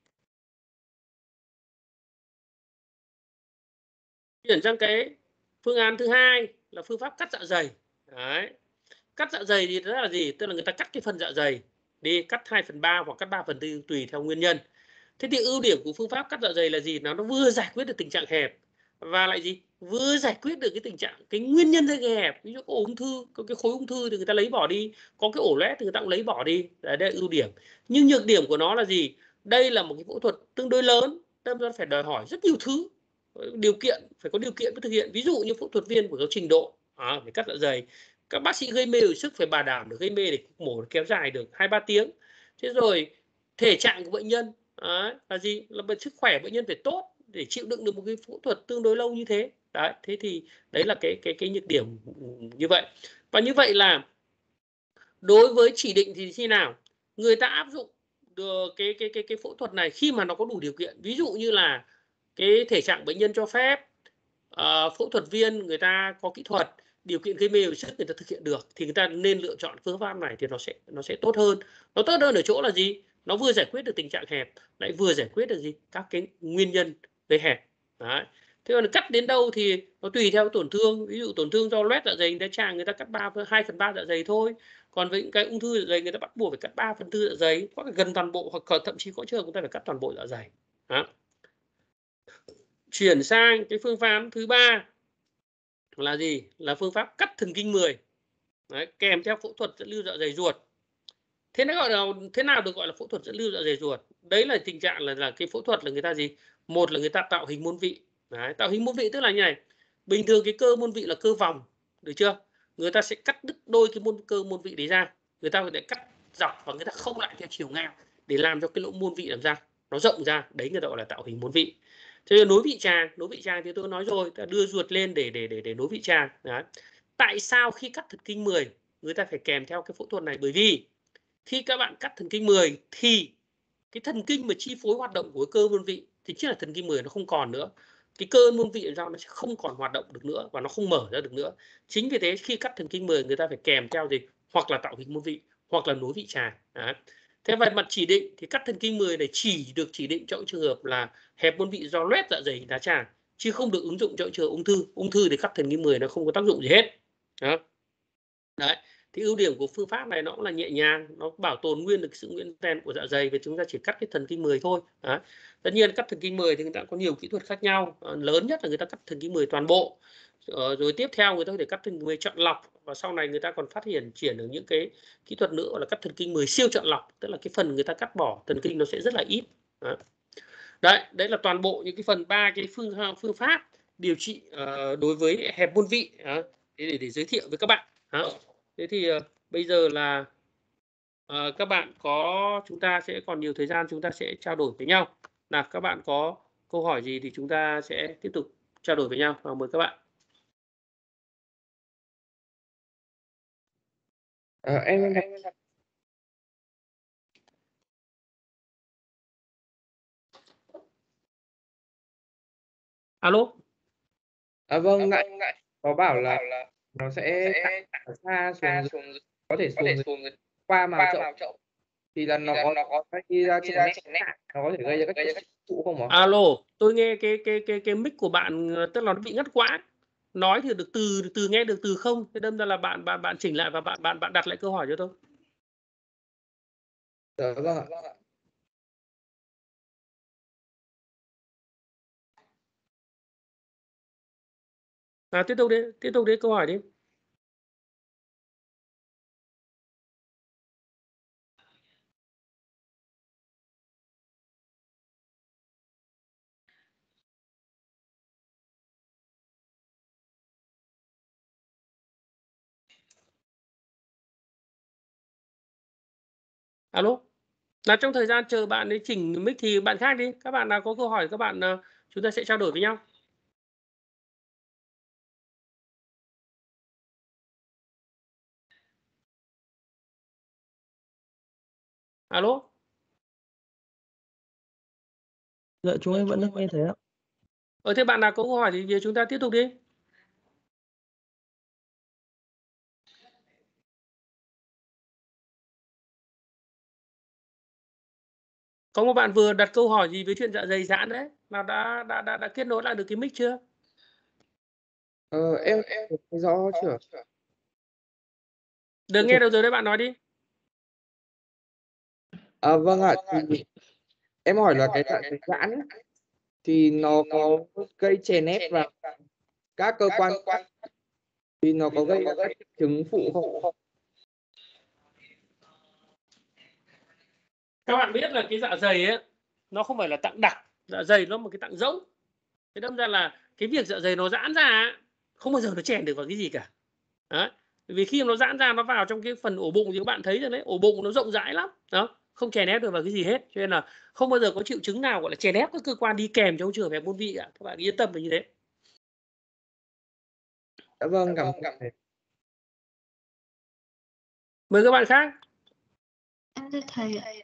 Chuyển sang cái phương án thứ hai là phương pháp cắt dạ dày. Đấy. Cắt dạ dày thì đó là gì? Tức là người ta cắt cái phần dạ dày đi, cắt 2/3 hoặc cắt 3/4 tùy theo nguyên nhân. Thế thì ưu điểm của phương pháp cắt dạ dày là gì? Nó vừa giải quyết được tình trạng hẹp và lại gì? Vừa giải quyết được cái tình trạng, cái nguyên nhân gây hẹp. Ví dụ có ung thư, có cái khối ung thư thì người ta lấy bỏ đi, có cái ổ loét thì người ta cũng lấy bỏ đi. Đấy là ưu điểm. Nhưng nhược điểm của nó là gì? Đây là một cái phẫu thuật tương đối lớn, đâm ra phải đòi hỏi rất nhiều thứ. Điều kiện, phải có điều kiện mới thực hiện. Ví dụ như phẫu thuật viên phải có trình độ, phải cắt dạ dày. Các bác sĩ gây mê hồi sức phải bảo đảm được gây mê để mổ kéo dài được 2-3 tiếng. Thế rồi thể trạng của bệnh nhân là gì? Là sức khỏe bệnh nhân phải tốt để chịu đựng được một cái phẫu thuật tương đối lâu như thế. Đấy, thế thì đấy là cái nhược điểm như vậy. Và như vậy là đối với chỉ định thì khi nào người ta áp dụng được cái phẫu thuật này khi mà nó có đủ điều kiện. Ví dụ như là cái thể trạng bệnh nhân cho phép, phẫu thuật viên người ta có kỹ thuật, điều kiện gây mê hồi sức người ta thực hiện được thì người ta nên lựa chọn phương pháp này thì nó sẽ tốt hơn. Nó tốt hơn ở chỗ là gì? Nó vừa giải quyết được tình trạng hẹp, lại vừa giải quyết được gì? Các cái nguyên nhân gây hẹp. Đấy. Thế còn cắt đến đâu thì nó tùy theo tổn thương. Ví dụ tổn thương do loét dạ dày, người ta cắt 2/3 dạ dày thôi. Còn với những cái ung thư dạ dày người ta bắt buộc phải cắt 3/4 dạ dày, hoặc là gần toàn bộ, hoặc thậm chí có trường hợp người ta phải cắt toàn bộ dạ dày. Đó. Chuyển sang cái phương pháp thứ ba là gì? Là phương pháp cắt thần kinh 10. Đấy, kèm theo phẫu thuật dẫn lưu dạ dày ruột. Thế nào được gọi là phẫu thuật dẫn lưu dạ dày ruột? Đấy là tình trạng là cái phẫu thuật là người ta gì? Một là người ta tạo hình môn vị. Đấy, tạo hình môn vị tức là như này. Bình thường cái cơ môn vị là cơ vòng, được chưa? Người ta sẽ cắt đứt đôi cái cơ môn vị đấy ra. Người ta phải cắt dọc và người ta không lại theo chiều ngang để làm cho cái lỗ môn vị làm ra nó rộng ra. Đấy người ta gọi là tạo hình môn vị. Thế là nối vị tràng thì tôi nói rồi, ta đưa ruột lên để nối vị tràng. Đấy. Tại sao khi cắt thần kinh 10 người ta phải kèm theo cái phẫu thuật này? Bởi vì khi các bạn cắt thần kinh 10 thì cái thần kinh mà chi phối hoạt động của cơ môn vị thì chính là thần kinh 10 nó không còn nữa. Cái cơ môn vị làm sao nó sẽ không còn hoạt động được nữa và nó không mở ra được nữa. Chính vì thế khi cắt thần kinh 10 người ta phải kèm theo gì? Hoặc là tạo hình môn vị hoặc là nối vị tràng. Đấy. Thế về mặt chỉ định thì cắt thần kinh 10 này chỉ được chỉ định trong trường hợp là hẹp môn vị do loét dạ dày đại tràng, chứ không được ứng dụng trong trường hợp ung thư. Ung thư thì cắt thần kinh 10 nó không có tác dụng gì hết. Đó. Đấy. Thì ưu điểm của phương pháp này nó cũng là nhẹ nhàng, nó bảo tồn nguyên được sự nguyên vẹn của dạ dày, và chúng ta chỉ cắt cái thần kinh 10 thôi. Đấy. Tất nhiên cắt thần kinh 10 thì người ta có nhiều kỹ thuật khác nhau. Lớn nhất là người ta cắt thần kinh 10 toàn bộ. Rồi tiếp theo người ta có thể cắt thần kinh 10 chọn lọc, và sau này người ta còn phát triển được những cái kỹ thuật nữa gọi là cắt thần kinh 10 siêu chọn lọc, tức là cái phần người ta cắt bỏ thần kinh nó sẽ rất là ít. Đấy là toàn bộ những cái phần 3 cái phương pháp điều trị đối với hẹp môn vị để giới thiệu với các bạn. Thế thì bây giờ là các bạn chúng ta sẽ còn nhiều thời gian, chúng ta sẽ trao đổi với nhau. Nào, các bạn có câu hỏi gì thì chúng ta sẽ tiếp tục trao đổi với nhau. Mời các bạn.
Em
Alo.
Vâng, nãy có bảo là nó sẽ xa xuống, có thể xuống qua màng chậu, thì là nó có khi ra chèn ép, nó có thể gây ra các triệu phụ không ạ?
Alo, tôi nghe cái mic của bạn tức là nó bị ngắt quãng. Nói thì được từ nghe được từ không, thế đâm ra là bạn chỉnh lại và bạn đặt lại câu hỏi cho tôi.
Dạ vâng ạ.
Tiếp tục đi câu hỏi đi. Alo. Là trong thời gian chờ bạn ấy chỉnh mic thì bạn khác đi. Các bạn nào có câu hỏi các bạn chúng ta sẽ trao đổi với nhau. Alo.
Dạ chúng em vẫn đang nghe thấy ạ.
Thế bạn nào có câu hỏi thì chúng ta tiếp tục đi. Có một bạn vừa đặt câu hỏi gì với chuyện dạ dày giãn đấy, mà đã kết nối lại được cái mic chưa?
Em thấy rõ chưa?
Được nghe được rồi đấy, bạn nói đi.
Vâng ạ, thì em hỏi là cái dạ dày giãn thì nó có gây chèn ép vào các cơ quan thì nó có gây ra các chứng phụ không?
Các bạn biết là cái dạ dày ấy nó không phải là tạng đặc, dạ dày nó một cái tạng rỗng. Thế đâm ra là cái việc dạ dày nó giãn ra không bao giờ nó chèn được vào cái gì cả. Đấy. Vì khi nó giãn ra nó vào trong cái phần ổ bụng thì các bạn thấy rồi đấy, ổ bụng nó rộng rãi lắm, đó, không chèn ép được vào cái gì hết, cho nên là không bao giờ có triệu chứng nào gọi là chèn ép các cơ quan đi kèm trong trường hợp hẹp môn vị cả. Các bạn yên tâm về như thế.
Dạ vâng, cảm ơn thầy.
Mời các bạn khác.
Em thưa thầy ạ.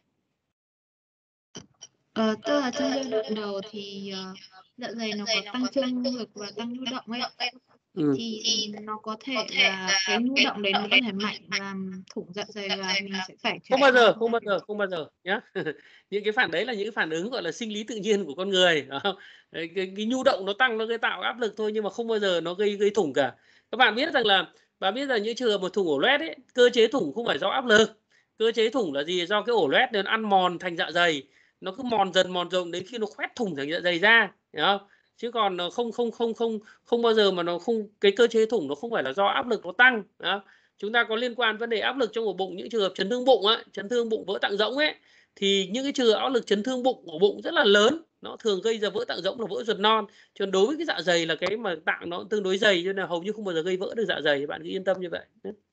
Tức là trong giai đoạn đầu thì dạ dày nó có tăng trương lực và tăng nhu động ấy ạ. Thì nó có thể là cái nhu động đấy nó có thể mạnh làm thủng dạ dày và mình sẽ phải
Không bao giờ nhá. Những cái phản đấy là những cái phản ứng gọi là sinh lý tự nhiên của con người. Cái nhu động nó tăng, nó gây tạo áp lực thôi, nhưng mà không bao giờ nó gây thủng cả. Các bạn biết rằng là những trường hợp một thủng ổ loét ấy, cơ chế thủng không phải do áp lực. Cơ chế thủng là gì? Do cái ổ loét nó ăn mòn thành dạ dày, nó cứ mòn dần mòn rộng đến khi nó khoét thủng thành dạ dày ra, hiểu không? Chứ còn không bao giờ mà nó không, cái cơ chế thủng nó không phải là do áp lực nó tăng. Đó. Chúng ta có liên quan vấn đề áp lực trong ổ bụng, những trường hợp chấn thương bụng ấy, chấn thương bụng vỡ tạng rỗng ấy, thì những cái trường hợp áp lực chấn thương bụng ổ bụng rất là lớn, nó thường gây ra vỡ tạng rỗng là vỡ ruột non. Cho nên đối với cái dạ dày là cái mà tạng nó tương đối dày, cho nên là hầu như không bao giờ gây vỡ được dạ dày, bạn cứ yên tâm như vậy.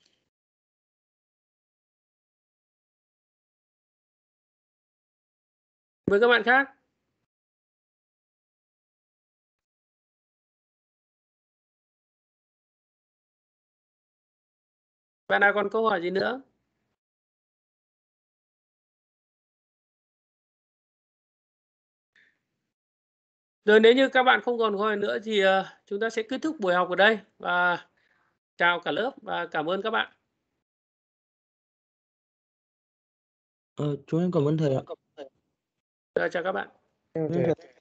Với các bạn khác. Bạn nào còn câu hỏi gì nữa? Rồi nếu như các bạn không còn câu hỏi nữa thì chúng ta sẽ kết thúc buổi học ở đây, và chào cả lớp và cảm ơn các bạn.
Chúng em cảm ơn thầy ạ.
Chào các bạn.
Cảm ơn thầy.